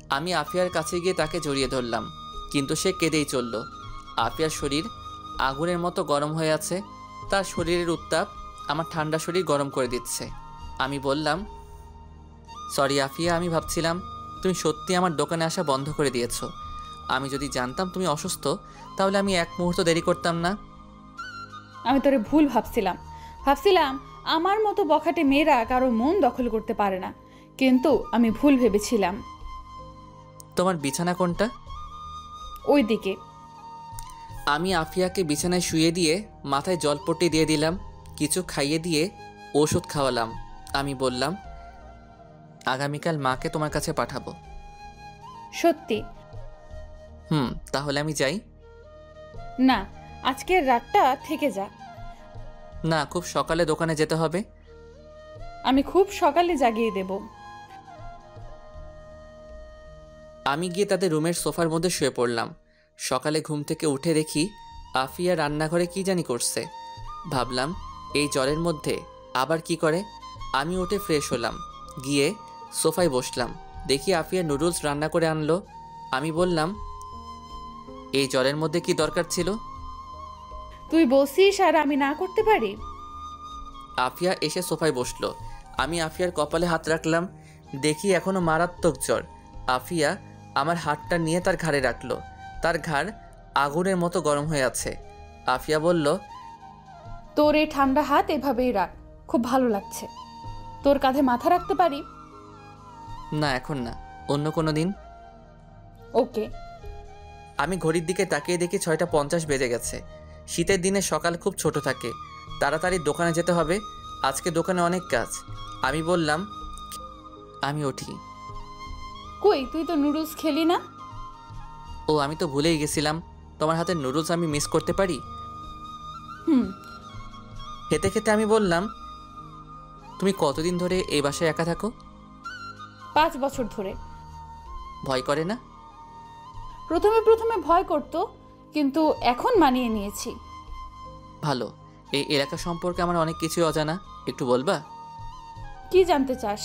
আমি আফিয়ার কাছে গিয়ে তাকে জড়িয়ে ধরলাম, কিন্তু সে কেঁদেই চলল। আফিয়ার শরীর আগুনের মতো গরম হয়ে আছে, তার শরীরের উত্তাপ আমার ঠান্ডা শরীর গরম করে দিচ্ছে। আমি বললাম, সরি আফিয়া, আমি ভাবছিলাম তুমি সত্যি আমার দোকানে আসা বন্ধ করে দিয়েছো। আমি যদি জানতাম তুমি অসুস্থ, তাহলে আমি এক মুহূর্ত দেরি করতাম না। আমি তোরে ভুল ভাবছিলাম আমার মতো বখাটে মেয়েরা কারো মন দখল করতে পারে না, কিন্তু আমি ভুল ভেবেছিলাম। তোমার বিছানা কোনটা? ওই দিকে। আমি আফিয়াকে বিছানায় শুয়ে দিয়ে মাথায় জলপট্টি দিয়ে দিলাম, কিছু খাইয়ে দিয়ে ওষুধ খাওয়ালাম। আমি বললাম, আগামীকাল মাকে তোমার কাছে পাঠাবো। সত্যি? তাহলে আমি যাই? না, আজকের রাতটা থেকে যা। না, খুব সকালে দোকানে যেতে হবে। আমি খুব সকালে জাগিয়ে দেব। আমি গিয়ে তাদের রুমের সোফার মধ্যে শুয়ে পড়লাম। সকালে ঘুম থেকে উঠে দেখি আফিয়া রান্নাঘরে কি জানি করছে। ভাবলাম এই জ্বরের মধ্যে আবার কি করে। আমি উঠে ফ্রেশ হলাম, গিয়ে সোফায় বসলাম। দেখি আফিয়া নুডলস রান্না করে আনলো। আমি বললাম, এই জ্বরের মধ্যে কি দরকার ছিল? তুই বসিস আর আমি না করতে পারি? আফিয়া এসে সোফায় বসলো। আমি আফিয়ার কপালে হাত রাখলাম, দেখি এখনো মারাত্মক জ্বর। আফিয়া আমার হাতটা নিয়ে তার ঘাড়ে রাখলো। তার ঘাড় আগুনের মতো গরম হয়ে আছে। আফিয়া বলল, তোর এই ঠান্ডা হাত এভাবেই রাখ, খুব ভালো লাগছে। তোর কাঁধে মাথা রাখতে পারি? না, এখন না, অন্য কোনো দিন। ওকে। আমি ঘড়ির দিকে তাকিয়ে দেখি 6:50 বেজে গেছে। শীতের দিনে সকাল খুব ছোট থাকে, তাড়াতাড়ি দোকানে যেতে হবে। আজকে দোকানে অনেক কাজ। আমি বললাম, আমি উঠি। কই, তুই তো নুডলস খেলি না? ও, আমি তো ভুলেই গেছিলাম, তোমার হাতের নুডলস আমি মিস করতে পারি? খেতে খেতে আমি বললাম, তুমি কতদিন ধরে এই বাসায় একা থাকো? 5 বছর ধরে। ভয় করে না? প্রথমে ভয় করতো, কিন্তু এখন মানিয়ে নিয়েছি। ভালো। এই এলাকা সম্পর্কে আমার অনেক কিছুই অজানা, একটু বলবা? কি জানতে চাস?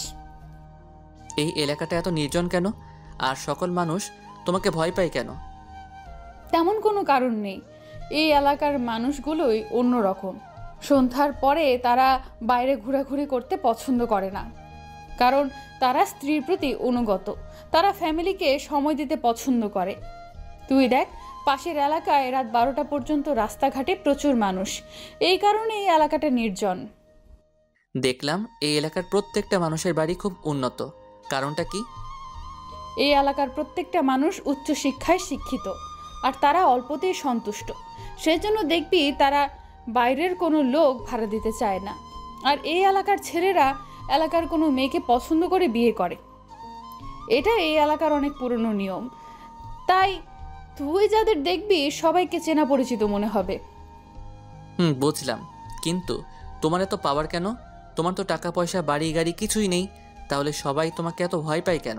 এই এলাকাটা এত নির্জন কেন, আর সকল মানুষ তোমাকে ভয় পায় কেন? তেমন কোনো কারণ নেই। এই এলাকার মানুষগুলোই অন্যরকম। সন্ধ্যার পরে তারা বাইরে ঘোরাঘুরি করতে পছন্দ করে না, কারণ তারা স্ত্রীর প্রতি অনুগত। তারা ফ্যামিলিকে সময় দিতে পছন্দ করে। তুই দেখ, পাশের এলাকায় রাত 12টা পর্যন্ত রাস্তাঘাটে প্রচুর মানুষ। এই কারণে এই এলাকাটা নির্জন। দেখলাম এই এলাকার প্রত্যেকটা মানুষের বাড়ি খুব উন্নত। কারণটা কি? এই এলাকার প্রত্যেকটা মানুষ উচ্চশিক্ষায় শিক্ষিত, আর তারা অল্পতেই সন্তুষ্ট। সেজন্য দেখবি তারা বাইরের কোনো লোক ভাড়া দিতে চায় না। আর এই এলাকার ছেলেরা এলাকার কোনো মেয়েকে পছন্দ করে বিয়ে করে। এটা এই এলাকার অনেক পুরনো নিয়ম। তাই তুই যাদের দেখবি সবাইকে চেনা পরিচিত মনে হবে। বুঝলাম, কিন্তু তোমার এত পাওয়ার কেন? তোমার তো টাকা পয়সা, বাড়ি গাড়ি কিছুই নেই, তাহলে সবাই তোমাকে এত ভয় পায় কেন?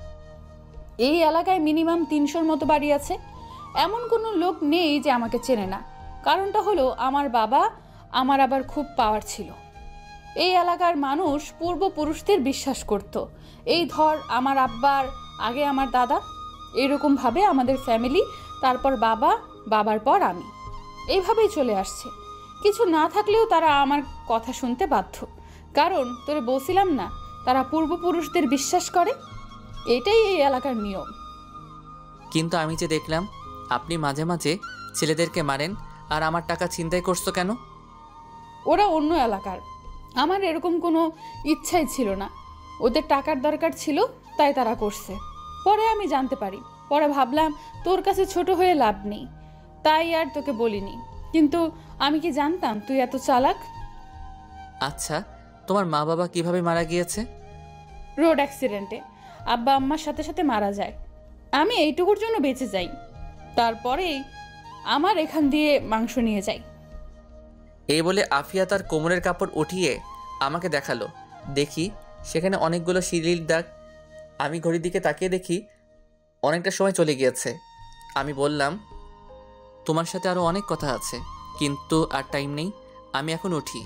এই এলাকায় মিনিমাম 300-র মতো বাড়ি আছে। এমন কোনো লোক নেই যে আমাকে চেনে না। কারণটা হলো আমার বাবা আমার আবার খুব পাওয়ার ছিল। এই এলাকার মানুষ পূর্বপুরুষদের বিশ্বাস করত। এই ধর, আমার আব্বার আগে আমার দাদা, এরকমভাবে আমাদের ফ্যামিলি, তারপর বাবা, বাবার পর আমি, এইভাবেই চলে আসছে। কিছু না থাকলেও তারা আমার কথা শুনতে বাধ্য, কারণ তোরে বলছিলাম না, তারা পূর্বপুরুষদের বিশ্বাস করে। এটাই এই এলাকার নিয়ম। কিন্তু আমি যে দেখলাম আপনি মাঝে মাঝে ছেলেদেরকে মারেন, আর আমার টাকা ছিনতাই করছো কেন? ওরা অন্য এলাকার, আমার এরকম কোনো ইচ্ছাই ছিল না। ওদের টাকার দরকার ছিল, তাই তারা করছে। পরে আমি জানতে পারি। পরে ভাবলাম তোর কাছে ছোট হয়ে লাভ নেই, তাই আর তোকে বলিনি। কিন্তু আমি কি জানতাম তুই এত চালাক। আচ্ছা, তোমার মা বাবা কিভাবে মারা গিয়েছে? রোড অ্যাক্সিডেন্টে আব্বা আম্মার সাথে সাথে মারা যায়। আমি এইটুকুর জন্য বেঁচে যাই, তারপরেই আমার এখান দিয়ে মাংস নিয়ে যাই। এই বলে আফিয়া তার কোমরের কাপড় উঠিয়ে আমাকে দেখালো। দেখি সেখানে অনেকগুলো সিঁড়ির দাগ। আমি ঘড়ির দিকে তাকিয়ে দেখি অনেকটা সময় চলে গিয়েছে। আমি বললাম, তোমার সাথে আরও অনেক কথা আছে, কিন্তু আর টাইম নেই, আমি এখন উঠি।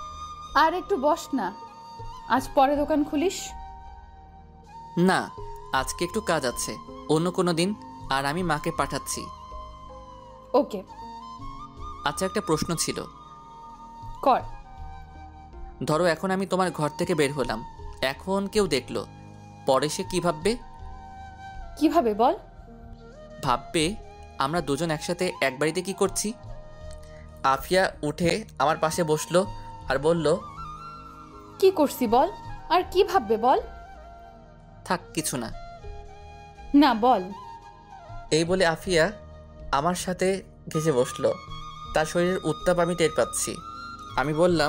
আর একটু বস না, আজ পরে দোকান খুলিস? না, আজকে একটু কাজ আছে, অন্য কোনো দিন। আর আমি মাকে পাঠাচ্ছি। ওকে। আচ্ছা, একটা প্রশ্ন ছিল। কর। ধরো এখন আমি তোমার ঘর থেকে বের হলাম, এখন কেউ দেখলো, পরে সে কী ভাববে? কিভাবে বল? ভাববে আমরা দুজন একসাথে এক বাড়িতে কি করছি। আফিয়া উঠে আমার পাশে বসলো আর বলল, কি করছি বল, আর কি ভাববে বল। থাক, কিছু না। না, বল। এই বলে আফিয়া আমার সাথে ঘেঁষে বসলো। তার শরীরের উত্তাপ আমি টের পাচ্ছি। আমি বললাম,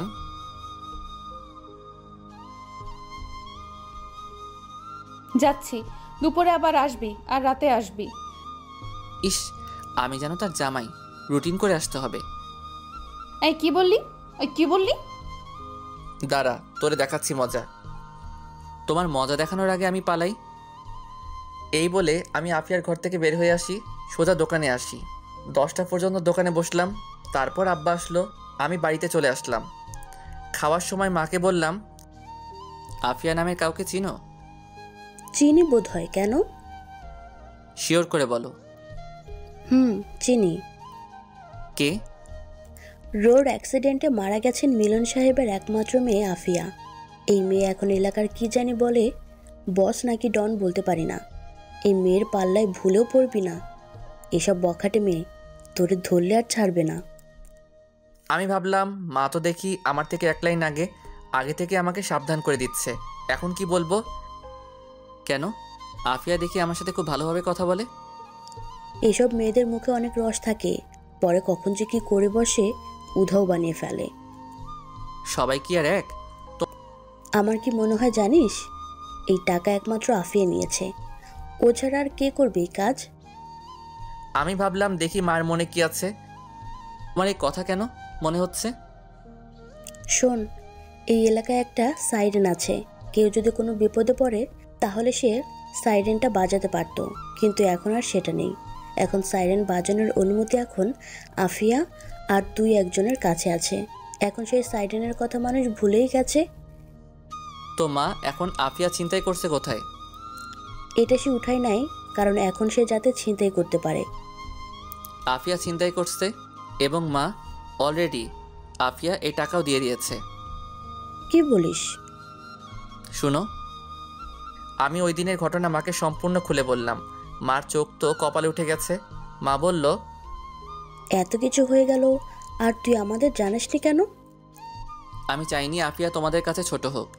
যাচ্ছি, দুপুরে আবার আসবি আর রাতে আসবি। ইস, আমি যেন তার জামাই, রুটিন করে আসতে হবে। এই কি বললি? ওই কি বললি? দাঁড়া, তোরে দেখাচ্ছি মজা। তোমার মজা দেখানোর আগে আমি পালাই। এই বলে আমি আফিয়ার ঘর থেকে বের হয়ে আসি, সোজা দোকানে আসি। 10টা পর্যন্ত দোকানে বসলাম। তারপর আব্বা আসলো, আমি বাড়িতে চলে আসলাম। খাওয়ার সময় মাকে বললাম, আফিয়া নামে কাউকে চিনো? চিনি বোধ হয়, কেন? শিওর করে বলো। চিনি। কে? রোড অ্যাক্সিডেন্টে মারা গেছেন মিলন সাহেবের একমাত্র মেয়ে আফিয়া। এই মেয়ে এখন এলাকার কি জানি বলে, বস নাকি ডন বলতে পারি না। এই মেয়ের পাল্লায় ভুলেও পড়বি না। এসব বখাটে মেয়ে তোরে ধরলে আর ছাড়বে না। আমি ভাবলাম মা তো দেখি আমার থেকে এক লাইন আগে থেকে আমাকে সাবধান করে দিচ্ছে, এখন কি বলবো? কেন? আফিয়া দেখি আমার সাথে খুব ভালোভাবে কথা বলে। এসব মেয়েদের মুখে অনেক রস থাকে, পরে কখন যে কি করে বসে উধাও বানিয়ে ফেলে। সবাই কি আর এক? আমার কি মনে হয় জানিস, এই টাকা একমাত্র আফিয়া নিয়েছে। ও ছাড়া আর কে করবে এই কাজ? আমি ভাবলাম দেখি মার মনে কি আছে। তোমার এই কথা কেন মনে হচ্ছে? শোন, এই এলাকায় একটা সাইরেন আছে। কেউ যদি কোনো বিপদে পড়ে তাহলে সে সাইরেনটা বাজাতে পারতো, কিন্তু এখন আর সেটা নেই। এখন সাইরেন বাজানোর অনুমতি এখন আফিয়া আর 2-1 কাছে আছে। এখন সেই সাইরেনের কথা মানুষ ভুলেই গেছে। তো মা এখন আফিয়া ছিনতাই করছে কোথায়? এটা সে উঠায় নাই, কারণ এখন সে যাতে ছিনতাই করতে পারে। আফিয়া ছিনতাই করছে এবং মা অলরেডি আফিয়া এই টাকাও দিয়ে দিয়েছে। কি বলিস? শুনো, আমি ওই দিনের ঘটনা মাকে সম্পূর্ণ খুলে বললাম। মার চোখ তো কপালে উঠে গেছে। মা বলল, এত কিছু হয়ে গেল আর তুই আমাদের জানাসনি কেন? আমি চাইনি আফিয়া তোমাদের কাছে ছোট হোক।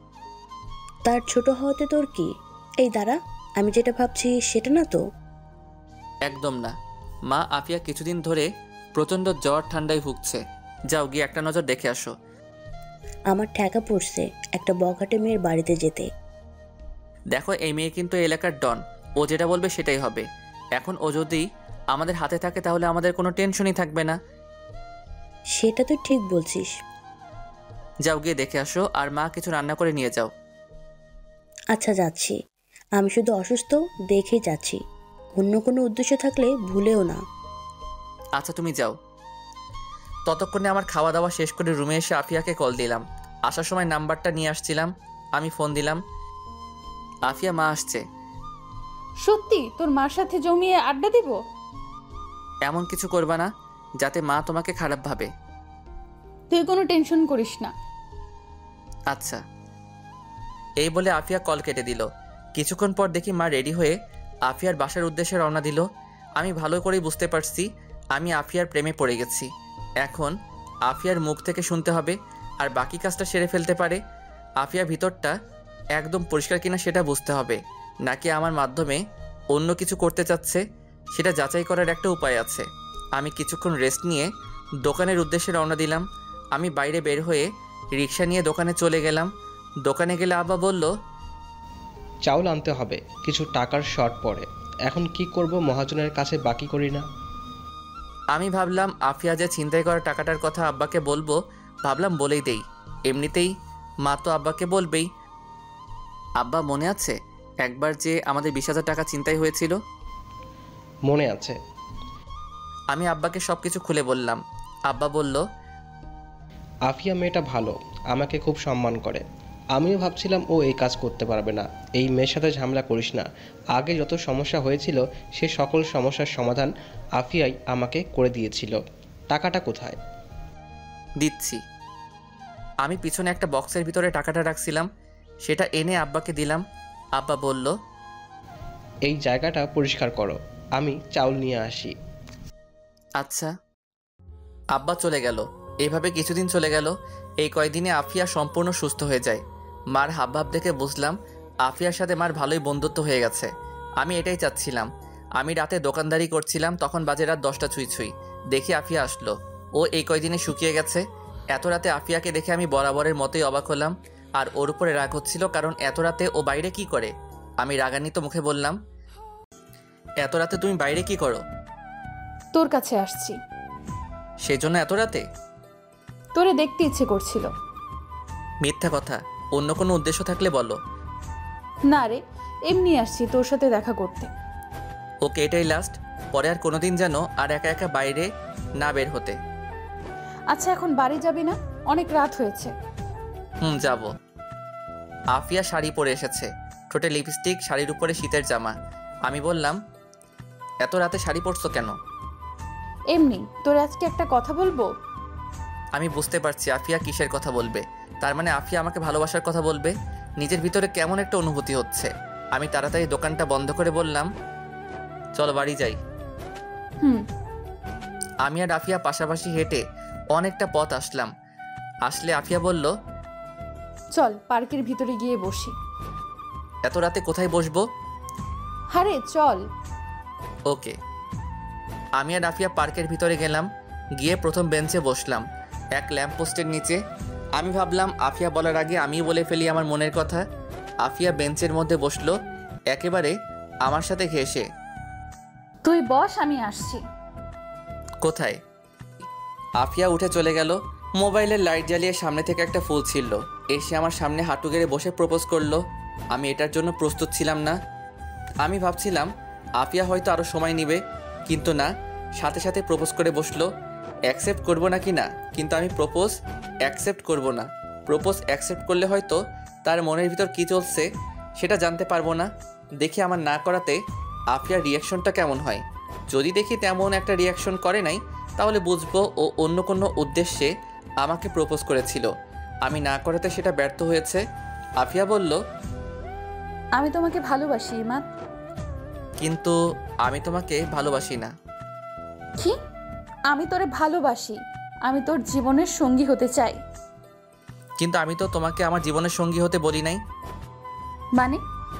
তার ছোট হওয়াতে তোর কি? এই দাঁড়া, আমি যেটা ভাবছি সেটা না তো। একদম না মা, আফিয়া কিছুদিন ধরে প্রচণ্ড জ্বর ঠান্ডায় ভুগছে। যাও গিয়ে একটা নজর দেখে আসো। আমার ঠেকা পড়ছে একটা বখাটে মেয়ের বাড়িতে যেতে। দেখো, এই মেয়ে কিন্তু এলাকার ডন, ও যেটা বলবে সেটাই হবে। এখন ও যদি আমাদের হাতে থাকে তাহলে আমাদের কোনো টেনশনই থাকবে না। সেটা তুই ঠিক বলছিস। যাও গিয়ে দেখে আসো, আর মা কিছু রান্না করে নিয়ে যাও। আচ্ছা, যাচ্ছি। আমি শুধু অসুস্থ দেখেই যাচ্ছি, অন্য কোনো উদ্দেশ্য থাকলে ভুলেও না। আচ্ছা, তুমি যাও। ততক্ষণে আমার খাওয়া দাওয়া শেষ করে রুমে এসে আফিয়াকে কল দিলাম। আসার সময় নাম্বারটা নিয়ে আসছিলাম। আমি ফোন দিলাম, আফিয়া, মা আসছে। সত্যি তোর মার সাথে জমিয়ে আড্ডা দিব? এমন কিছু করবা না যাতে মা তোমাকে খারাপ ভাবে। তুই কোনো টেনশন করিস না। আচ্ছা। এই বলে আফিয়া কল কেটে দিল। কিছুক্ষণ পর দেখি মা রেডি হয়ে আফিয়ার বাসার উদ্দেশ্যে রওনা দিল। আমি ভালো করেই বুঝতে পারছি আমি আফিয়ার প্রেমে পড়ে গেছি। এখন আফিয়ার মুখ থেকে শুনতে হবে, আর বাকি কাজটা সেরে ফেলতে পারে। আফিয়ার ভিতরটা একদম পরিষ্কার কিনা সেটা বুঝতে হবে, নাকি আমার মাধ্যমে অন্য কিছু করতে চাচ্ছে সেটা যাচাই করার একটা উপায় আছে। আমি কিছুক্ষণ রেস্ট নিয়ে দোকানের উদ্দেশ্যে রওনা দিলাম। আমি বাইরে বের হয়ে রিক্সা নিয়ে দোকানে চলে গেলাম। দোকানে গেলে আব্বা বলল, চাউল আনতে হবে, কিছু টাকার শর্ট পড়ে। এখন কি করব, মহাজনের কাছে বাকি করি না। আমি ভাবলাম আফিয়া যে ছিনতাই করা টাকাটার কথা আব্বাকে বলবো, ভাবলাম বলেই দেই। এমনিতেই মা তো আব্বাকে বলবেই। আব্বা, মনে আছে একবার যে আমাদের 20,000 টাকা ছিনতাই হয়েছিল? মনে আছে। আমি আব্বাকে সব কিছু খুলে বললাম। আব্বা বলল, আফিয়া মেয়েটা ভালো, আমাকে খুব সম্মান করে। আমিও ভাবছিলাম ও এই কাজ করতে পারবে না। এই মেয়ের সাথে ঝামেলা করিস না। আগে যত সমস্যা হয়েছিল সে সকল সমস্যার সমাধান আফিয়াই আমাকে করে দিয়েছিল। টাকাটা কোথায়? দিচ্ছি। আমি পিছনে একটা বক্সের ভিতরে টাকাটা রাখছিলাম, সেটা এনে আব্বাকে দিলাম। আব্বা বলল, এই জায়গাটা পরিষ্কার করো, আমি চাউল নিয়ে আসি। আচ্ছা। আব্বা চলে গেল। এইভাবে কিছুদিন চলে গেল। এই কয়দিনে আফিয়া সম্পূর্ণ সুস্থ হয়ে যায়। মার হাবভাব দেখে বুঝলাম আফিয়ার সাথে মার ভালোই বন্ধুত্ব হয়ে গেছে। আমি এটাই চাচ্ছিলাম। আমি রাতে দোকানদারি করছিলাম, তখন বাজে রাত 10টা ছুঁই ছুঁই। দেখি আফিয়া আসলো। ও এই কয়দিনে শুকিয়ে গেছে। এত রাতে আফিয়াকে দেখে আমি বরাবরের মতোই অবাক হলাম। আর ওর উপরে রাগ হচ্ছিল, কারণ এত রাতে ও বাইরে কি করে। আমি রাগান্বিত মুখে বললাম, এত রাতে তুমি বাইরে কি করো? তোর কাছে আসছি। সেজন্য এত রাতে? তোরে দেখতে ইচ্ছে করছিল। মিথ্যা কথা, অন্য কোনো উদ্দেশ্য থাকলে বলো। না রে, এমনি আসছি তোর সাথে দেখা করতে। ওকে, এটাই লাস্ট। পরে আর কোনোদিন যেন আর একা একা বাইরে না বের হতে। আচ্ছা, এখন বাড়ি যাবি না? অনেক রাত হয়েছে। যাব। আফিয়া শাড়ি পরে এসেছে, ঠোঁটে লিপস্টিক, শাড়ির উপরে শীতের জামা। আমি বললাম, এত রাতে শাড়ি পরছো কেন? এমনি। তোর আজকে একটা কথা বলবো। আমি বুঝতে পারছি আফিয়া কিসের কথা বলবে। তার মানে আফিয়া আমাকে ভালোবাসার কথা বলবে। নিজের ভিতরে কেমন একটা অনুভূতি হচ্ছে। আমি তাড়াতাড়ি দোকানটা বন্ধ করে বললাম, চলো বাড়ি যাই। আমি আর আফিয়া পাশাপাশি হেঁটে অনেকটা পথ আসলে আফিয়া বলল, চল পার্কের ভিতরে গিয়ে বসি। এত রাতে কোথায় বসবো? আরে চল। ওকে। আমি আর আফিয়া পার্কের ভিতরে গেলাম। গিয়ে প্রথম বেঞ্চে বসলাম, এক ল্যাম্পপোস্টের নিচে। আমি ভাবলাম আফিয়া বলার আগে আমিই বলে ফেলি আমার মনের কথা। আফিয়া বেঞ্চের মধ্যে বসলো, একেবারে আমার সাথে ঘেঁষে। তুই বস, আমি আসছি। কোথায়? আফিয়া উঠে চলে গেল। মোবাইলের লাইট জ্বালিয়ে সামনে থেকে একটা ফুল ছিল, এসে আমার সামনে হাঁটু গেড়ে বসে প্রপোজ করলো। আমি এটার জন্য প্রস্তুত ছিলাম না। আমি ভাবছিলাম আফিয়া হয়তো আরও সময় নেবে, কিন্তু না, সাথে সাথে প্রপোজ করে বসলো। অ্যাকসেপ্ট করবো না কি না, কিন্তু আমি প্রপোজ অ্যাকসেপ্ট করবো না। প্রপোজ অ্যাকসেপ্ট করলে হয়তো তার মনের ভিতর কী চলছে সেটা জানতে পারবো না। দেখি আমার না করাতে আফিয়ার রিয়াকশনটা কেমন হয়। যদি দেখি তেমন একটা রিয়াকশন করে নাই, তাহলে বুঝবো ও অন্য কোনো উদ্দেশ্যে আমাকে প্রপোজ করেছিল। আমি না করাতে সেটা ব্যর্থ হয়েছে। আফিয়া বলল, আমি তোমাকে ভালোবাসি ইমাদ। কিন্তু আমি তোমাকে ভালোবাসি না। কি? আমি তোরে ভালোবাসি। আমি তোর জীবনের সঙ্গী হতে চাই। কিন্তু আমি তো তোমাকে আমার জীবনের সঙ্গী হতে বলি নাই। মানে?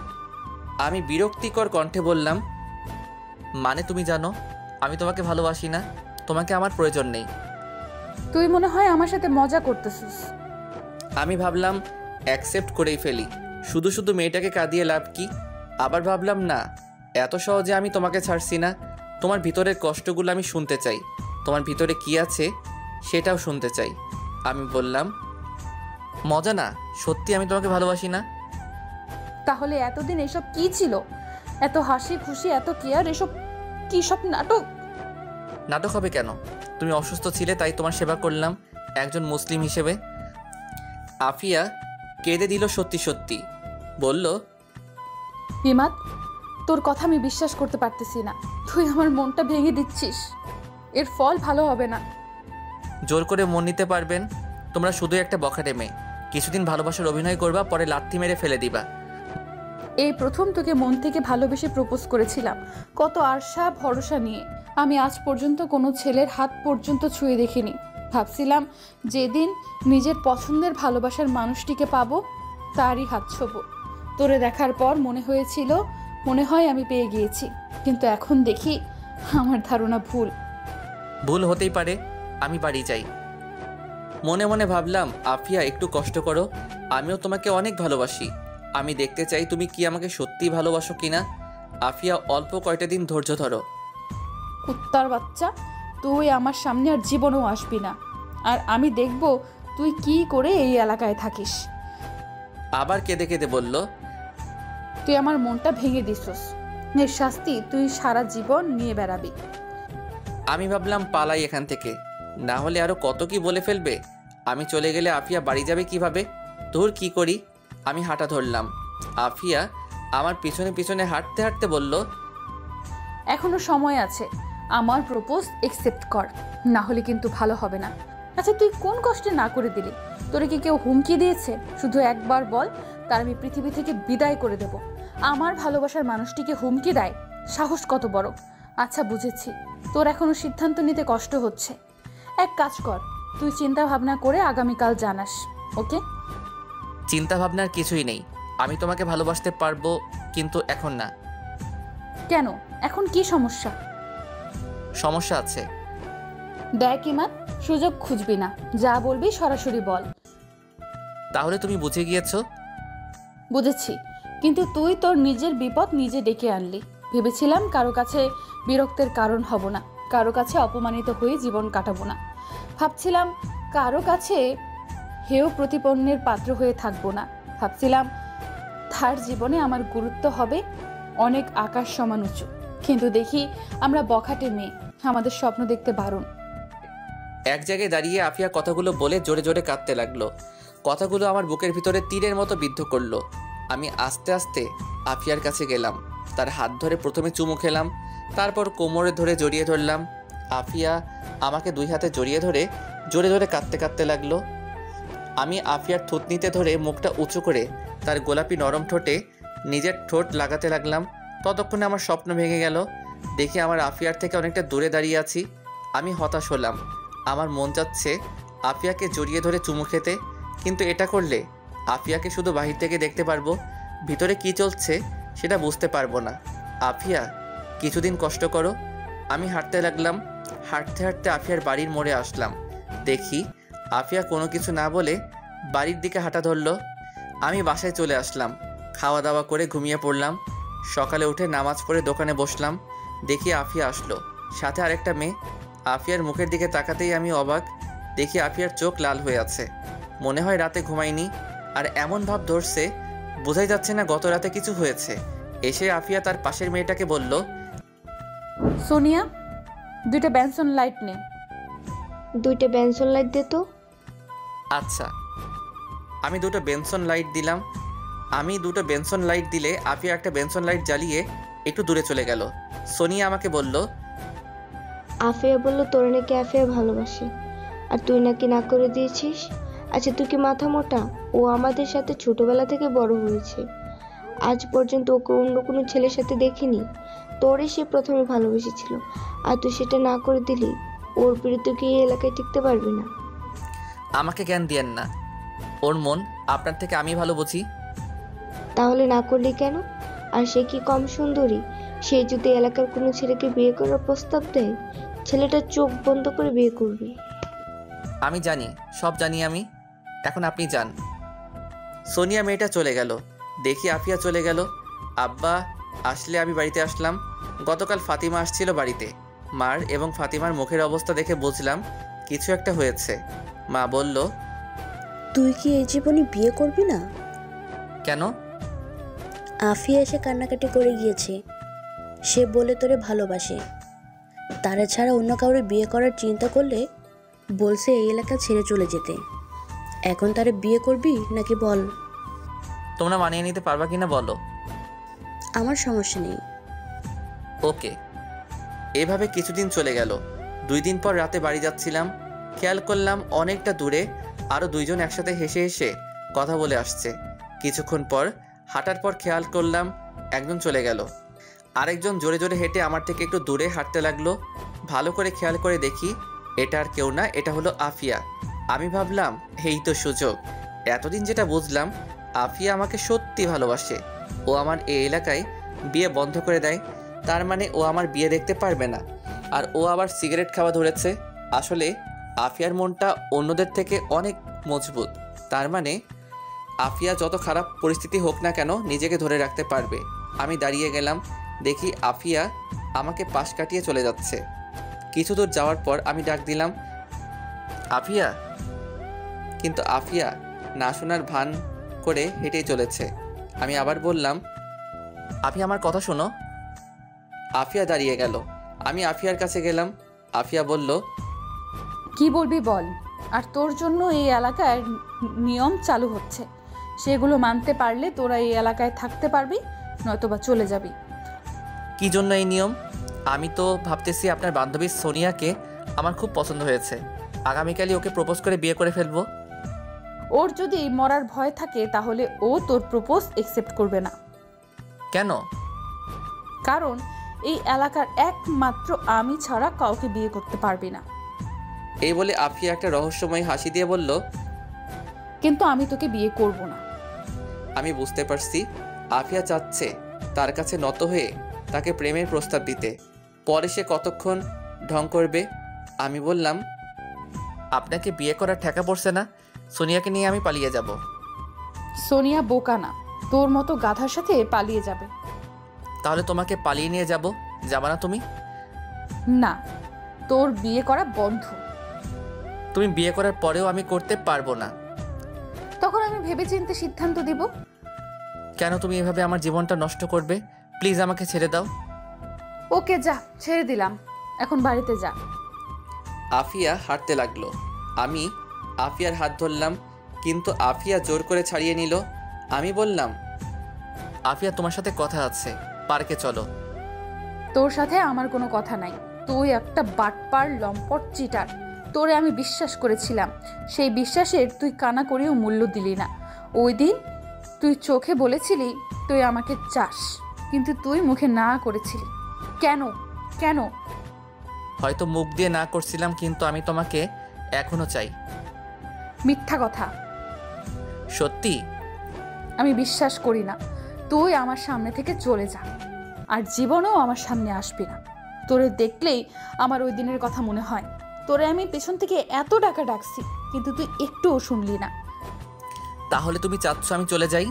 আমি বিরক্তিকর কণ্ঠে বললাম, মানে তুমি জানো আমি তোমাকে ভালোবাসি না, তোমাকে আমার প্রয়োজন নেই। তুই মনে হয় আমার সাথে মজা করতেছিস। আমি ভাবলাম অ্যাকসেপ্ট করেই ফেলি, শুধু শুধু মেয়েটাকে কাঁদিয়ে লাভ কি। আবার ভাবলাম না, এত সহজে আমি তোমাকে ছাড়ছি না। তোমার ভিতরের কষ্টগুলো আমি শুনতে চাই, তোমার ভিতরে কি আছে সেটাও শুনতে চাই। আমি বললাম, মজা না, সত্যি আমি তোমাকে ভালোবাসি না। তাহলে এতদিন এসব কি ছিল? এত হাসি খুশি, এত কেয়ার, এসব কি সব নাটক? নাটক হবে কেন? তুমি অসুস্থ ছিলে তাই তোমার সেবা করলাম একজন মুসলিম হিসেবে। আফিয়া কেঁদে দিল সত্যি সত্যি। বলল, ইমাদ, তোর কথা আমি বিশ্বাস করতে পারতেছি না। তুই আমার মনটা ভেঙে দিচ্ছিস। এর ফল ভালো হবে না। জোর করে মন নিতে পারবেন? তোমরা শুধু একটা বখাটে মেয়ে। কিছুদিন ভালোবাসার অভিনয় করবা, পরে লাথি মেরে ফেলে দিবা। এই প্রথম তোকে মন থেকে ভালোবেসে প্রপোজ করেছিলাম, কত আশা ভরসা নিয়ে। আমি আজ পর্যন্ত কোনো ছেলের হাত পর্যন্ত ছুঁয়ে দেখিনি। ভাবছিলাম যেদিন নিজের পছন্দের ভালোবাসার মানুষটিকে পাবো, তারই হাত ছোবো। তোরে দেখার পর মনে হয় আমি পেয়ে গিয়েছি, কিন্তু এখন দেখি আমার ধারণা ভুল। ভুল হতেই পারে। আমি বাড়ি যাই। মনে মনে ভাবলাম, আফিয়া একটু কষ্ট করো, আমিও তোমাকে অনেক ভালোবাসি। আমি দেখতে চাই তুমি কি আমাকে সত্যিই ভালোবাসো কিনা। আফিয়া, অল্প কয়টা দিন ধৈর্য ধরো। কুত্তার বাচ্চা, তুই আমার সামনে আর জীবনেও আসবি না। আর আমি দেখব তুই কি করে এই এলাকায় থাকিস। আবার কেঁদে কেঁদে বলল, তুই আমার মনটা ভেঙে দিছিস। এর শাস্তি তুই সারা জীবন নিয়ে বেড়াবি। আমি ভাবলাম পালাই এখান থেকে, না হলে আরো কত কি বলে ফেলবে। আমি চলে গেলে আফিয়া বাড়ি যাবে কিভাবে? তোর কি করি আমি হাঁটা ধরলাম। আফিয়া আমার পিছনে পিছনে হাঁটতে হাঁটতে বলল, এখনো সময় আছে, আমার প্রপোজ একসেপ্ট কর, না হলে কিন্তু ভালো হবে না। আচ্ছা তুই কোন কষ্টে না করে দিলি? তোরে কি কেউ হুমকি দিয়েছে? শুধু একবার বল, তার আমি পৃথিবী থেকে বিদায় করে দেব। আমার ভালোবাসার মানুষটিকে হুমকি দেয়, সাহস কত বড়! আচ্ছা বুঝেছি, তোর এখনো সিদ্ধান্ত নিতে কষ্ট হচ্ছে। এক কাজ কর, তুই চিন্তা ভাবনা করে আগামীকাল জানাস, ওকে? চিন্তা ভাবনার কিছুই নেই, আমি তোমাকে ভালোবাসতে পারবো, কিন্তু এখন না। কেন? এখন কি সমস্যা? সমস্যা আছে। দেখ ইমান, সুযোগ খুঁজবি না, যা বলবি সরাসরি বল। তাহলে তুমি বুঝে গিয়েছো? বুঝেছি, কিন্তু তুই তোর নিজের বিপদ নিজে ডেকে আনলি। ভেবেছিলাম কারো কাছে বিরক্তের কারণ হব না, কারো কাছে অপমানিত হয়ে জীবন কাটাবো না। ভাবছিলাম কারো কাছে হেয় প্রতিপন্নের পাত্র হয়ে থাকবো না। ভাবছিলাম তার জীবনে আমার গুরুত্ব হবে অনেক আকাশ সমান উঁচু। কিন্তু দেখি আমরা বখাটে মেয়ে, আমাদের স্বপ্ন দেখতে বারণ। এক জায়গায় দাঁড়িয়ে আফিয়া কথাগুলো বলে জোরে জোরে কাঁদতে লাগলো। কথাগুলো আমার বুকের ভিতরে তীরের মতো বিদ্ধ করলো। আমি আস্তে আস্তে আফিয়ার কাছে গেলাম, তার হাত ধরে প্রথমে চুমু খেলাম, তারপর কোমরে ধরে জড়িয়ে ধরলাম। আফিয়া আমাকে দুই হাতে জড়িয়ে ধরে জোরে জোরে কাঁদতে কাঁদতে লাগলো। আমি আফিয়ার থুতনিতে ধরে মুখটা উঁচু করে তার গোলাপি নরম ঠোঁটে নিজের ঠোঁট লাগাতে লাগলাম। ততক্ষণে আমার স্বপ্ন ভেঙে গেল। দেখে আমার আফিয়ার থেকে অনেকটা দূরে দাঁড়িয়ে আছি। আমি হতাশ হলাম। আমার মন চাচ্ছে আফিয়াকে জড়িয়ে ধরে চুমু খেতে, কিন্তু এটা করলে আফিয়াকে শুধু বাহির থেকে দেখতে পারবো, ভিতরে কি চলছে সেটা বুঝতে পারবো না। আফিয়া, কিছুদিন কষ্ট করো। আমি হাঁটতে লাগলাম। হাঁটতে হাঁটতে আফিয়ার বাড়ির মোড়ে আসলাম। দেখি আফিয়া কোনো কিছু না বলে বাড়ির দিকে হাঁটা ধরলো। আমি বাসায় চলে আসলাম, খাওয়া দাওয়া করে ঘুমিয়ে পড়লাম। সকালে উঠে নামাজ পড়ে দোকানে বসলাম। দেখি আফিয়া আসলো, সাথে আরেকটা মেয়ে। আফিয়ার মুখের দিকে তাকাতেই আমি অবাক। দেখি আফিয়ার চোখ লাল হয়ে আছে, মনে হয় রাতে ঘুমায়নি, আর এমন ভাব ধরছে বোঝাই যাচ্ছে না গত রাতে কিছু হয়েছে। এসে আফিয়া তার পাশের মেয়েটাকে বলল, সোনিয়া, 2টা বেনসন লাইট নে। 2টা বেনসন লাইট দে তো। আচ্ছা। আমি 2টো বেনসন লাইট দিলাম। আমি 2টো বেনসন লাইট দিলে আফিয়া একটা বেনসন লাইট জ্বালিয়ে একটু দূরে চলে গেল। সোনিয়া আমাকে বলল, আফিয়া বলল তোরা নাকি আফিয়া ভালোবাসে, আর তুই নাকি না করে দিয়েছিস। আচ্ছা তুই কি মাথা মোটা? ও আমাদের সাথে ছোটবেলা থেকে বড় হয়েছে, আজ পর্যন্ত ওকে অন্য কোনো ছেলের সাথে দেখিনি। তোরই সে প্রথমে ভালোবেসেছিল, আর তুই সেটা না করে দিলি। ওর বিরুদ্ধে কি এই এলাকায় টিকতে পারবি না। আমাকে জ্ঞান দিয়েন না, ওর মন আপনার থেকে আমি ভালো বুঝি। তাহলে না করলি কেন? আর সে কি কম সুন্দরী? সে যদি এলাকার কোনো ছেলেকে বিয়ে করার প্রস্তাব দেয়, ছেলেটা চোখ বন্ধ করে বিয়ে করবি। আমি জানি, সব জানি আমি। এখন আপনি যান। সোনিয়া মেয়েটা চলে গেল। দেখি আফিয়া চলে গেল। আব্বা আসলে আমি বাড়িতে আসলাম। গতকাল ফাতিমা আসছিল বাড়িতে। মার এবং ফাতিমার মুখের অবস্থা দেখে বুঝলাম কিছু একটা হয়েছে। মা বলল, তুই কি এই জীবনে বিয়ে করবি না? কেন? আফিয়া এসে কান্নাকাটি করে গিয়েছে। সে বলে তোরে ভালোবাসে, তারা ছাড়া অন্য কাউরে বিয়ে করার চিন্তা করলে বলছে এই এলাকা ছেড়ে চলে যেতে। এখন তারে বিয়ে করবি নাকি বল? তোমরা মানিয়ে নিতে পারবা কিনা বলো। আমার সমস্যা নেই। ওকে। এভাবে কিছুদিন চলে গেল। 2 দিন পর রাতে বাড়ি যাচ্ছিলাম, খেয়াল করলাম অনেকটা দূরে আরও 2 জন একসাথে হেসে হেসে কথা বলে আসছে। কিছুক্ষণ পর হাঁটার পর খেয়াল করলাম একজন চলে গেল। আরেকজন জোরে জোরে হেঁটে আমার থেকে একটু দূরে হাঁটতে লাগলো। ভালো করে খেয়াল করে দেখি এটা আর কেউ না, এটা হলো আফিয়া। আমি ভাবলাম এই তো সুযোগ। এতদিন যেটা বুঝলাম, আফিয়া আমাকে সত্যি ভালোবাসে। ও আমার এই এলাকায় বিয়ে বন্ধ করে দেয়, তার মানে ও আমার বিয়ে দেখতে পারবে না। আর ও আবার সিগারেট খাওয়া ধরেছে। আসলে আফিয়ার মনটা অন্যদের থেকে অনেক মজবুত। তার মানে আফিয়া যত খারাপ পরিস্থিতি হোক না কেন নিজেকে ধরে রাখতে পারবে। আমি দাঁড়িয়ে গেলাম, দেখি আফিয়া আমাকে পাশ কাটিয়ে চলে যাচ্ছে। কিছু দূর যাওয়ার পর আমি ডাক দিলাম, আফিয়া। কিন্তু আফিয়া না শোনার ভান করে হেঁটেই চলেছে। আমি আবার বললাম, আফিয়া আমার কথা শোনো। আফিয়া দাঁড়িয়ে গেল। আমি আফিয়ার কাছে গেলাম। আফিয়া বলল, কি বলবি বল। আর তোর জন্য এই এলাকার নিয়ম চালু হচ্ছে, সেগুলো মানতে পারলে তোরা এই এলাকায় থাকতে পারবি, নয়তোবা চলে যাবি। কি জন্য এই নিয়ম? আমি তো ভাবতেছি আপনার বান্ধবী সোনিয়াকে আমার খুব পছন্দ হয়েছে। আগামীকালই ওকে প্রপোজ করে বিয়ে করে ফেলবো। ওর যদি মরার ভয় থাকে তাহলে ও তোর প্রপোজ একসেপ্ট করবে না। কেন? কারণ এই এলাকার একমাত্র আমি ছাড়া কাউকে বিয়ে করতে পারবি না। এই বলে আফিয়া একটা রহস্যময় হাসি দিয়ে বলল, কিন্তু আমি তোকে বিয়ে করব না। আমি বুঝতে পারছি আফিয়া চাচ্ছে তার কাছে নত হয়ে তাকে প্রেমের প্রস্তাব দিতে। পরে সে কতক্ষণ ঢং করবে। আমি বললাম, আপনাকে বিয়ে করার ঠেকা পড়ছে না? সোনিয়াকে নিয়ে আমি পালিয়ে যাব। সোনিয়া বোকা না, তোর মতো গাধার সাথে পালিয়ে যাবে। তাহলে তোমাকে পালিয়ে নিয়ে যাব, যাবা না তুমি? না, তোর বিয়ে করা বন্ধ। তুমি বিয়ে করার পরেও আমি করতে পারবো না। তখন আমি ভেবেচিন্তে সিদ্ধান্ত দিব। কেন তুমি এভাবে আমার জীবনটা নষ্ট করবে? প্লিজ আমাকে ছেড়ে দাও। ওকে যা, ছেড়ে দিলাম, এখন বাড়িতে যা। আফিয়া হাঁটতে লাগলো। আমি আফিয়ার হাত ধরলাম, কিন্তু আফিয়া জোর করে ছাড়িয়ে নিল। আমি বললাম, আফিয়া তোমার সাথে কথা আছে, পার্কে চলো। তোর সাথে আমার কোনো কথা নাই। তুই একটা বাটপার, লম্পট, চিটার। তোরে আমি বিশ্বাস করেছিলাম, সেই বিশ্বাসের তুই কানা করেও মূল্য দিলি না। ওই দিন তুই চোখে বলেছিলি তুই আমাকে চাস, কিন্তু তুই মুখে না করেছিলি। কেন কেন? হয়তো মুখ দিয়ে না করছিলাম, কিন্তু আমি তোমাকে এখনো চাই। মিথ্যা কথা। সত্যি? আমি বিশ্বাস করি না। তুই আমার সামনে থেকে চলে যা, আর জীবনেও আমার সামনে আসবি না। তোরে দেখলেই আমার ওই দিনের কথা মনে হয়। তোরে আমি পেছন থেকে এত টাকা ডাকছি, কিন্তু তুই একটুও শুনলি না। তাহলে তুমি চাচ্ছ আমি চলে যাই?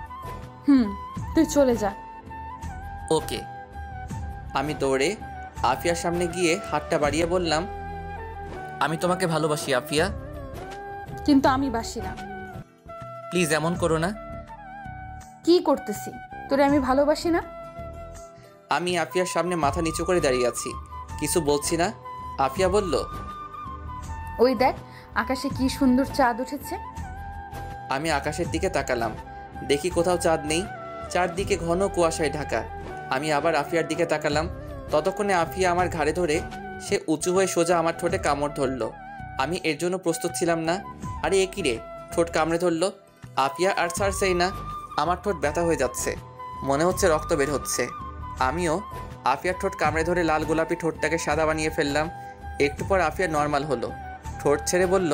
তুই চলে যা। ওকে। আমি দৌড়ে আফিয়ার সামনে গিয়ে হাতটা বাড়িয়ে বললাম, আমি তোমাকে ভালোবাসি আফিয়া। কিন্তু আমি বাসি না। প্লিজ এমন করো না। কি করতেছি? তোরে আমি ভালোবাসি না? আমি আফিয়ার সামনে মাথা নিচু করে দাঁড়িয়ে আছি, কিছু বলছি না। আফিয়া বলল, ওই দেখ আকাশে কি সুন্দর চাঁদ উঠেছে। আমি আকাশের দিকে তাকালাম, দেখি কোথাও চাঁদ নেই, চারদিকে ঘন কুয়াশায় ঢাকা। আমি আবার আফিয়ার দিকে তাকালাম, ততক্ষণে আফিয়া আমার ঘাড়ে ধরে সে উঁচু হয়ে সোজা আমার ঠোঁটে কামড় ধরলো। আমি এর জন্য প্রস্তুত ছিলাম না। আরে এ কি রে, ঠোঁট কামড়ে ধরলো। আফিয়া আর ছাড়ছেই না। আমার ঠোঁট ব্যথা হয়ে যাচ্ছে, মনে হচ্ছে রক্ত বের হচ্ছে। আমিও আফিয়ার ঠোঁট কামড়ে ধরে লাল গোলাপি ঠোঁটটাকে সাদা বানিয়ে ফেললাম। একটু পর আফিয়া নর্মাল হলো, ঠোঁট ছেড়ে বলল,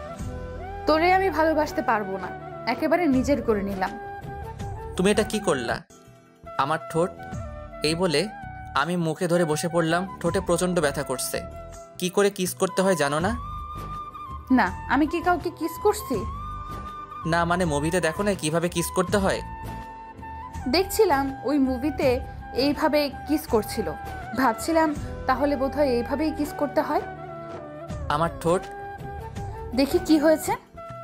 তোরে আমি ভালোবাসতে পারবো না, একেবারে নিজের করে নিলাম। তুমি এটা কি করলা? আমার ঠোঁট। এই বলে আমি মুখে ধরে বসে পড়লাম। ঠোঁটে প্রচণ্ড ব্যথা করছে। কি করে কিস করতে হয় জানো না? না, আমি কি কাউকে কিস করছি? না মানে মুভিতে দেখো না কিভাবে কিস করতে হয়? দেখছিলাম ওই মুভিতে এইভাবে কিস করছিল, ভাবছিলাম তাহলে বোধহয় এইভাবেই কিস করতে হয়। আমার ঠোঁট। দেখি কি হয়েছে।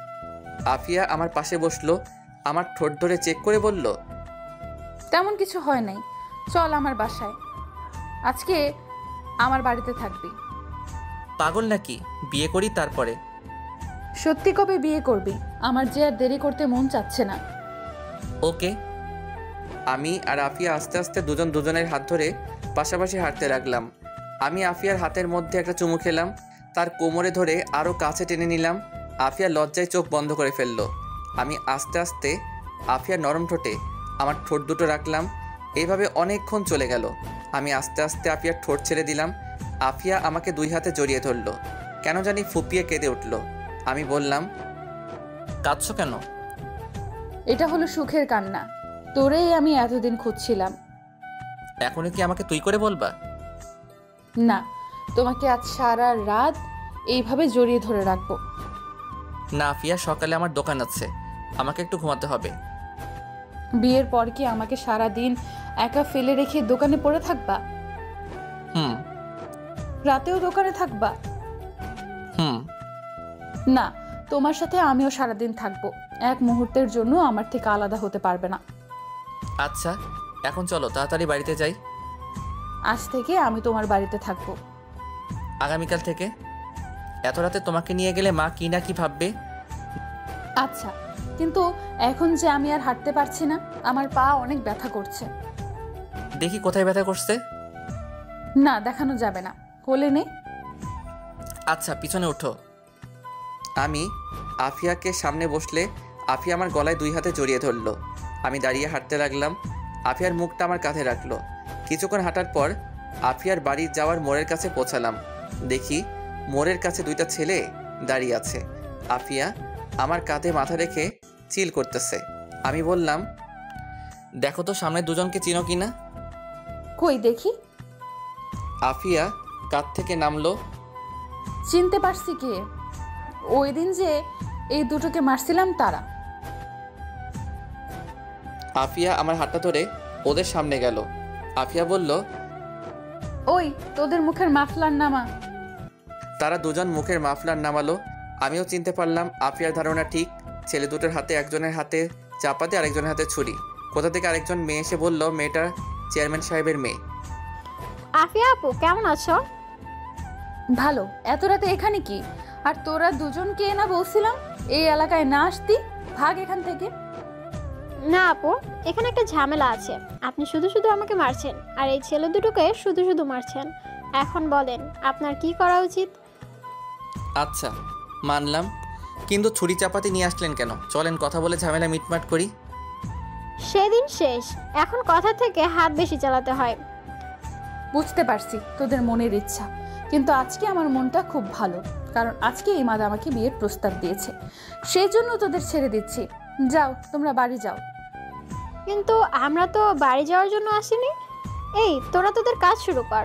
আফিয়া আমার পাশে বসলো, আমার ঠোঁট ধরে চেক করে বলল, তেমন কিছু হয় নাই, চল আমার বাসায়, আজকে আমার বাড়িতে থাকবি। পাগল নাকি? বিয়ে করি তারপরে। সত্যি কবে বিয়ে করবি? আমার যে আর দেরি করতে মন চাচ্ছে না। ওকে। আমি আর আফিয়া আস্তে আস্তে দুজন দুজনের হাত ধরে পাশাপাশি হাঁটতে লাগলাম। আমি আফিয়ার হাতের মধ্যে একটা চুমু খেলাম, তার কোমরে ধরে আরও কাছে টেনে নিলাম। আফিয়া লজ্জায় চোখ বন্ধ করে ফেললো। আমি আস্তে আস্তে আফিয়ার নরম ঠোঁটে আমার ঠোঁট দুটো রাখলাম। এইভাবে অনেকক্ষণ চলে গেল। আমি আস্তে আস্তে আফিয়ার ঠোঁট ছেড়ে দিলাম। আফিয়া আমাকে দুই হাতে জড়িয়ে ধরলো, কেন জানি ফুপিয়ে কেঁদে উঠল। আমি বললাম, কাঁদছো কেন? এটা হলো সুখের কান্না। তোরেই আমি এতদিন খুঁজছিলাম। এখনই কি আমাকে তুই করে বলবা? না, তোমাকে আজ সারা রাত এইভাবে জড়িয়ে ধরে রাখবো। না আফিয়া, সকালে আমার দোকান আছে, আমাকে একটু ঘুমাতে হবে। বিয়ের পর কি আমাকে সারা দিন একা ফেলে রেখে দোকানে পড়ে থাকবা? রাতেও দোকানে থাকবা? না, তোমার সাথে আমিও সারাদিন থাকবো। এক মুহূর্তের জন্য আমার থেকে আলাদা হতে পারবে না। আচ্ছা, এখন চলো তাড়াতাড়ি বাড়িতে যাই। আজ থেকে আমি তোমার বাড়িতে থাকবো। আগামীকাল থেকে? এত রাতে তোমাকে নিয়ে গেলে মা কি না কি ভাববে। আচ্ছা, কিন্তু এখন যে আমি আর হাঁটতে পারছি না, আমার পা অনেক ব্যথা করছে। দেখি কোথায় ব্যথা করছে। না, দেখানো যাবে না, কোলে নে। আচ্ছা, পিছনে ওঠো। আমি আফিয়াকে সামনে বসলে আফিয়া আমার গলায় 2 হাতে জড়িয়ে ধরলো। আমি দাঁড়িয়ে হাঁটতে লাগলাম। আফিয়ার মুখটা আমার কাঁধে রাখলো। কিছুক্ষণ হাঁটার পর আফিয়ার বাড়ি যাওয়ার মোড়ের কাছে পৌঁছালাম। দেখি মোড়ের কাছে 2টা ছেলে দাঁড়িয়ে আছে। আফিয়া আমার কাঁধে মাথা রেখে চিল করতেছে। আমি বললাম, দেখো তো সামনে দুজনকে চিনো কিনা। কই দেখি। আফিয়া কাঁধ থেকে নামলো। চিনতে পারছি কে, ওই দিন যে এই দুটোকে মারছিলাম তারা। আফিয়া আমার হাতটা ধরে ওদের সামনে গেল। আফিয়া বলল, ওই তোদের মুখের মাফলার নামা। তারা দুজন মুখের মাফলার নামালো। আমিও চিনতে পারলাম আফিয়ার ধারণা ঠিক। ছেলে দুটোর হাতে একজনের হাতে চাপাতি, আরেকজনের হাতে ছুরি। কোথা থেকে আরেকজন মেয়ে এসে বলল, মেয়েটা চেয়ারম্যান সাহেবের মেয়ে। আফিয়া আপু কেমন আছো? ভালো। এত রাতে এখানে কি? আর তোরা দুজনকে না বলছিলাম এই এলাকায় না আসতি, ভাগ এখান থেকে। না আপু, এখানে একটা ঝামেলা আছে। আপনি শুধু শুধু আমাকে মারছেন, আর এই ছেলে দুটোকে শুধু শুধু মারছেন। এখন বলেন আপনার কি করা উচিত? আচ্ছা, মানলাম, কিন্তু ছুরি চাপাতি নিয়ে আসলেন কেন? চলেন কথা বলে ঝামেলা মিটমাট করি। সেদিন শেষ, এখন কথা থেকে হাত বেশি চালাতে হয়। বুঝতে পারছি তোদের মনের ইচ্ছা, কিন্তু আজকে আমার মনটা খুব ভালো, কারণ আজকে ইমাদ আমাকে বিয়ের প্রস্তাব দিয়েছে। সেই জন্য তোদের ছেড়ে দিচ্ছি। যাও, তোমরা বাড়ি যাও। কিন্তু আমরা তো বাড়ি যাওয়ার জন্য আসিনি। এই তোরা তোদের কাজ শুরু কর।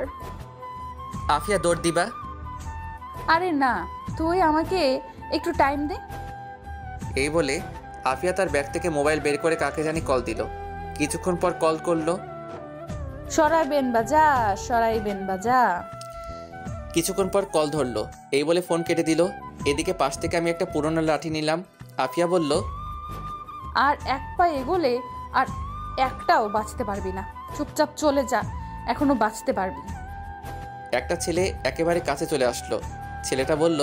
আফিয়া দৌড় দিবা? আরে না, তুই আমাকে একটু টাইম দে। এই বলে আফিয়া তার ব্যাগ থেকে মোবাইল বের করে কাকে জানি কল দিল। কিছুক্ষণ পর কল করলো। সরাইবেন বাজা, সরাইবেন বাজা। কিছুক্ষণ পর কল ধরলো। এই বলে ফোন কেটে দিল। এদিকে পাশ থেকে আমি একটা পুরনো লাঠি নিলাম। আফিয়া বলল, আর এক পা এগোলে আর একটাও বাঁচতে পারবি না। চুপচাপ চলে যা, এখনো বাঁচতে পারবি। একটা ছেলে একেবারে কাছে চলে আসলো। ছেলেটা বলল,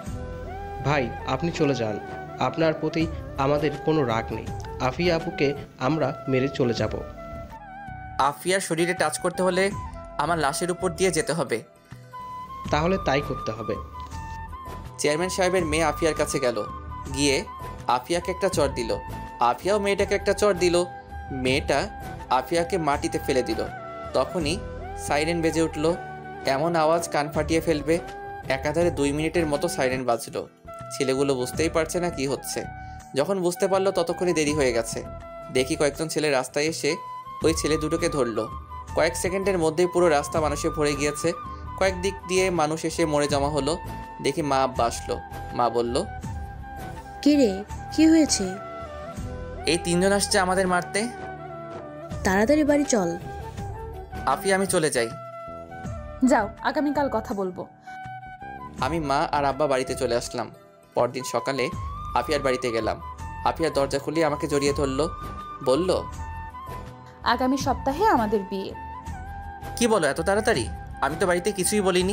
ভাই আপনি চলে যান, আপনার প্রতি আমাদের কোনো রাগ নেই। আফিয়া আপুকে আমরা মেরে চলে যাব। আফিয়ার শরীরে টাচ করতে হলে আমার লাশের উপর দিয়ে যেতে হবে। তাহলে তাই করতে হবে। চেয়ারম্যান সাহেবের মেয়ে আফিয়ার কাছে গেল। গিয়ে আফিয়াকে একটা চড় দিল। আফিয়াও মেয়েটাকে একটা চড় দিল। মেয়েটা আফিয়াকে মাটিতে ফেলে দিল। তখনই সাইরেন বেজে উঠল। এমন আওয়াজ কান ফাটিয়ে ফেলবে। একাধারে 2 মিনিটের মতো সাইরেন বাজলো। ছেলেগুলো বুঝতেই পারছে না কি হচ্ছে। যখন বুঝতে পারলো ততক্ষণই দেরি হয়ে গেছে। দেখি কয়েকজন ছেলে রাস্তায় এসে ওই ছেলে দুটোকে ধরলো। কয়েক সেকেন্ডের মধ্যেই পুরো রাস্তা মানুষে ভরে গিয়েছে। কয়েক দিক দিয়ে মানুষ এসে মরে জমা হলো। দেখি মা আব্বা আসলো। মা বলল, কি রে, কি হয়েছে? এই 3 জন আসছে আমাদের মারতে। তাড়াতাড়ি বাড়ি চল। আফিয়া আমি চলে যাই। যাও, আগামীকাল কথা বলবো। আমি মা আর আব্বা বাড়িতে চলে আসলাম। পরদিন সকালে আফিয়ার বাড়িতে গেলাম। আফিয়ার দরজা খুলে আমাকে জড়িয়ে ধরলো। বলল, আগামী সপ্তাহে আমাদের বিয়ে। কি বলো এত তাড়াতাড়ি? আমি তো বাড়িতে কিছুই বলিনি।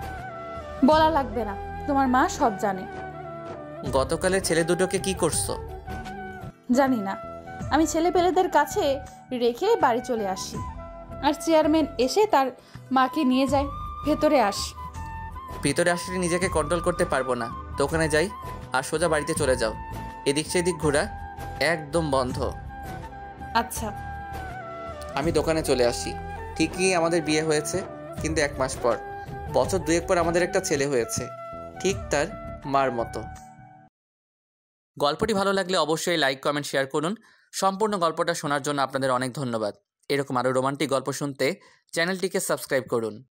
বলা লাগবে না, তোমার মা সব জানে। গতকালের ছেলে দুটোকে কি করছো? জানি না, আমি ছেলেপেলেদের কাছে রেখে বাড়ি চলে আসি, আর চেয়ারম্যান এসে তার মাকে নিয়ে যায়। ভেতরে আস। ভিতরে আসলে নিজেকে কন্ট্রোল করতে পারবো না। দোকানে যাই আর সোজা বাড়িতে চলে যাও। এদিক সেদিক ঘোরা একদম বন্ধ। আচ্ছা। আমি দোকানে চলে আসি। ঠিকই আমাদের বিয়ে হয়েছে, কিন্তু 1 মাস পর। বছর 2 পর আমাদের একটা ছেলে হয়েছে, ঠিক তার মার মতো। গল্পটি ভালো লাগলে অবশ্যই লাইক, কমেন্ট, শেয়ার করুন। সম্পূর্ণ গল্পটা শোনার জন্য আপনাদের অনেক ধন্যবাদ। এরকম আরও রোমান্টিক গল্প শুনতে চ্যানেলটিকে সাবস্ক্রাইব করুন।